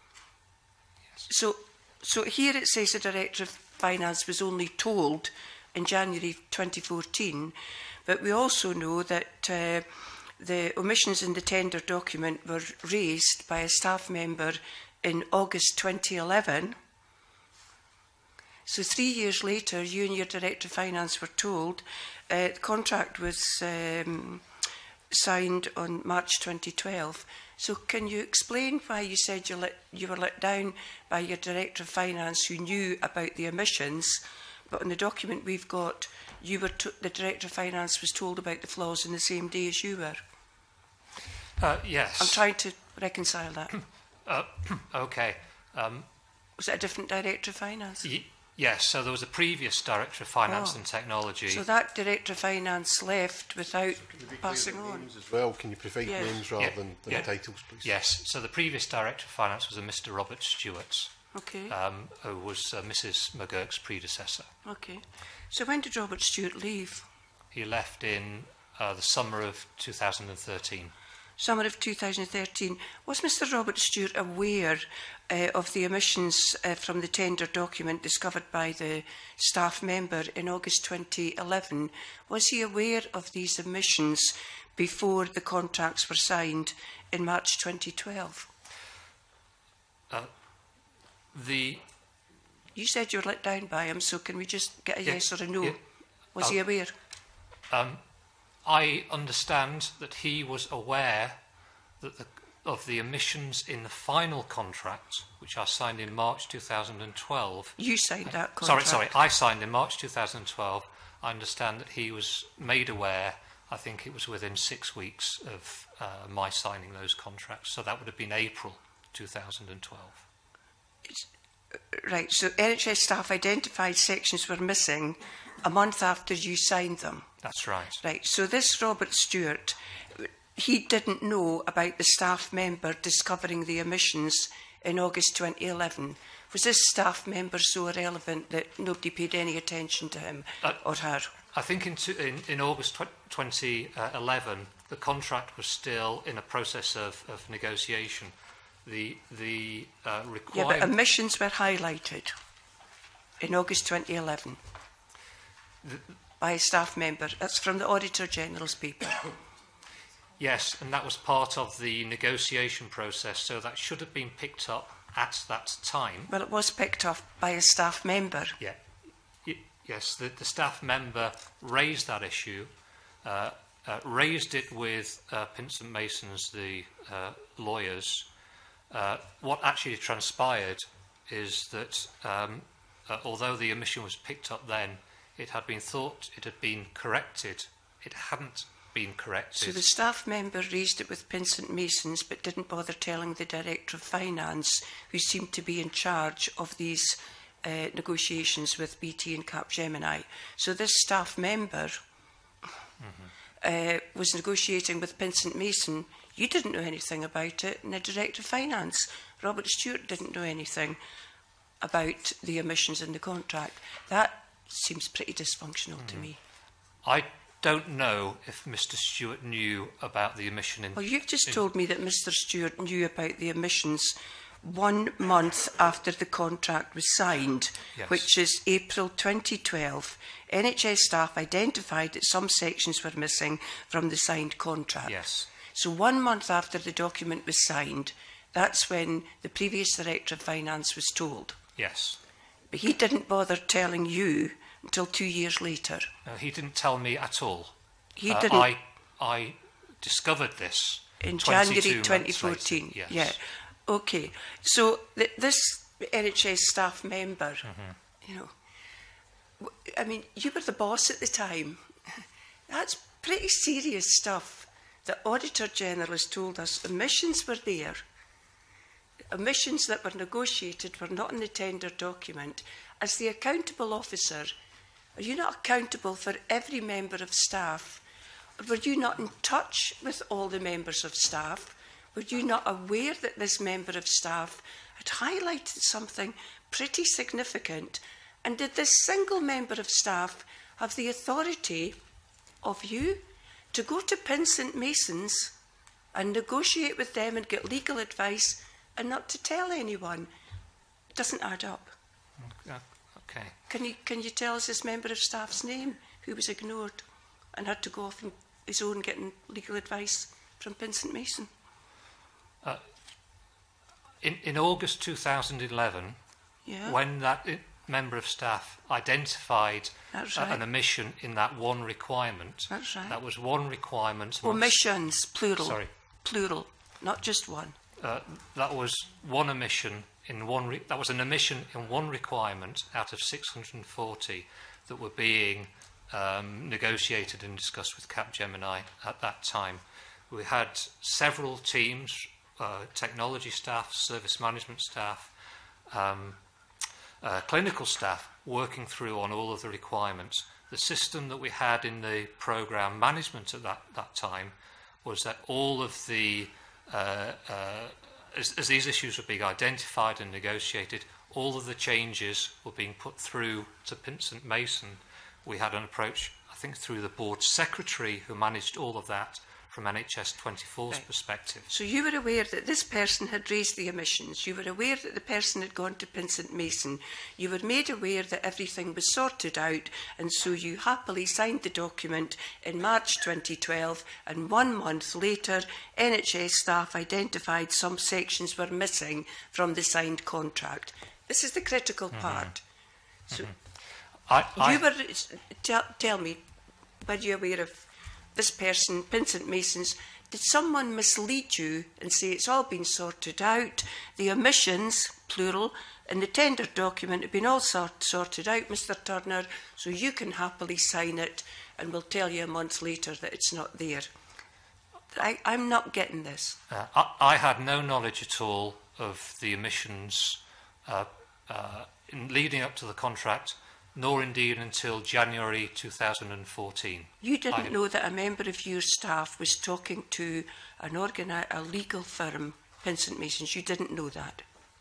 Yes. So here it says the Director of Finance was only told in January 2014, but we also know that the omissions in the tender document were raised by a staff member in August 2011. So 3 years later, you and your Director of Finance were told the contract was signed on March 2012. So can you explain why you said you were let down by your Director of Finance who knew about the omissions, but on the document we've got, the Director of Finance was told about the flaws in the same day as you were? Yes. I'm trying to reconcile that. Okay. Was it a different Director of Finance? Yes, so there was a previous Director of Finance and Technology. So that Director of Finance left without passing on. Names as well? Can you provide names rather than titles, please? Yes, so the previous Director of Finance was a Mr. Robert Stewart, who was Mrs. McGurk's predecessor. Okay. So when did Robert Stewart leave? He left in the summer of 2013. Summer of 2013. Was Mr. Robert Stewart aware of the omissions from the tender document discovered by the staff member in August 2011? Was he aware of these omissions before the contracts were signed in March 2012? You said you were let down by him, so can we just get a yes or a no? Was he aware? I understand that he was aware that of the omissions in the final contract, which I signed in March 2012. You signed that contract? Sorry, I signed in March 2012. I understand that he was made aware, I think it was within 6 weeks of my signing those contracts, so that would have been April 2012. Right, so NHS staff identified sections were missing a month after you signed them. That's right. Right, so this Robert Stewart, he didn't know about the staff member discovering the omissions in August 2011? Was this staff member so irrelevant that nobody paid any attention to him or her? I think in August 2011, the contract was still in a process of negotiation. The requirement... Yeah, but omissions were highlighted in August 2011 by a staff member. That's from the Auditor General's paper. Yes, and that was part of the negotiation process, so that should have been picked up at that time. Well, it was picked up by a staff member. Yeah. Yes, the staff member raised that issue, raised it with Pinsent Masons, the lawyers. What actually transpired is that although the omission was picked up then, it had been thought it had been corrected. It hadn't been corrected. So the staff member raised it with Pinsent Masons but didn't bother telling the Director of Finance, who seemed to be in charge of these negotiations with BT and Capgemini. So this staff member was negotiating with Pinsent Mason. You didn't know anything about it, and the Director of Finance, Robert Stewart, didn't know anything about the omissions in the contract. That seems pretty dysfunctional to me. I don't know if Mr. Stewart knew about the omission in... Well, you've just told me that Mr. Stewart knew about the omissions 1 month after the contract was signed, Yes. which is April 2012. NHS staff identified that some sections were missing from the signed contract. Yes. So 1 month after the document was signed, that's when the previous Director of Finance was told. Yes. But he didn't bother telling you until 2 years later. He didn't tell me at all. He didn't... I discovered this in January 2014. 2014. Yes. Yeah. Okay. So this NHS staff member, you know, I mean, you were the boss at the time. That's pretty serious stuff. The Auditor General has told us omissions were there. Omissions that were negotiated were not in the tender document. As the accountable officer, are you not accountable for every member of staff? Or were you not in touch with all the members of staff? Were you not aware that this member of staff had highlighted something pretty significant? And did this single member of staff have the authority of you to go to Pinsent Masons and negotiate with them and get legal advice and not to tell anyone? It doesn't add up. Okay. Can you tell us this member of staff's name who was ignored and had to go off on his own getting legal advice from Pinsent Mason? In August 2011, Yeah. when that member of staff identified That's right. an omission in that one requirement, That's right. that was one requirement. Omissions, plural. Sorry. Plural, not just one. That was one omission in one. That was an omission in one requirement out of 640 that were being negotiated and discussed with Capgemini at that time. We had several teams, technology staff, service management staff, clinical staff working through on all of the requirements. The system that we had in the programme management at that time was that all of the, as these issues were being identified and negotiated, all of the changes were being put through to Pinsent Mason. We had an approach, I think, through the board secretary who managed all of that from NHS 24's perspective. So you were aware that this person had raised the omissions. You were aware that the person had gone to Pinsent Mason. You were made aware that everything was sorted out, and so you happily signed the document in March 2012, and 1 month later, NHS staff identified some sections were missing from the signed contract. This is the critical part. So you were, tell me, were you aware of this person, Pinsent Masons? Did someone mislead you and say it's all been sorted out? The omissions, plural, in the tender document have been all sorted out, Mr. Turner, so you can happily sign it, and we'll tell you a month later that it's not there. I'm not getting this. I had no knowledge at all of the omissions in leading up to the contract, nor indeed until January 2014. You didn't know that a member of your staff was talking to a legal firm, Pinsent Masons. You didn't know that?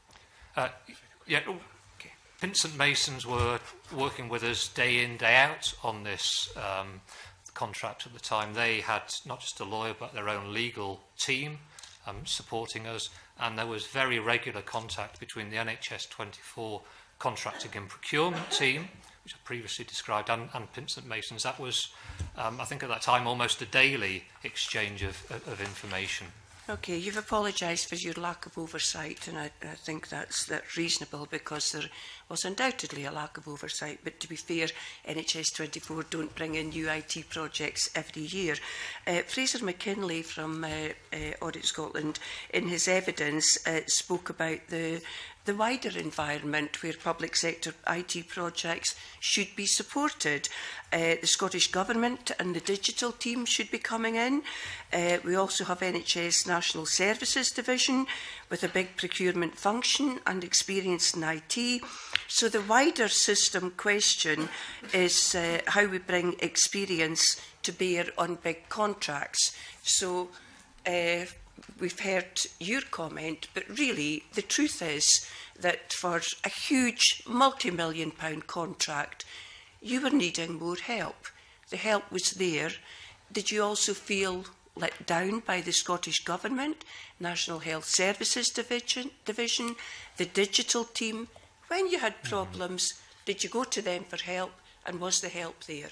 Yeah, okay. Vincent Masons were working with us day in, day out on this contract at the time. They had not just a lawyer, but their own legal team supporting us, and there was very regular contact between the NHS 24 contracting and procurement team, which I previously described, and Vincent Masons. That was, I think at that time, almost a daily exchange of information. Okay, you've apologised for your lack of oversight, and I think that's reasonable, because there was undoubtedly a lack of oversight. But to be fair, NHS 24 don't bring in new IT projects every year. Fraser McKinlay from Audit Scotland, in his evidence, spoke about the wider environment where public sector IT projects should be supported. The Scottish Government and the digital team should be coming in. We also have NHS National Services Division with a big procurement function and experience in IT. So the wider system question is how we bring experience to bear on big contracts. So we've heard your comment, but really the truth is that for a huge multi-million-pound contract, you were needing more help. The help was there. Did you also feel let down by the Scottish Government, National Health Services Division, the digital team? When you had problems, did you go to them for help, and was the help there?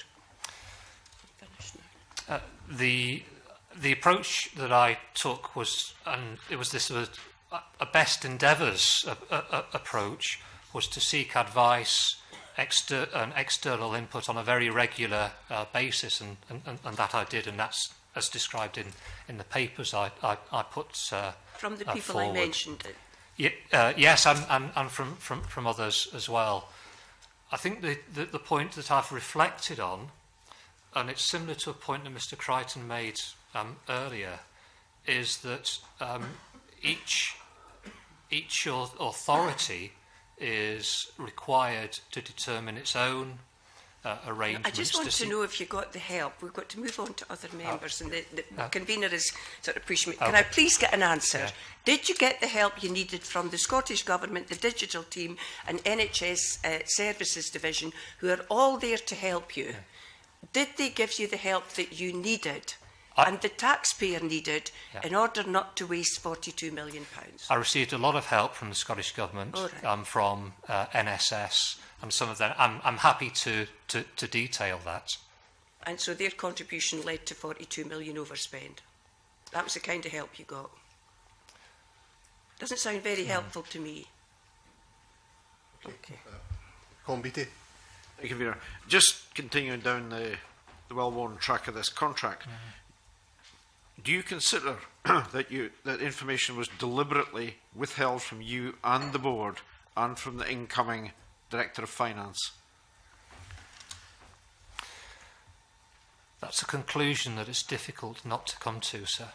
The approach that I took was, and it was this a best endeavours approach, was to seek advice and external input on a very regular basis, and that I did, and that's as described in the papers I put from the people forward. I mentioned it. Yes, and from others as well. I think the point that I've reflected on, and it's similar to a point that Mr. Crichton made earlier, is that each authority is required to determine its own arrangements. I just want to know if you got the help. We've got to move on to other members, and the convener is sort of pushing me. Can I please get an answer? Yeah. Did you get the help you needed from the Scottish Government, the digital team, and NHS Services Division, who are all there to help you? Yeah. Did they give you the help that you needed and the taxpayer needed in order not to waste £42 million? I received a lot of help from the Scottish Government, from NSS, and some of that. I'm happy to detail that. And so their contribution led to £42 million overspend. That was the kind of help you got. Doesn't sound very helpful to me. Okay. Committee. Thank you, Vera. Just continuing down the well-worn track of this contract, do you consider that information was deliberately withheld from you and the board and from the incoming Director of Finance? That's a conclusion that it's difficult not to come to, sir.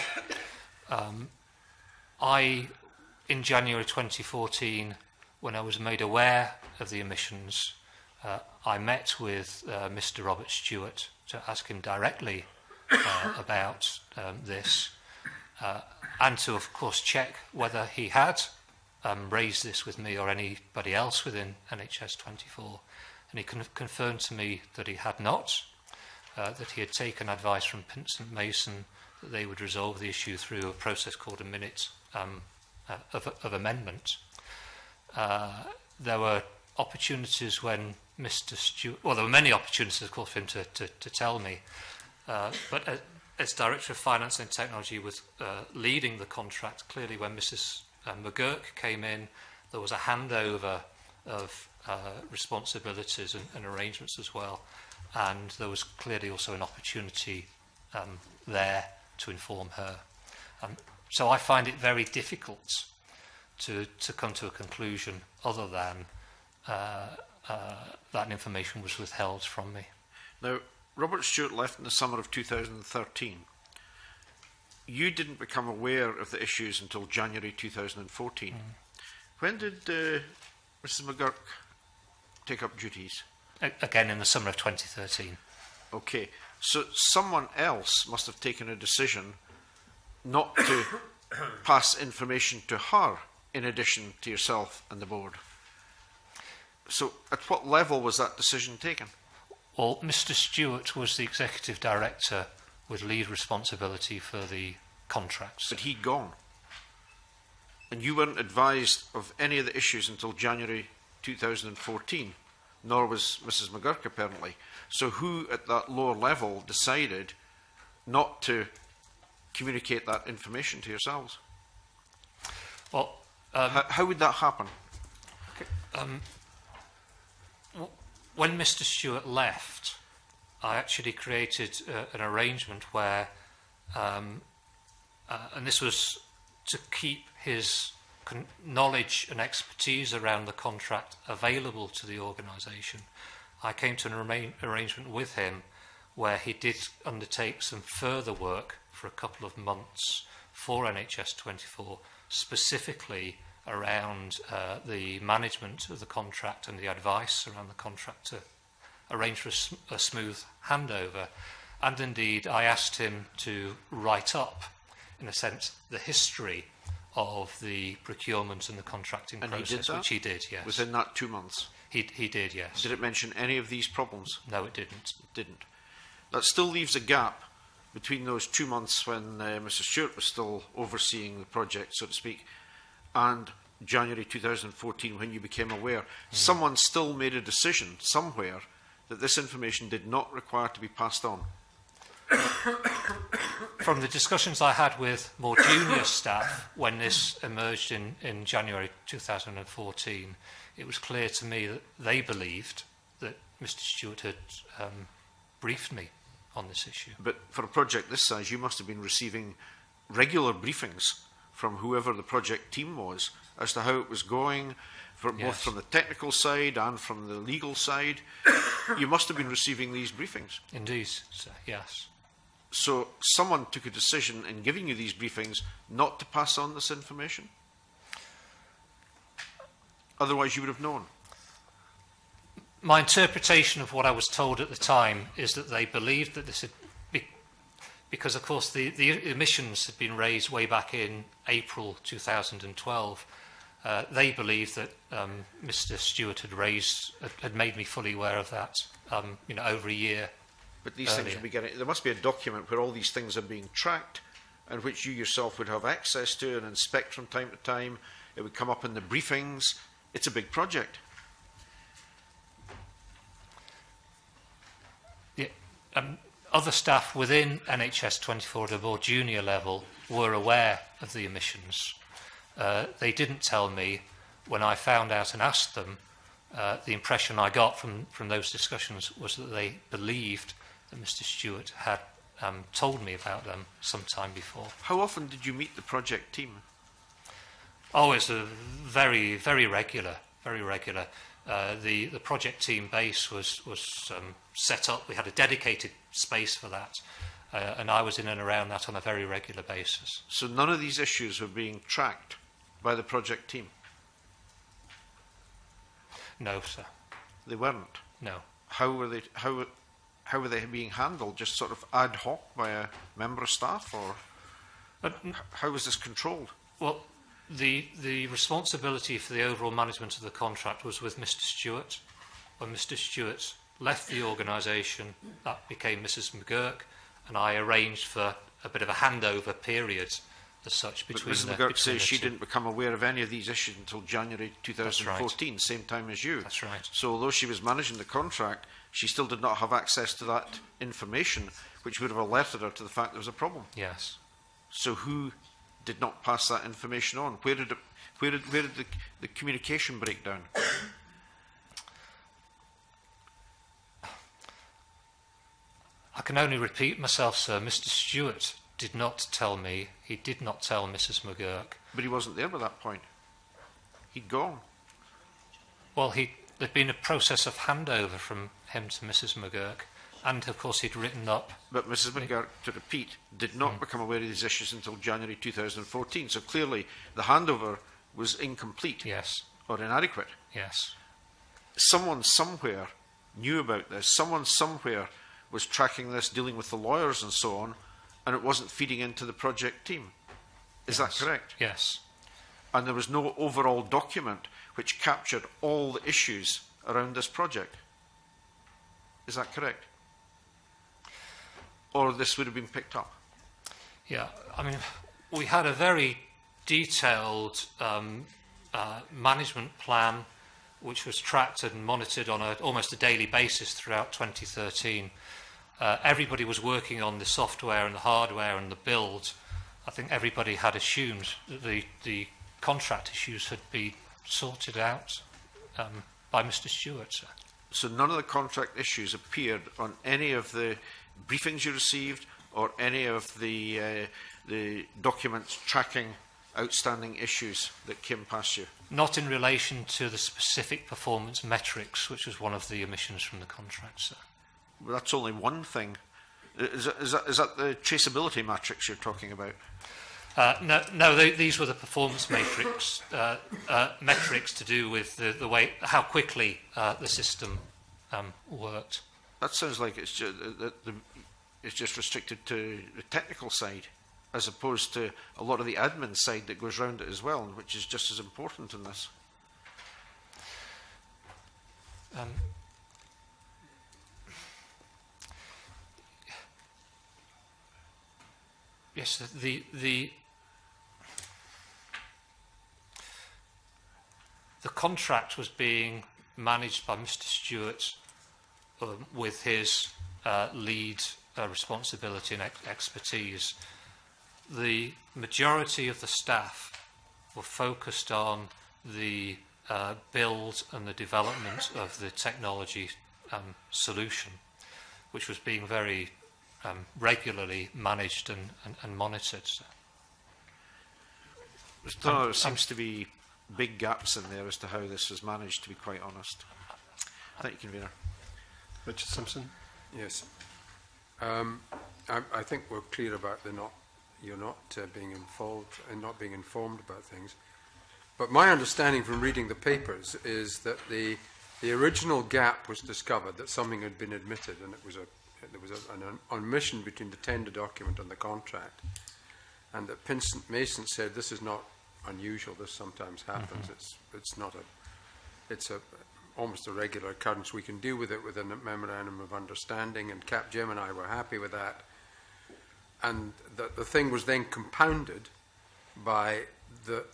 In January 2014, when I was made aware of the omissions, I met with Mr. Robert Stewart to ask him directly about this, and to, of course, check whether he had raised this with me or anybody else within NHS 24. And he confirmed to me that he had not, that he had taken advice from Vincent Mason that they would resolve the issue through a process called a minute of amendment. There were opportunities when Mr. Stewart, well, there were many opportunities, of course, for him to tell me, but as Director of Finance and Technology was leading the contract, clearly when Mrs. McGurk came in, there was a handover of responsibilities and arrangements as well, and there was clearly also an opportunity there to inform her. So I find it very difficult to come to a conclusion other than that information was withheld from me. Now, Robert Stewart left in the summer of 2013. You didn't become aware of the issues until January 2014. When did Mrs. McGurk take up duties? Again, in the summer of 2013. Okay, so someone else must have taken a decision not to pass information to her in addition to yourself and the board. So at what level was that decision taken? Well, Mr. Stewart was the executive director with lead responsibility for the contracts. But he'd gone. And you weren't advised of any of the issues until January 2014, nor was Mrs. McGurk apparently. So who at that lower level decided not to communicate that information to yourselves? Well, how would that happen? When Mr. Stewart left, I actually created an arrangement where, and this was to keep his knowledge and expertise around the contract available to the organisation. I came to an arrangement with him where he did undertake some further work for a couple of months for NHS 24, specifically around the management of the contract and the advice around the contract to arrange for a smooth handover. And indeed, I asked him to write up, in a sense, the history of the procurement and the contracting process, he did that? which he did, yes. Within that 2 months? He did, yes. Did it mention any of these problems? No, it didn't. It didn't. That still leaves a gap between those 2 months when Mr. Stewart was still overseeing the project, so to speak, and January 2014 when you became aware. Someone still made a decision somewhere that this information did not require to be passed on. From the discussions I had with more junior staff when this emerged in January 2014, it was clear to me that they believed that Mr. Stewart had briefed me on this issue. But for a project this size, you must have been receiving regular briefings from whoever the project team was as to how it was going, both from the technical side and from the legal side. You must have been receiving these briefings. Indeed, sir, yes. So someone took a decision in giving you these briefings not to pass on this information? Otherwise you would have known. My interpretation of what I was told at the time is that they believed that this had, because of course the emissions had been raised way back in April 2012. They believed that Mr. Stewart had made me fully aware of that, over a year. But these things would be getting. There must be a document where all these things are being tracked, and which you yourself would have access to and inspect from time to time. It would come up in the briefings. It's a big project. Yeah, other staff within NHS 24 at a more junior level were aware of the emissions. They didn't tell me when I found out and asked them. The impression I got from those discussions was that they believed that Mr. Stewart had told me about them some time before. How often did you meet the project team? Oh, it's a very, very regular, very regular. The project team base was set up. We had a dedicated space for that, and I was in and around that on a very regular basis. So none of these issues were being tracked by the project team? No, sir. They weren't? No. How were they? How were they being handled? Just sort of ad hoc by a member of staff, or how was this controlled? Well, the responsibility for the overall management of the contract was with Mr. Stewart. When Mr. Stewart left the organisation, that became Mrs. McGurk, and I arranged for a bit of a handover period as such between. But Mrs. McGurk says she didn't become aware of any of these issues until January 2014, right. Same time as you. That's right. So although she was managing the contract, she still did not have access to that information, which would have alerted her to the fact there was a problem. Yes. So who did not pass that information on? Where did the communication break down? I can only repeat myself, sir. Mr. Stewart did not tell me. He did not tell Mrs. McGurk. But he wasn't there by that point. He'd gone. Well, there'd been a process of handover from him to Mrs. McGurk, and of course he'd written up. But Mrs. McGurk, to repeat, did not become aware of these issues until January 2014. So clearly the handover was incomplete. Yes. Or inadequate. Yes. Someone somewhere knew about this. Someone somewhere was tracking this, dealing with the lawyers and so on, and it wasn't feeding into the project team. Is that correct? Yes. and there was no overall document which captured all the issues around this project. Is that correct? Or this would have been picked up? Yeah, I mean, we had a very detailed management plan which was tracked and monitored on almost a daily basis throughout 2013. Everybody was working on the software and the hardware and the build. I think everybody had assumed that the contract issues had been sorted out by Mr. Stewart. Sir. So none of the contract issues appeared on any of the briefings you received or any of the documents tracking outstanding issues that came past you? Not in relation to the specific performance metrics, which was one of the omissions from the contract, sir. Well, that's only one thing. Is that the traceability matrix you're talking about? No, these were the performance matrix, metrics to do with the way, how quickly the system worked. That sounds like it's just restricted to the technical side, as opposed to a lot of the admin side that goes around it as well, which is just as important in this. Yes, the contract was being managed by Mr. Stewart with his lead responsibility and expertise. The majority of the staff were focused on the build and the development of the technology solution, which was being very regularly managed and monitored. There seems to be big gaps in there as to how this was managed, to be quite honest. Thank you, Convener. Richard Simpson. Yes. I think we're clear about you're not being involved and not being informed about things. But my understanding from reading the papers is that the original gap was discovered, that something had been admitted, and there was an omission between the tender document and the contract, and that Mason said this is not unusual. This sometimes happens. It's almost a regular occurrence. We can deal with it with a memorandum of understanding, and Capgemini were happy with that. And the thing was then compounded by the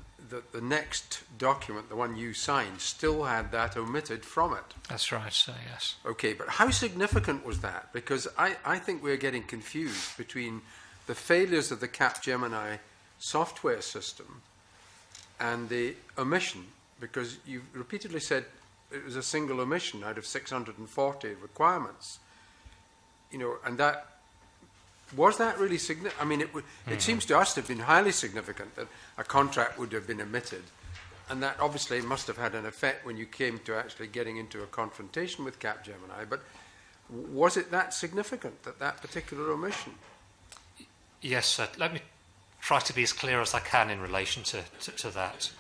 next document, the one you signed, still had that omitted from it. That's right, sir, yes. Okay, but how significant was that? Because I think we're getting confused between the failures of the Capgemini software system and the omission, because you've repeatedly said it was a single omission out of 640 requirements. You know, and that was that really significant? I mean, it seems to us to have been highly significant that a contract would have been omitted, and that obviously must have had an effect when you came to actually getting into a confrontation with Capgemini. But was it that significant, that particular omission? Yes, sir. Let me try to be as clear as I can in relation to that.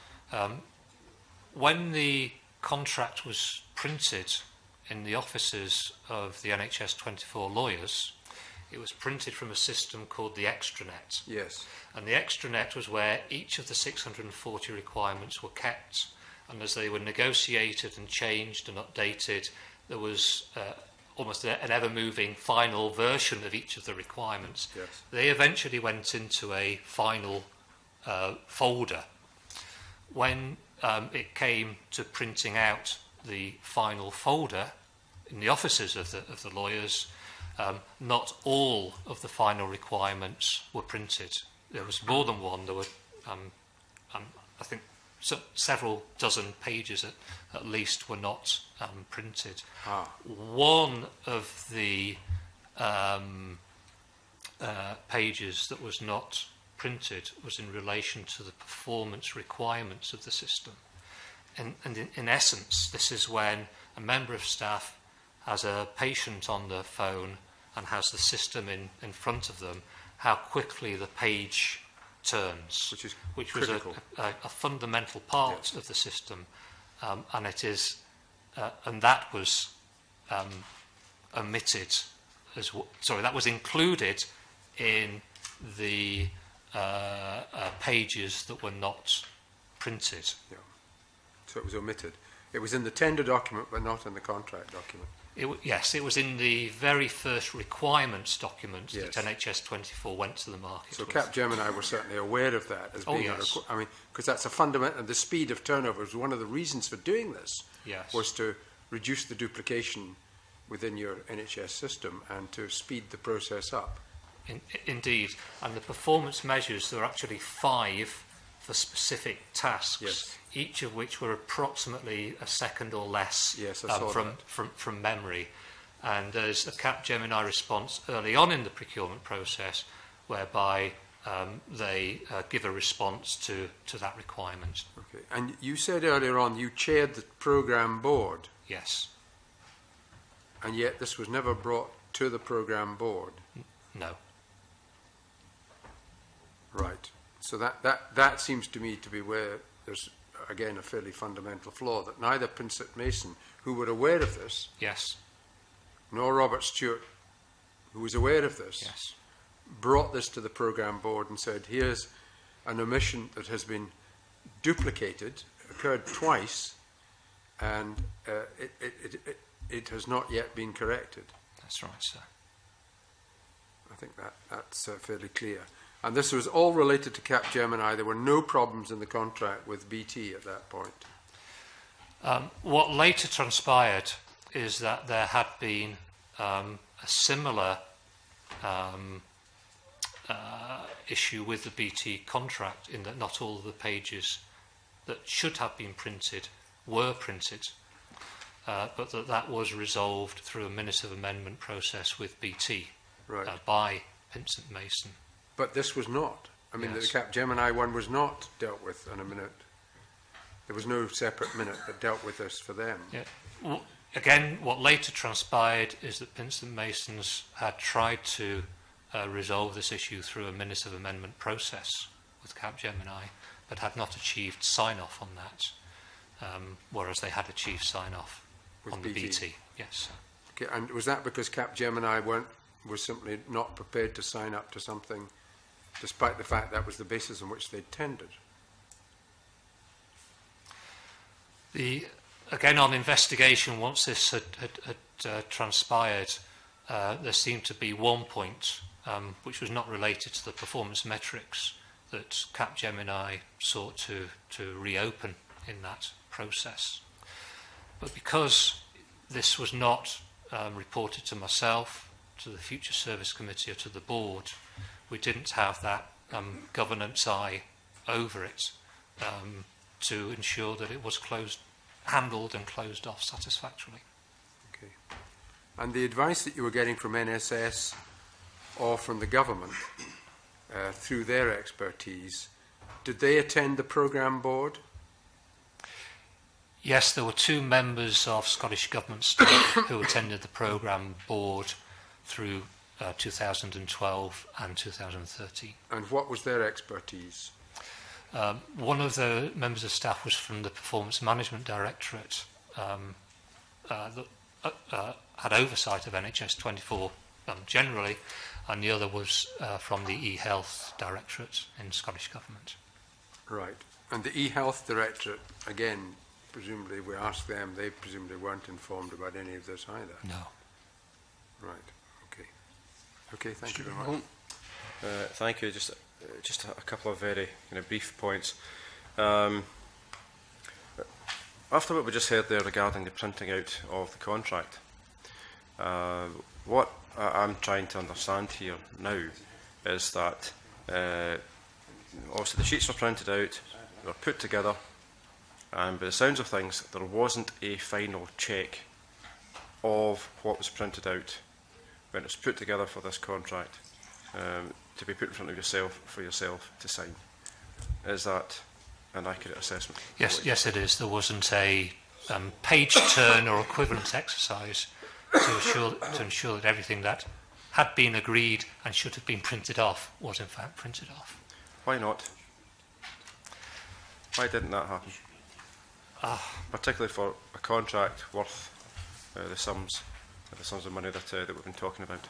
When the contract was printed in the offices of the NHS 24 lawyers, it was printed from a system called the extranet. Yes. And the extranet was where each of the 640 requirements were kept. And as they were negotiated and changed and updated, there was almost an ever-moving final version of each of the requirements. Yes. They eventually went into a final folder. When it came to printing out the final folder in the offices of the lawyers, not all of the final requirements were printed. There was more than one. There were, I think, several dozen pages at least were not printed. One of the pages that was not printed was in relation to the performance requirements of the system. And in essence, this is when a member of staff has a patient on the phone and has the system in front of them, how quickly the page turns, which was a fundamental part of the system, and it is, and that was omitted as that was included in the pages that were not printed. Yeah. So it was omitted. It was in the tender document, but not in the contract document. Yes, it was in the very first requirements document Yes. that NHS 24 went to the market So with. Capgemini were certainly aware of that as Oh, being yes. I mean, because that's a fundamental, and the speed of turnover was one of the reasons for doing this, Yes. was to reduce the duplication within your NHS system and to speed the process up. Indeed, and the performance measures, there were actually 5 for specific tasks, Yes. each of which were approximately a second or less Yes, I saw from memory. And there's a Capgemini response early on in the procurement process whereby they give a response to that requirement. Okay. And you said earlier on you chaired the programme board, Yes. and yet this was never brought to the programme board. No. Right. So that seems to me to be where there's, again, a fairly fundamental flaw, that neither Pinsent Mason, who were aware of this, Yes. nor Robert Stewart, who was aware of this, Yes. brought this to the programme board and said, here's an omission that has been duplicated, occurred twice, and it has not yet been corrected. That's right, sir. I think that's fairly clear. And this was all related to Capgemini. There were no problems in the contract with BT at that point. What later transpired is that there had been a similar issue with the BT contract, in that not all of the pages that should have been printed were printed, but that was resolved through a minute of amendment process with BT Right. by Pinsent Mason. But this was not. I mean, Yes. the Capgemini one was not dealt with in a minute. There was no separate minute that dealt with this for them. Yeah. Again, what later transpired is that Pinsent Masons had tried to resolve this issue through a minute of amendment process with Capgemini, but had not achieved sign-off on that, whereas they had achieved sign-off With on the BT. BT. Yes, sir. Okay, and was that because Capgemini was simply not prepared to sign up to something, despite the fact that was the basis on which they tendered? Again, on investigation, once this had transpired, there seemed to be one point which was not related to the performance metrics that Capgemini sought to reopen in that process. But because this was not reported to myself, to the Future Service Committee or to the board, we didn't have that governance eye over it to ensure that it was handled and closed off satisfactorily. Okay. And the advice that you were getting from NSS or from the government through their expertise, did they attend the programme board? Yes, there were 2 members of Scottish Government staff who attended the programme board through 2012 and 2013. And what was their expertise? One of the members of staff was from the Performance Management Directorate that had oversight of NHS 24 generally, and the other was from the e-Health Directorate in Scottish Government. Right. And the e-Health Directorate, again, presumably we asked them, they presumably weren't informed about any of this either. No. Right. Okay. Okay, thank you very much. Thank you. Just a couple of very kind of brief points. After what we just heard there regarding the printing out of the contract, what I'm trying to understand here now is that obviously the sheets were printed out, they were put together, and by the sounds of things, there wasn't a final check of what was printed out when it was put together for this contract to be put in front of yourself for yourself to sign. Is that an accurate assessment? Yes, it is. There wasn't a page turn or equivalent exercise to ensure that everything that had been agreed and should have been printed off was in fact printed off. Why not? Why didn't that happen? Particularly for a contract worth the sums of money that we've been talking about.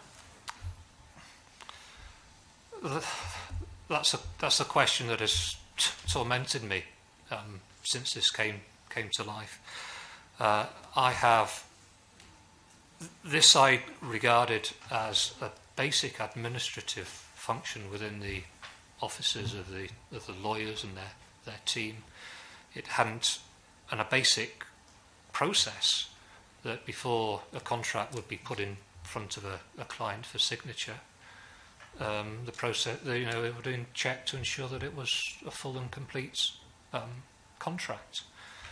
That's a question that has tormented me since this came to life. I have this I regarded as a basic administrative function within the offices of the lawyers and their team. It hadn't, and a basic process that before a contract would be put in front of a client for signature, the process, they were doing check to ensure that it was a full and complete contract.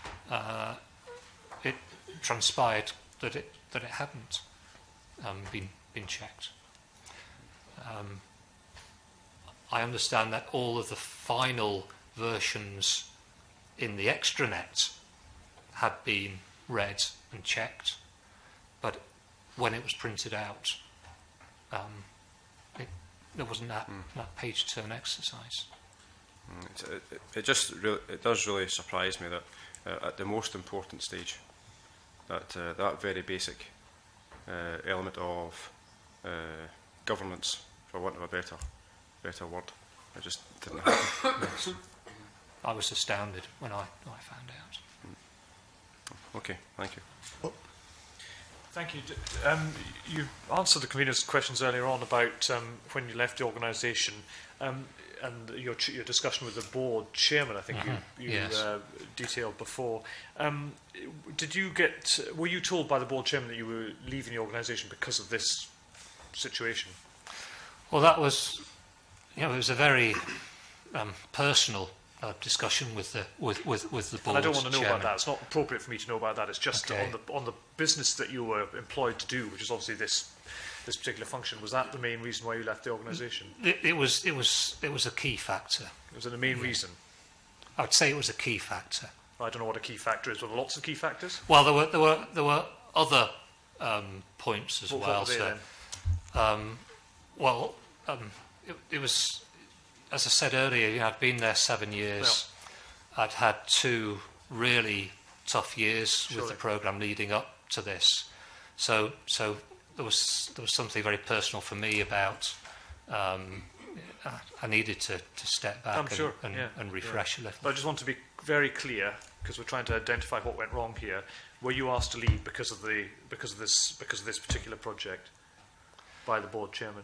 It transpired that it hadn't been checked. I understand that all of the final versions in the extranet had been read and checked, but when it was printed out, there wasn't that page turn exercise. It does really surprise me that at the most important stage, that very basic element of governance, for want of a better word, it just didn't happen. Yes. I was astounded when I found out. Okay, thank you. Thank you. You answered the convener's questions earlier on about when you left the organisation and your discussion with the board chairman. I think you yes. Detailed before. Were you told by the board chairman that you were leaving the organisation because of this situation? Well, that was, it was a very personal discussion with the board. And I don't want to know chairman. about that. It's not appropriate for me to know about that. It's just Okay. on the business that you were employed to do, which is obviously this particular function. Was that the main reason why you left the organisation? It was a key factor. Was it the main reason? I would say it was a key factor. I don't know what a key factor is. Were there lots of key factors? Well, there were other points as well. What were they then? It was, as I said earlier, I'd been there 7 years. Yeah. I'd had 2 really tough years with the programme leading up to this. So there was something very personal for me about. I needed to step back and refresh a little. But I just want to be very clear, because we're trying to identify what went wrong here. Were you asked to leave because of this particular project by the board chairman?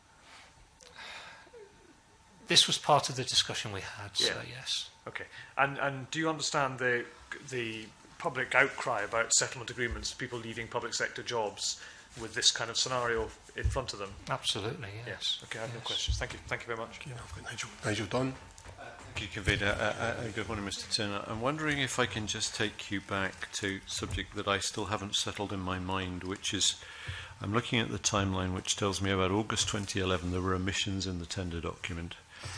This was part of the discussion we had, so yes. Okay. And do you understand the public outcry about settlement agreements, people leaving public sector jobs with this kind of scenario in front of them? Absolutely, yes. Okay, I have no questions. Thank you. Thank you very much. Yeah, I've got Nigel Dunn. Thank you, Convener. Good morning, Mr. Turner. I'm wondering if I can just take you back to a subject that I still haven't settled in my mind, which is, I'm looking at the timeline which tells me about August 2011 there were omissions in the tender document,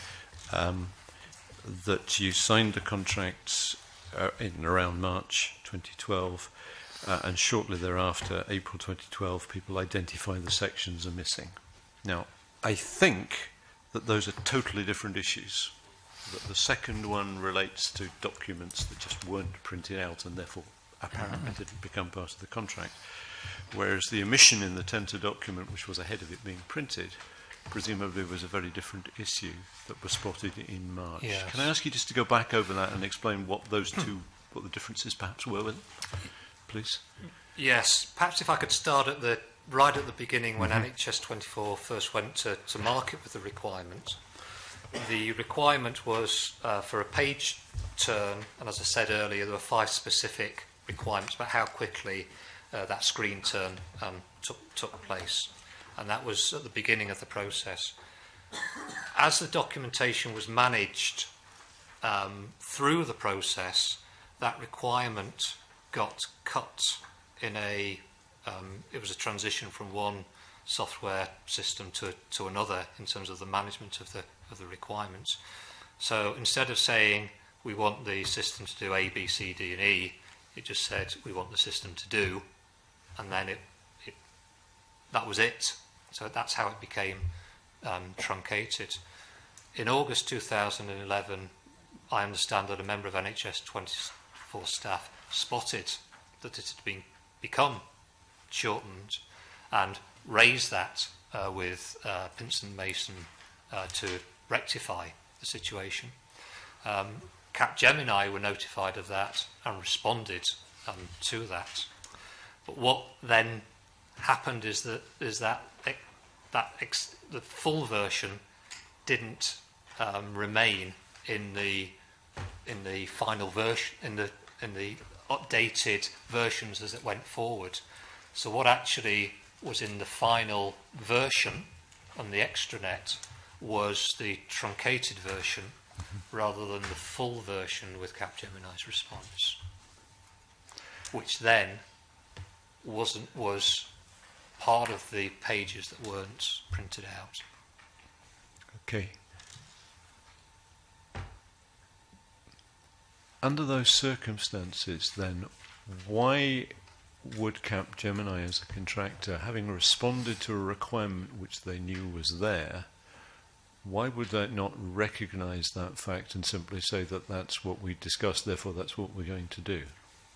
that you signed the contracts in around March 2012, and shortly thereafter, April 2012, people identify the sections are missing. Now, I think that those are totally different issues. That the second one relates to documents that just weren't printed out and therefore apparently didn't become part of the contract. Whereas the omission in the tender document, which was ahead of it being printed, presumably was a very different issue that was spotted in March. Yes. Can I ask you just to go back over that and explain what those two, what the differences perhaps were with it, please? Yes, perhaps if I could start right at the beginning when NHS 24 first went to market with the requirement. The requirement was for a page turn, and as I said earlier, there were 5 specific requirements about how quickly that screen turn took place. And that was at the beginning of the process. As the documentation was managed through the process, that requirement got cut in it was a transition from one software system to another in terms of the management of the requirements. So instead of saying we want the system to do A, B, C, D and E, it just said we want the system to do, and then that was it. So that's how it became truncated. In August 2011, I understand that a member of NHS 24 staff spotted that it had become shortened and raised that with Pinsent Mason to rectify the situation. Capgemini were notified of that and responded to that. But what then happened is that the full version didn't remain in the final version, in the updated versions as it went forward. So what actually was in the final version on the extranet was the truncated version rather than the full version with Capgemini's response, which then was part of the pages that weren't printed out. Okay. Under those circumstances, then, why would Capgemini as a contractor, having responded to a requirement which they knew was there, why would they not recognise that fact and simply say that that's what we discussed, therefore that's what we're going to do?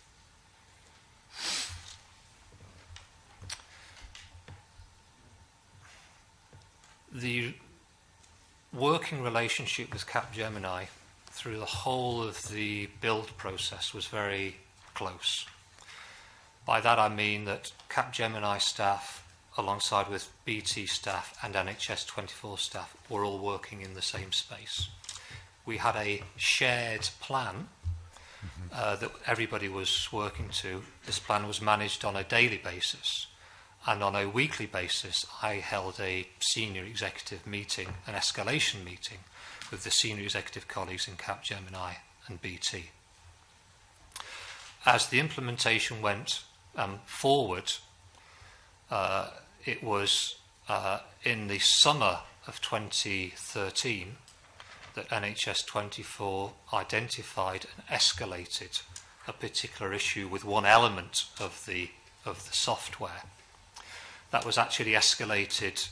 The working relationship with Capgemini through the whole of the build process was very close. By that I mean that Capgemini staff, alongside with BT staff and NHS 24 staff, were all working in the same space. We had a shared plan that everybody was working to. This plan was managed on a daily basis, and on a weekly basis I held a senior executive meeting, an escalation meeting, with the senior executive colleagues in Capgemini and BT. As the implementation went forward, it was in the summer of 2013 that NHS 24 identified and escalated a particular issue with one element of the software. That was actually escalated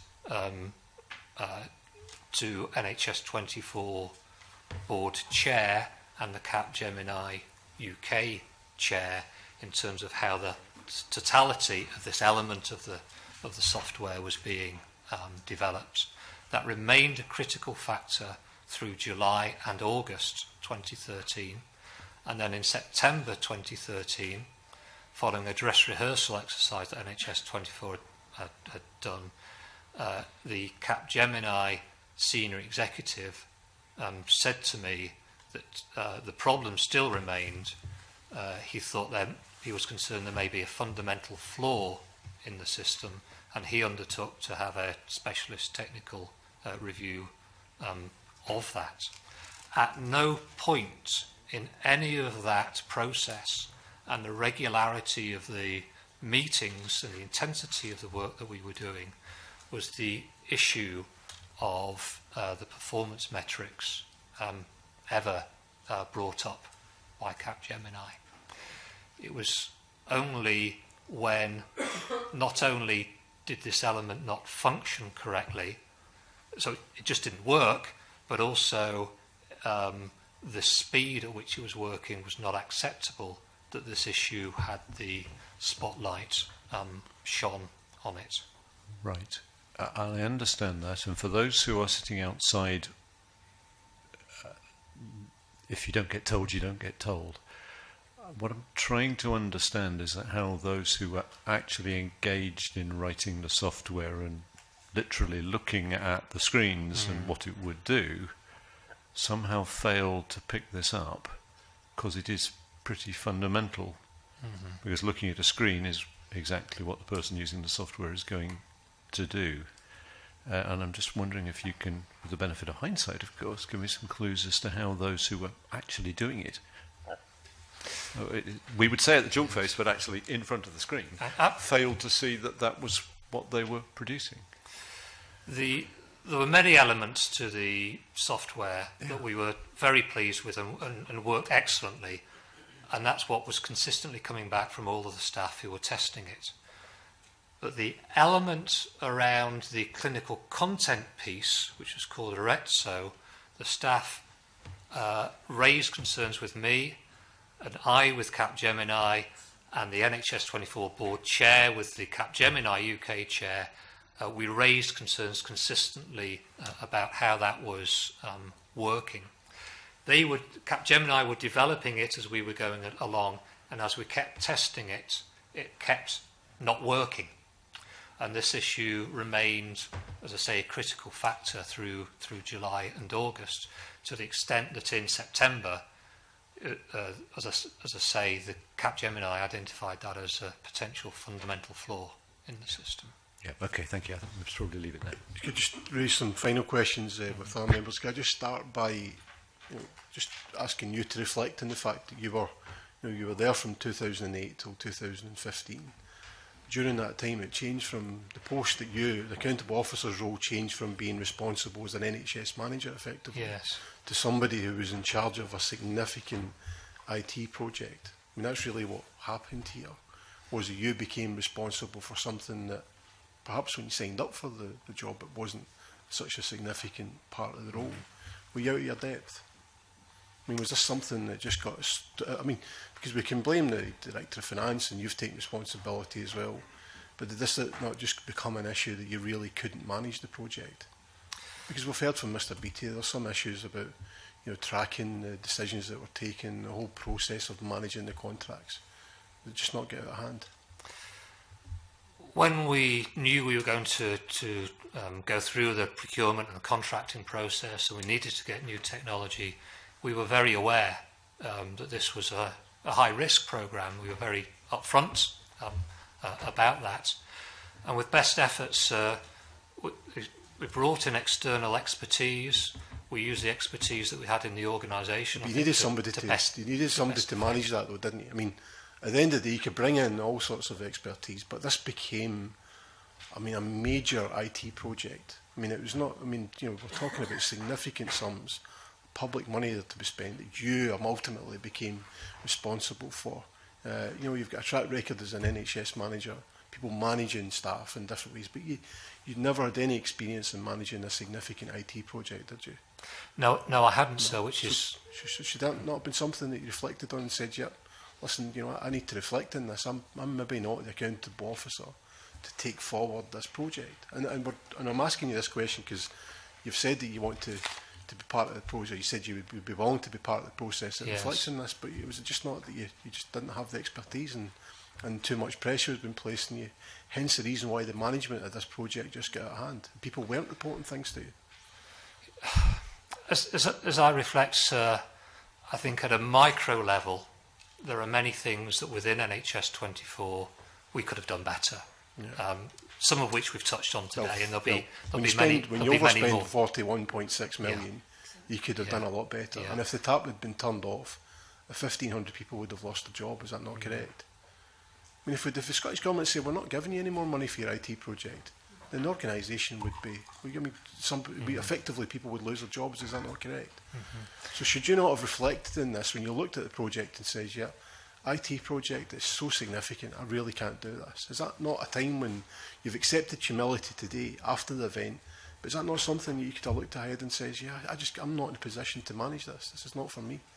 to NHS 24 board chair and the Capgemini UK chair in terms of how the totality of this element of the software was being developed. That remained a critical factor through July and August 2013, and then in September 2013, following a dress rehearsal exercise that NHS 24 had done, the Capgemini senior executive said to me that the problem still remained. He thought that he was concerned there may be a fundamental flaw in the system, and he undertook to have a specialist technical review of that. At no point in any of that process and the regularity of the meetings and the intensity of the work that we were doing was the issue of the performance metrics ever brought up by Capgemini. It was only when not only did this element not function correctly, so it just didn't work, but also the speed at which it was working was not acceptable, that this issue had the spotlight shone on it. Right. I understand that, and for those who are sitting outside, if you don't get told, you don't get told. What I'm trying to understand is that how those who are actually engaged in writing the software and literally looking at the screens and what it would do somehow failed to pick this up, because it is pretty fundamental. Because looking at a screen is exactly what the person using the software is going to do. And I'm just wondering if you can, with the benefit of hindsight, of course, give me some clues as to how those who were actually doing it, we would say at the chalk face, but actually in front of the screen, failed to see that that was what they were producing. There were many elements to the software that we were very pleased with and worked excellently, and that's what was consistently coming back from all of the staff who were testing it. But the element around the clinical content piece, which was called Arezzo, the staff raised concerns with me, and I with Capgemini, and the NHS 24 board chair with the Capgemini UK chair. We raised concerns consistently about how that was working. Capgemini were developing it as we were going along, and as we kept testing it, it kept not working. And this issue remained, as I say, a critical factor through July and August, to the extent that in September, as I say, the Capgemini identified that as a potential fundamental flaw in the system. Yeah, okay, thank you. I think we'll probably leave it there. I could just raise some final questions with our members. Could I just start by just asking you to reflect on the fact that you were there from 2008 till 2015. During that time, it changed from the post that the accountable officer's role changed from being responsible as an NHS manager, effectively, Yes. to somebody who was in charge of a significant IT project. I mean, that's really what happened here, was that you became responsible for something that perhaps when you signed up for the job, it wasn't such a significant part of the role. Were you out of your depth? I mean, was this something that just got us... I mean, because we can blame the Director of Finance, and you've taken responsibility as well, but did this not just become an issue that you really couldn't manage the project? Because we've heard from Mr Beattie, there's some issues about tracking the decisions that were taken, the whole process of managing the contracts. Did it just not get out of hand? When we knew we were going to go through the procurement and contracting process, and we needed to get new technology, we were very aware that this was a high-risk programme. We were very upfront about that. And with best efforts, we brought in external expertise. We used the expertise that we had in the organisation. You needed somebody to manage that, though, didn't you? I mean, at the end of the day, you could bring in all sorts of expertise, but this became, a major IT project. I mean, it was not, we're talking about significant sums, public money that to be spent, that you ultimately became responsible for. You've got a track record as an NHS manager, people managing staff in different ways, but you'd never had any experience in managing a significant IT project, did you? No, I hadn't, Should that not have been something that you reflected on and said, yeah, listen, I need to reflect on this. I'm maybe not the accountable officer to take forward this project. And I'm asking you this question because you've said that you want to be part of the process. You said you would be willing to be part of the process that reflects on this, but was it just not that you just didn't have the expertise and too much pressure has been placed on you? Hence the reason why the management of this project just got out of hand. People weren't reporting things to you. As I reflect, I think at a micro level, there are many things that within NHS 24 we could have done better. Yeah. Some of which we've touched on today, and there'll be many more. When you overspend 41.6 million, you could have done a lot better. Yeah. And if the tap had been turned off, 1,500 people would have lost their job. Is that not correct? I mean, if the Scottish Government say we're not giving you any more money for your IT project, then the organisation would be, effectively people would lose their jobs. Is that not correct? So should you not have reflected in this when you looked at the project and says, yeah, IT project is so significant, I really can't do this? Is that not a time when you've accepted humility today after the event, but is that not something that you could have looked ahead and says, yeah, I'm not in a position to manage this. This is not for me.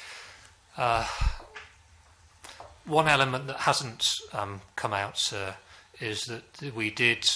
One element that hasn't come out is that we did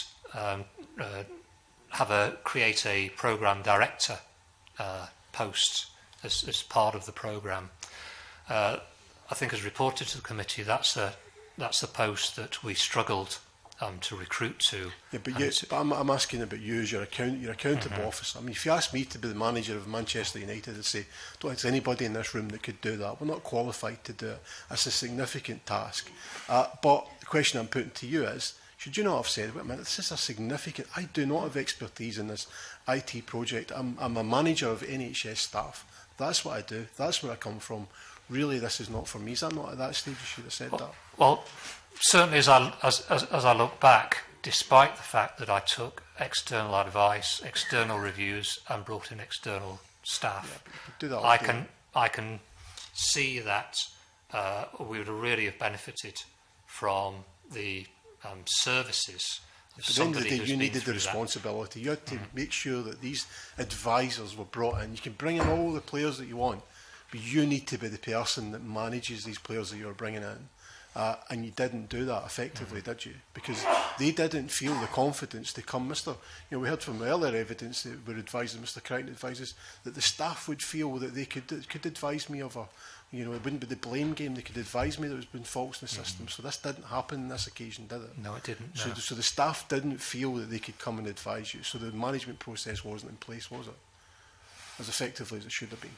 create a programme director post as part of the programme. I think, as reported to the committee, that's a post that we struggled to recruit to. Yeah, but I'm asking about you as your accountable officer. I mean, if you ask me to be the manager of Manchester United, I'd say, I don't think there's anybody in this room that could do that. We're not qualified to do it. That's a significant task. But the question I'm putting to you is, should you not have said, wait a minute, this is a significant... I do not have expertise in this IT project. I'm a manager of NHS staff. That's what I do. That's where I come from. Really, this is not for me. Is that not at that stage you should have said that? Well, certainly as I look back, despite the fact that I took external advice, external reviews, and brought in external staff, I can see that we would really have benefited from the services. At the end of the day, you needed the responsibility. You had to make sure that these advisors were brought in. You can bring in all the players that you want, but you need to be the person that manages these players that you're bringing in. And you didn't do that effectively, did you? Because they didn't feel the confidence to come, we heard from earlier evidence that we're advising, Mr. Crichton advises, that the staff would feel that they could advise me of it wouldn't be the blame game, they could advise me that there's been faults in the system. So this didn't happen on this occasion, did it? No, it didn't. So, No. so the staff didn't feel that they could come and advise you. So the management process wasn't in place, was it? As effectively as it should have been.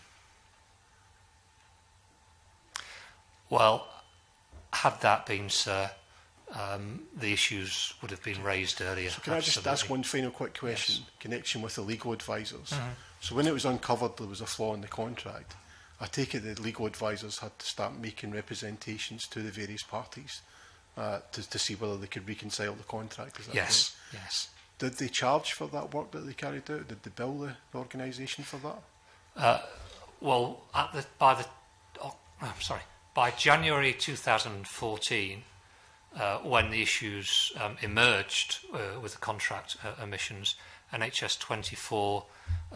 Well, had that been, sir, the issues would have been raised earlier. So can I just ask one final quick question in connection with the legal advisors? So when it was uncovered there was a flaw in the contract, I take it the legal advisors had to start making representations to the various parties to see whether they could reconcile the contract. Is that Yes, right? yes. Did they charge for that work that they carried out? Did they bill the organisation for that? Well, by January 2014, when the issues emerged with the contract omissions, NHS 24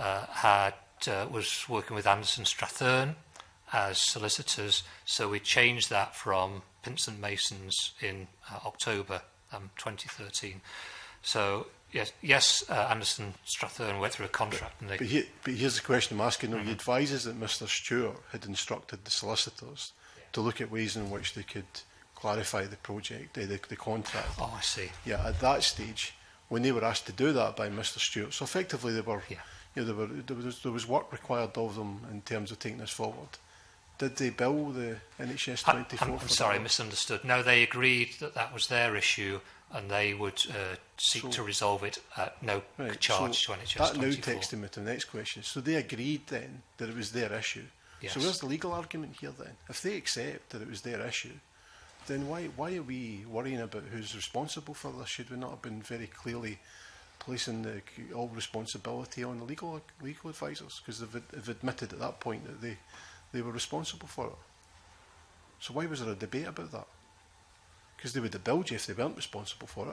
was working with Anderson Strathern as solicitors, so we changed that from Pinsent Masons in October 2013. So yes, Anderson Strathern went through a contract. And they But here's the question I'm asking. He advises that Mr. Stewart had instructed the solicitors to look at ways in which they could clarify the project, the contract. Oh, I see. Yeah, at that stage, when they were asked to do that by Mr. Stewart, so effectively they were, there was work required of them in terms of taking this forward. Did they bill the NHS 24? I'm sorry, misunderstood. No, they agreed that that was their issue and they would seek to resolve it at no charge to NHS 24. That now takes me to the next question. So they agreed then that it was their issue. Yes. So where's the legal argument here then? If they accept that it was their issue, then why are we worrying about who's responsible for this? Should we not have been very clearly placing all responsibility on the legal advisors? Because they've admitted at that point that they were responsible for it. So why was there a debate about that? Because they would have billed you if they weren't responsible for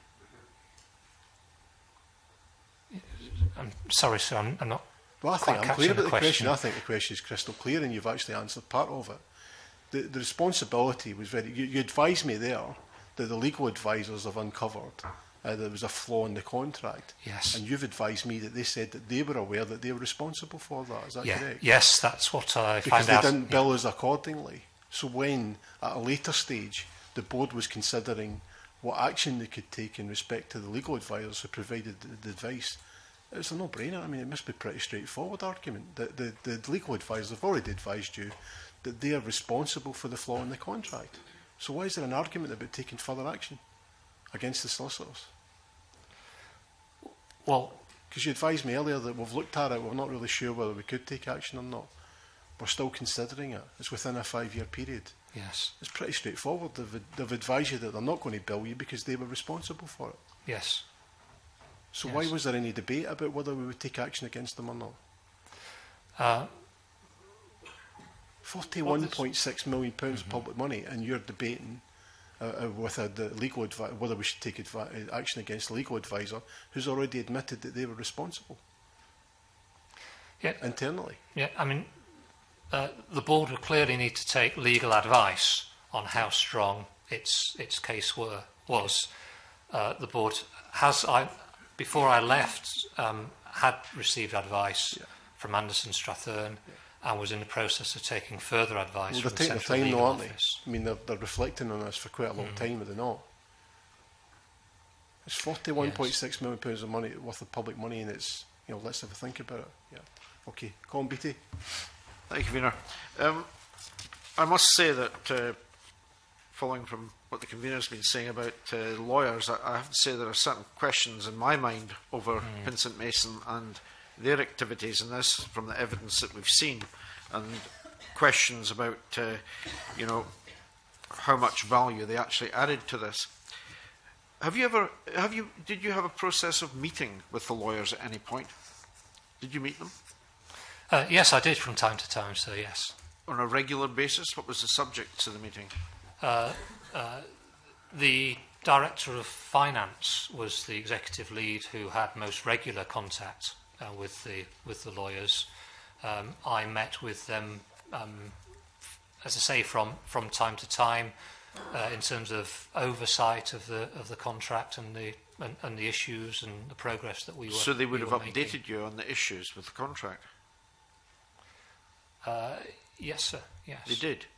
it. I'm sorry, sir, I'm not. Well, I think I'm clear about the question. question. I think the question is crystal clear, and you've actually answered part of it. The responsibility was very. You advised me there that the legal advisors have uncovered there was a flaw in the contract. Yes. And you've advised me that they said that they were aware that they were responsible for that. Is that correct? Yes, that's what I because found out. Because they didn't bill us accordingly. So when, at a later stage, the board was considering what action they could take in respect to the legal advisors who provided the advice, it's a no-brainer. I mean, it must be a pretty straightforward argument. The legal advisors have already advised you that they are responsible for the flaw in the contract. So why is there an argument about taking further action against the solicitors? Well, because you advised me earlier that we've looked at it, we're not really sure whether we could take action or not. We're still considering it. It's within a 5-year period. Yes. It's pretty straightforward. They've advised you that they're not going to bill you because they were responsible for it. Yes. So why was there any debate about whether we would take action against them or not? £41.6 million of public money, and you're debating with the legal whether we should take action against the legal advisor who's already admitted that they were responsible internally. Yeah, I mean, the board would clearly need to take legal advice on how strong its case was. The board has, before I left, had received advice from Anderson Strathern and was in the process of taking further advice from the Central Legal Office. I mean, they're reflecting on this for quite a long time, are they not? It's £41.6 million of money worth of public money, and it's, let's have a think about it. Yeah. Okay, Colin Beattie. Thank you, Convener. I must say that, following from what the convener's been saying about lawyers, I have to say there are certain questions in my mind over Pinsent Mason and their activities in this, from the evidence that we've seen, and questions about, how much value they actually added to this. Did you have a process of meeting with the lawyers at any point? Did you meet them? Yes, I did from time to time, so yes. On a regular basis? What was the subject to the meeting? The Director of Finance was the executive lead who had most regular contact with the lawyers. I met with them, as I say, from time to time. in terms of oversight of the contract and the issues and the progress that we were. So they would have making. updated you on the issues with the contract? Yes, sir. Yes. They did.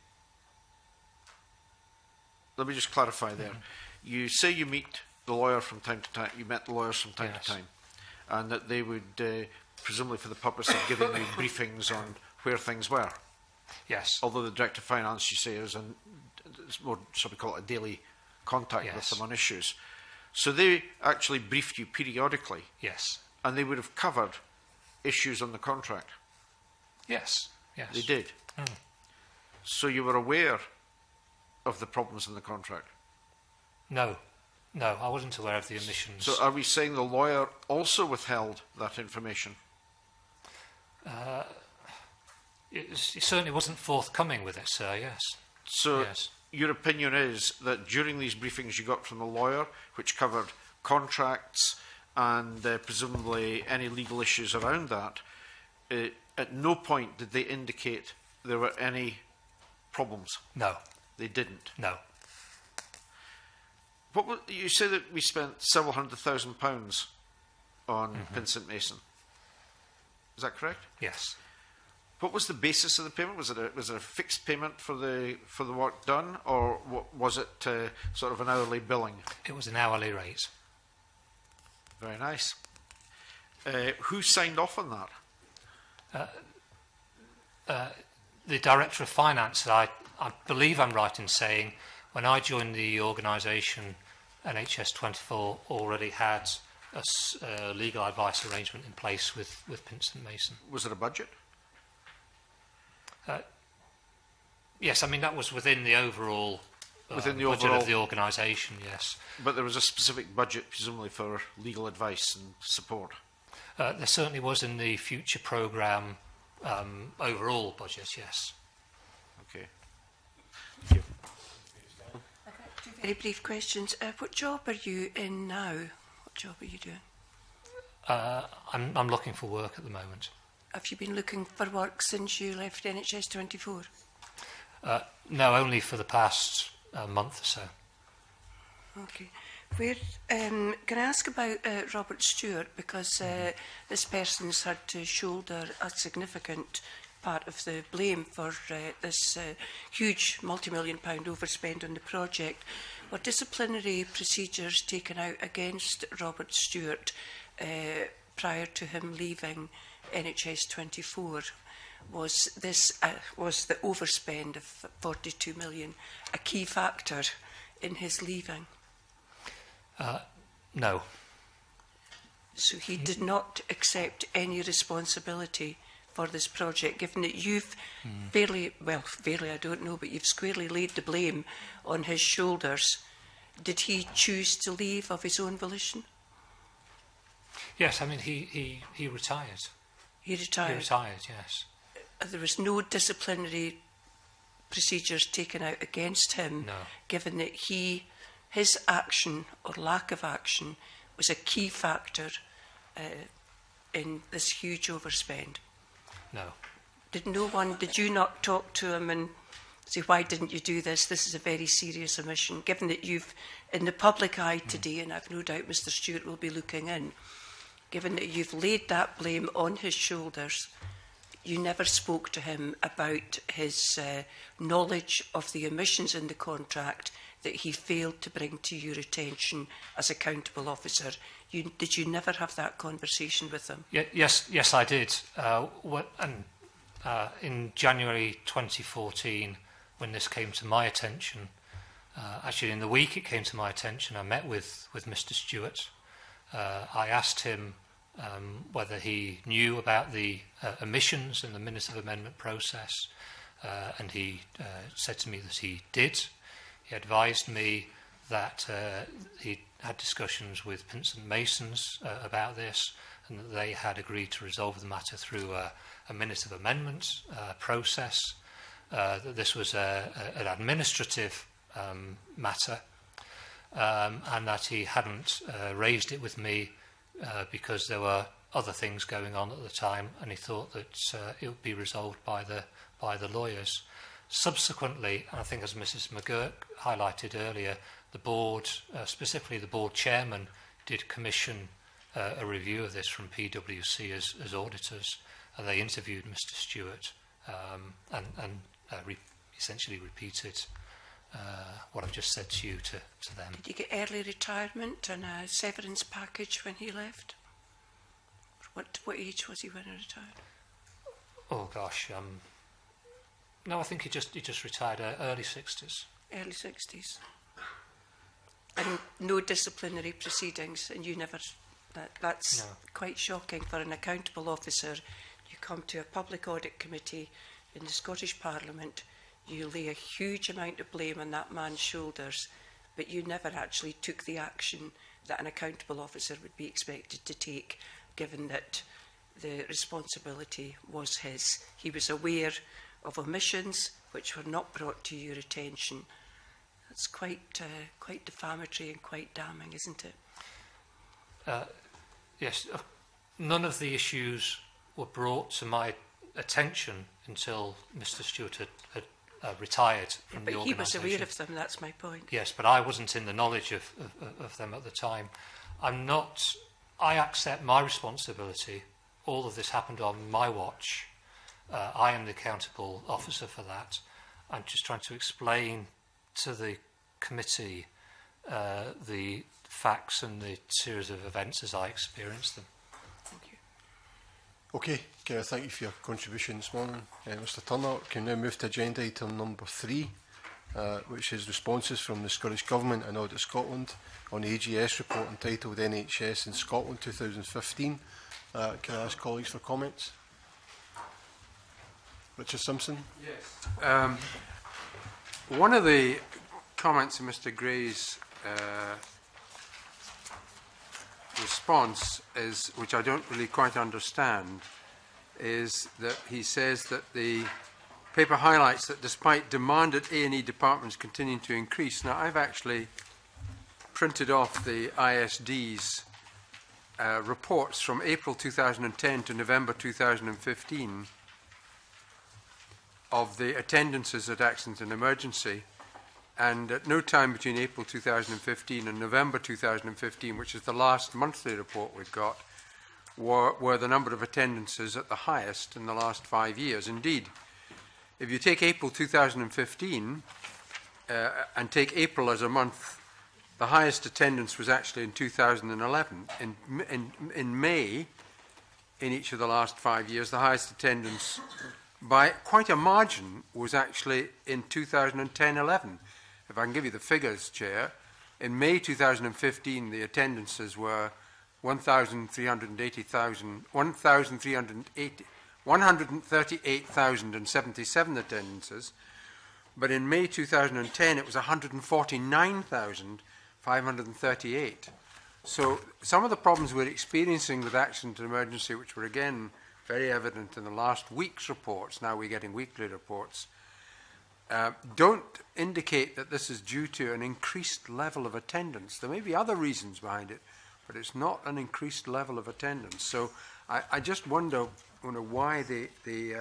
Let me just clarify there. You say you meet the lawyer from time to time. You met the lawyers from time to time, and that they would, presumably for the purpose of giving you briefings on where things were. Yes. Although the Director of Finance, you say, is more, shall we call it, a daily contact with them on issues. So they actually briefed you periodically. Yes. And they would have covered issues on the contract. Yes. Yes. They did. So you were aware of the problems in the contract? No. No, I wasn't aware of the omissions. So are we saying the lawyer also withheld that information? It certainly wasn't forthcoming with it, sir, yes. So yes. Your opinion is that during these briefings you got from the lawyer, which covered contracts and presumably any legal issues around that, at no point did they indicate there were any problems? No. They didn't? No. What was, you say that we spent several £100,000 on Vincent Mason. Is that correct? Yes. What was the basis of the payment? Was it a fixed payment for the work done, or was it sort of an hourly billing? It was an hourly rate. Very nice. Who signed off on that? The Director of Finance, I believe I'm right in saying, when I joined the organisation, NHS 24 already had a legal advice arrangement in place with Vincent Mason. Was it a budget? Yes, I mean that was within the overall budget of the organisation. Yes, but there was a specific budget, presumably for legal advice and support. There certainly was in the future programme overall budget. Yes. Okay. Thank you. Two very brief questions. What job are you in now? What job are you doing? I'm looking for work at the moment. Have you been looking for work since you left NHS 24? No, only for the past month or so. Okay. Where, can I ask about Robert Stewart? Because this person's had to shoulder a significant part of the blame for this huge multi-million-pound overspend on the project. Were disciplinary procedures taken out against Robert Stewart prior to him leaving NHS 24? Was the overspend of 42 million a key factor in his leaving? No. So he did not accept any responsibility for this project, given that you've fairly, I don't know, but you've squarely laid the blame on his shoulders. Did he choose to leave of his own volition? Yes, I mean he retired. He retired? He retired, yes. There was no disciplinary procedures taken out against him, no. Given that his action or lack of action was a key factor in this huge overspend? No. Did you not talk to him and say, why didn't you do this? This is a very serious omission. Given that you've, in the public eye today, and I've no doubt Mr. Stewart will be looking in, given that you've laid that blame on his shoulders, you never spoke to him about his knowledge of the omissions in the contract that he failed to bring to your attention as accountable officer. Did you never have that conversation with him? Yes, I did. In January 2014, when this came to my attention, actually in the week it came to my attention, I met with Mr. Stewart. I asked him whether he knew about the omissions in the Minute of Amendment process, and he said to me that he did. He advised me that he had discussions with Vincent Masons about this, and that they had agreed to resolve the matter through a Minute of Amendment process, that this was an administrative matter, and that he hadn't raised it with me because there were other things going on at the time, and he thought that it would be resolved by the lawyers. Subsequently, and I think as Mrs McGurk highlighted earlier, the board, specifically the board chairman, did commission a review of this from PwC as auditors, and they interviewed Mr Stewart and essentially repeated what I've just said to you to them. Did he get early retirement and a severance package when he left? What age was he when he retired? Oh gosh, no, I think he just retired early 60s. Early 60s. And no disciplinary proceedings, and you never... That's quite shocking for an accountable officer. You come to a public audit committee in the Scottish Parliament, you lay a huge amount of blame on that man's shoulders, but you never actually took the action that an accountable officer would be expected to take, given that the responsibility was his. He was aware of omissions which were not brought to your attention. That's quite defamatory and quite damning, isn't it? Yes, none of the issues were brought to my attention until Mr Stewart had retired from the organisation. But he was aware of them, that's my point. Yes, but I wasn't in the knowledge of them at the time. I accept my responsibility. All of this happened on my watch. I am the accountable officer for that. I'm just trying to explain to the committee the facts and the series of events as I experienced them. Thank you. Okay, thank you for your contribution this morning. Mr Turner, can now move to agenda item number 3, which is responses from the Scottish Government and Audit Scotland on the AGS report entitled NHS in Scotland 2015. Can I ask colleagues for comments? Richard Simpson? Yes. One of the comments in Mr Gray's response is, which I don't really quite understand, is that he says that the paper highlights that despite demand at A&E departments continuing to increase. Now, I've actually printed off the ISD's reports from April 2010 to November 2015 of the attendances at accident and emergency, and at no time between April 2015 and November 2015, which is the last monthly report we've got, were the number of attendances at the highest in the last 5 years. Indeed, if you take April 2015 and take April as a month, the highest attendance was actually in 2011. In May, in each of the last 5 years, the highest attendance by quite a margin was actually in 2010-11. If I can give you the figures, Chair, in May 2015, the attendances were 138,077 attendances, but in May 2010 it was 149,538. So some of the problems we're experiencing with accident and emergency, which were again very evident in the last week's reports, now we're getting weekly reports, don't indicate that this is due to an increased level of attendance. There may be other reasons behind it, but it's not an increased level of attendance. So I just wonder why the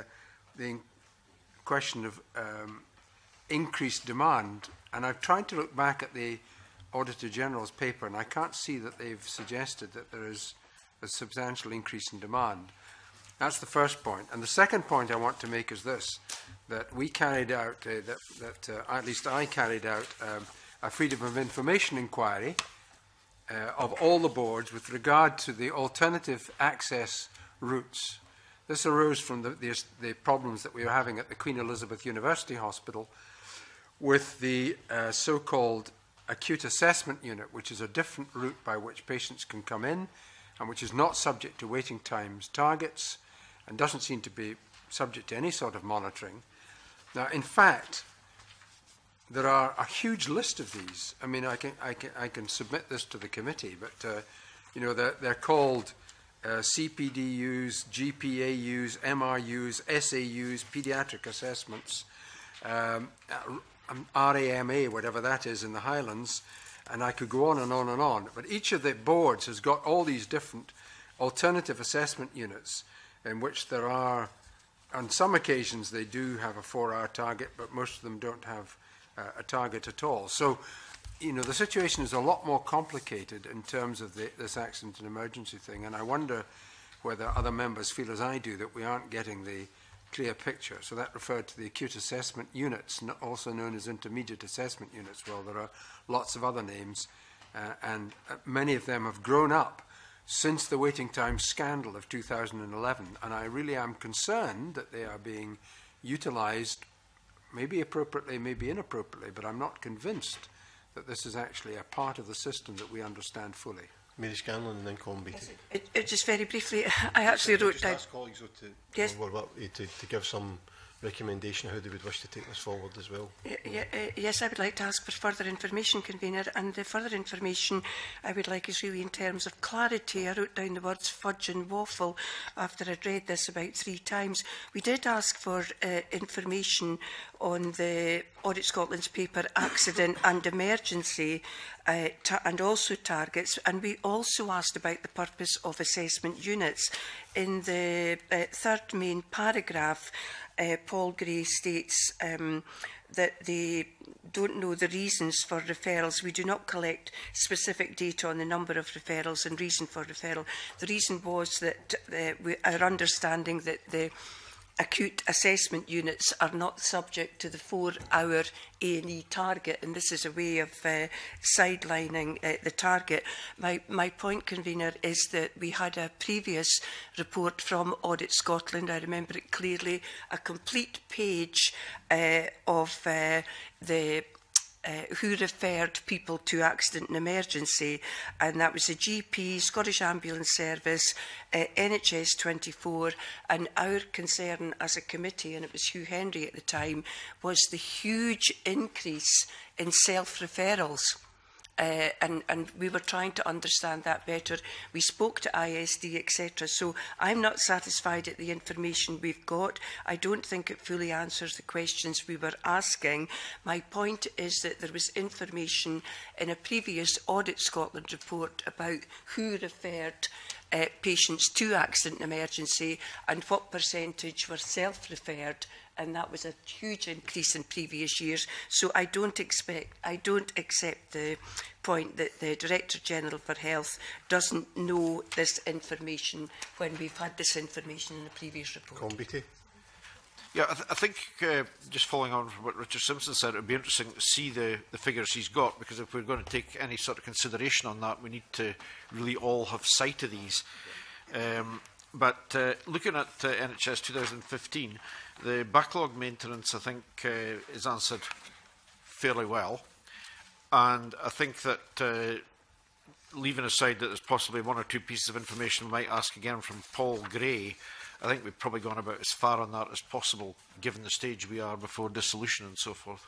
question of increased demand, and I've tried to look back at the Auditor General's paper, and I can't see that they've suggested that there is a substantial increase in demand. That's the first point. And the second point I want to make is this, that we carried out, at least I carried out a Freedom of Information inquiry of all the boards with regard to the alternative access routes. This arose from the problems that we were having at the Queen Elizabeth University Hospital with the so-called acute assessment unit, which is a different route by which patients can come in and which is not subject to waiting times targets and doesn't seem to be subject to any sort of monitoring. Now, in fact, there are a huge list of these. I mean, I can submit this to the committee, but they're called CPDUs, GPAUs, MRUs, SAUs, paediatric assessments, RAMA, whatever that is in the Highlands, and I could go on and on and on. But each of the boards has got all these different alternative assessment units in which there are on some occasions they do have a 4-hour target, but most of them don't have a target at all. So, you know, the situation is a lot more complicated in terms of this accident and emergency thing, and I wonder whether other members feel as I do that we aren't getting the clear picture. So that referred to the acute assessment units, also known as intermediate assessment units. Well, there are lots of other names, and many of them have grown up since the waiting time scandal of 2011, and I really am concerned that they are being utilised, maybe appropriately, maybe inappropriately, but I'm not convinced that this is actually a part of the system that we understand fully. Mary Scanlon and then Colin Beattie. Just very briefly, I actually wrote down... ask colleagues Yes. to give some recommendation how they would wish to take this forward as well. Yes, I would like to ask for further information, Convener, and the further information I would like is really in terms of clarity. I wrote down the words fudge and waffle after I'd read this about 3 times. We did ask for information on the Audit Scotland's paper accident and emergency and also targets, and we also asked about the purpose of assessment units. In the third main paragraph, Paul Gray states that they don't know the reasons for referrals. We do not collect specific data on the number of referrals and reason for referral. The reason was that our understanding that the acute assessment units are not subject to the 4-hour A&E target, and this is a way of sidelining the target. My point, Convener, is that we had a previous report from Audit Scotland, I remember it clearly, a complete page of the who referred people to accident and emergency, and that was the GP, Scottish Ambulance Service, NHS 24, and our concern as a committee, and it was Hugh Henry at the time, was the huge increase in self-referrals. And we were trying to understand that better. We spoke to ISD, etc. So I'm not satisfied at the information we've got. I don't think it fully answers the questions we were asking. My point is that there was information in a previous Audit Scotland report about who referred patients to accident and emergency and what percentage were self-referred, and that was a huge increase in previous years. So I don't accept the point that the Director General for Health doesn't know this information when we've had this information in the previous report. Colin Beattie. Yeah, I think just following on from what Richard Simpson said, it would be interesting to see the figures he's got, because if we're going to take any sort of consideration on that, we need to really all have sight of these. But looking at NHS 2015, the backlog maintenance, I think, is answered fairly well. And I think that, leaving aside that there's possibly 1 or 2 pieces of information we might ask again from Paul Gray, I think we've probably gone about as far on that as possible, given the stage we are before dissolution and so forth.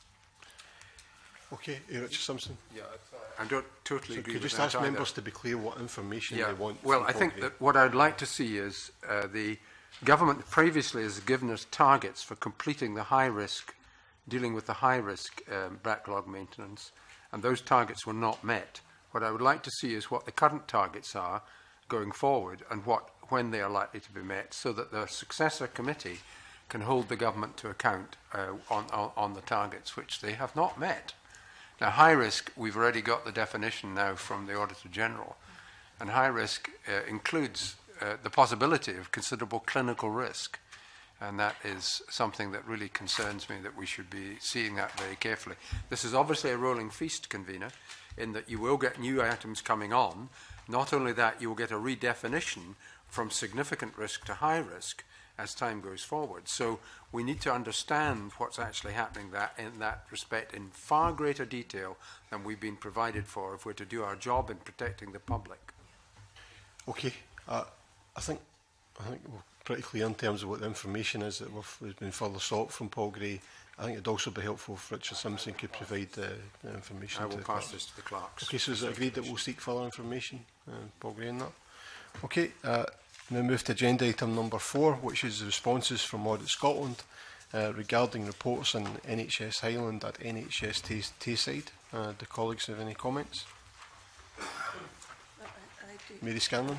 Okay, Richard Simpson. Yeah, I don't totally agree with that. Could you just ask members to be clear what information they want? Well, I think that what I'd like to see is the government previously has given us targets for completing the high risk, dealing with the high risk backlog maintenance, and those targets were not met. What I would like to see is what the current targets are going forward and when they are likely to be met, so that the successor committee can hold the government to account on the targets which they have not met. Now, high risk, we've already got the definition now from the Auditor General, and high risk includes the possibility of considerable clinical risk, and that is something that really concerns me, that we should be seeing that very carefully. This is obviously a rolling feast, Convener, in that you will get new items coming on. Not only that, you will get a redefinition from significant risk to high risk as time goes forward. So we need to understand what's actually happening in that respect in far greater detail than we've been provided for if we're to do our job in protecting the public. Okay, I think we're pretty clear in terms of what the information is that there's been further sought from Paul Gray. I think it'd also be helpful if Richard Simpson could provide the information. I will pass this to the clerks. Okay, so is it agreed that we'll seek further information, Paul Gray, on that? Okay, now move to agenda item number 4, which is responses from Audit Scotland regarding reports on NHS Highland at NHS Tayside. Do colleagues have any comments? Mary Scanlon.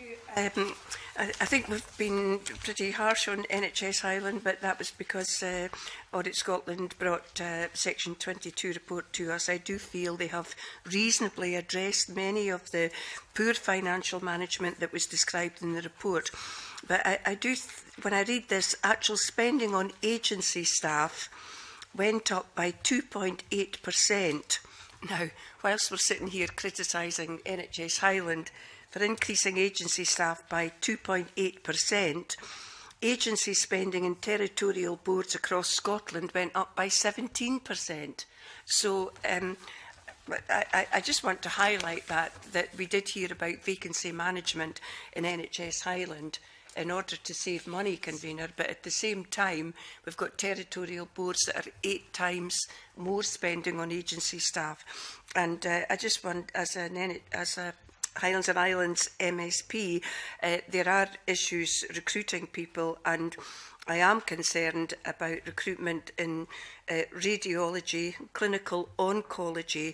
I think we've been pretty harsh on NHS Highland, but that was because Audit Scotland brought Section 22 report to us. I do feel they have reasonably addressed many of the poor financial management that was described in the report. But when I read this, actual spending on agency staff went up by 2.8%. Now, whilst we're sitting here criticising NHS Highland for increasing agency staff by 2.8%, agency spending in territorial boards across Scotland went up by 17%. So I just want to highlight that we did hear about vacancy management in NHS Highland in order to save money, convener, but at the same time we've got territorial boards that are 8 times more spending on agency staff. And I just want, as a Highlands and Islands MSP, there are issues recruiting people, and I am concerned about recruitment in radiology, clinical oncology,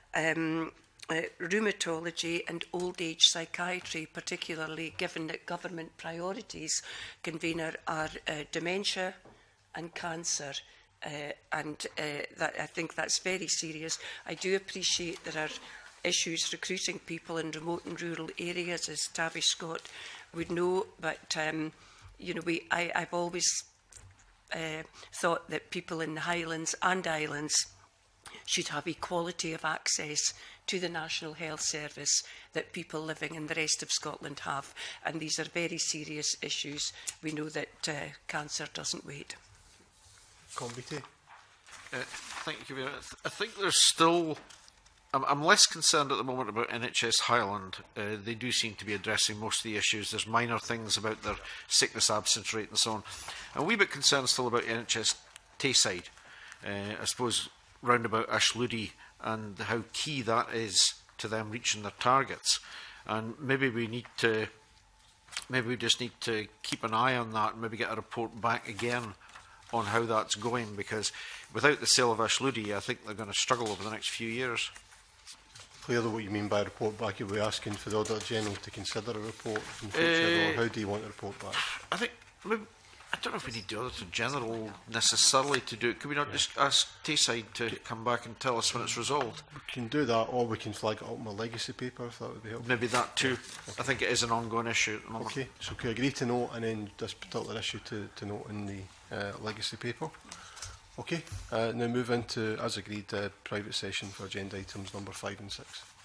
rheumatology and old age psychiatry, particularly given that government priorities, convener, are dementia and cancer. That, I think that's very serious. I do appreciate there are issues recruiting people in remote and rural areas, as Tavish Scott would know, but you know, I've always thought that people in the Highlands and Islands should have equality of access to the National Health Service that people living in the rest of Scotland have. And these are very serious issues. We know that cancer doesn't wait. Committee. Thank you. I think there's still... I'm less concerned at the moment about NHS Highland. They do seem to be addressing most of the issues. There's minor things about their sickness absence rate and so on. I'm a wee bit concerned still about NHS Tayside. I suppose round about Ashloody and how key that is to them reaching their targets. And maybe we just need to keep an eye on that and maybe get a report back again on how that's going, because without the sale of Ashloody, I think they're going to struggle over the next few years. Clearly what you mean by report back, you'll be asking for the Auditor General to consider a report in future, or how do you want the report back? I think, I don't know if we need the Auditor General necessarily to do it. Could we not just ask Tayside to come back and tell us when it's resolved? We can do that, or we can flag it up in my legacy paper, if that would be helpful. Maybe that too. I think it is an ongoing issue. Okay, so can we agree to note, and then this particular issue to note in the legacy paper? Okay, now move into, as agreed, private session for agenda items number 5 and 6.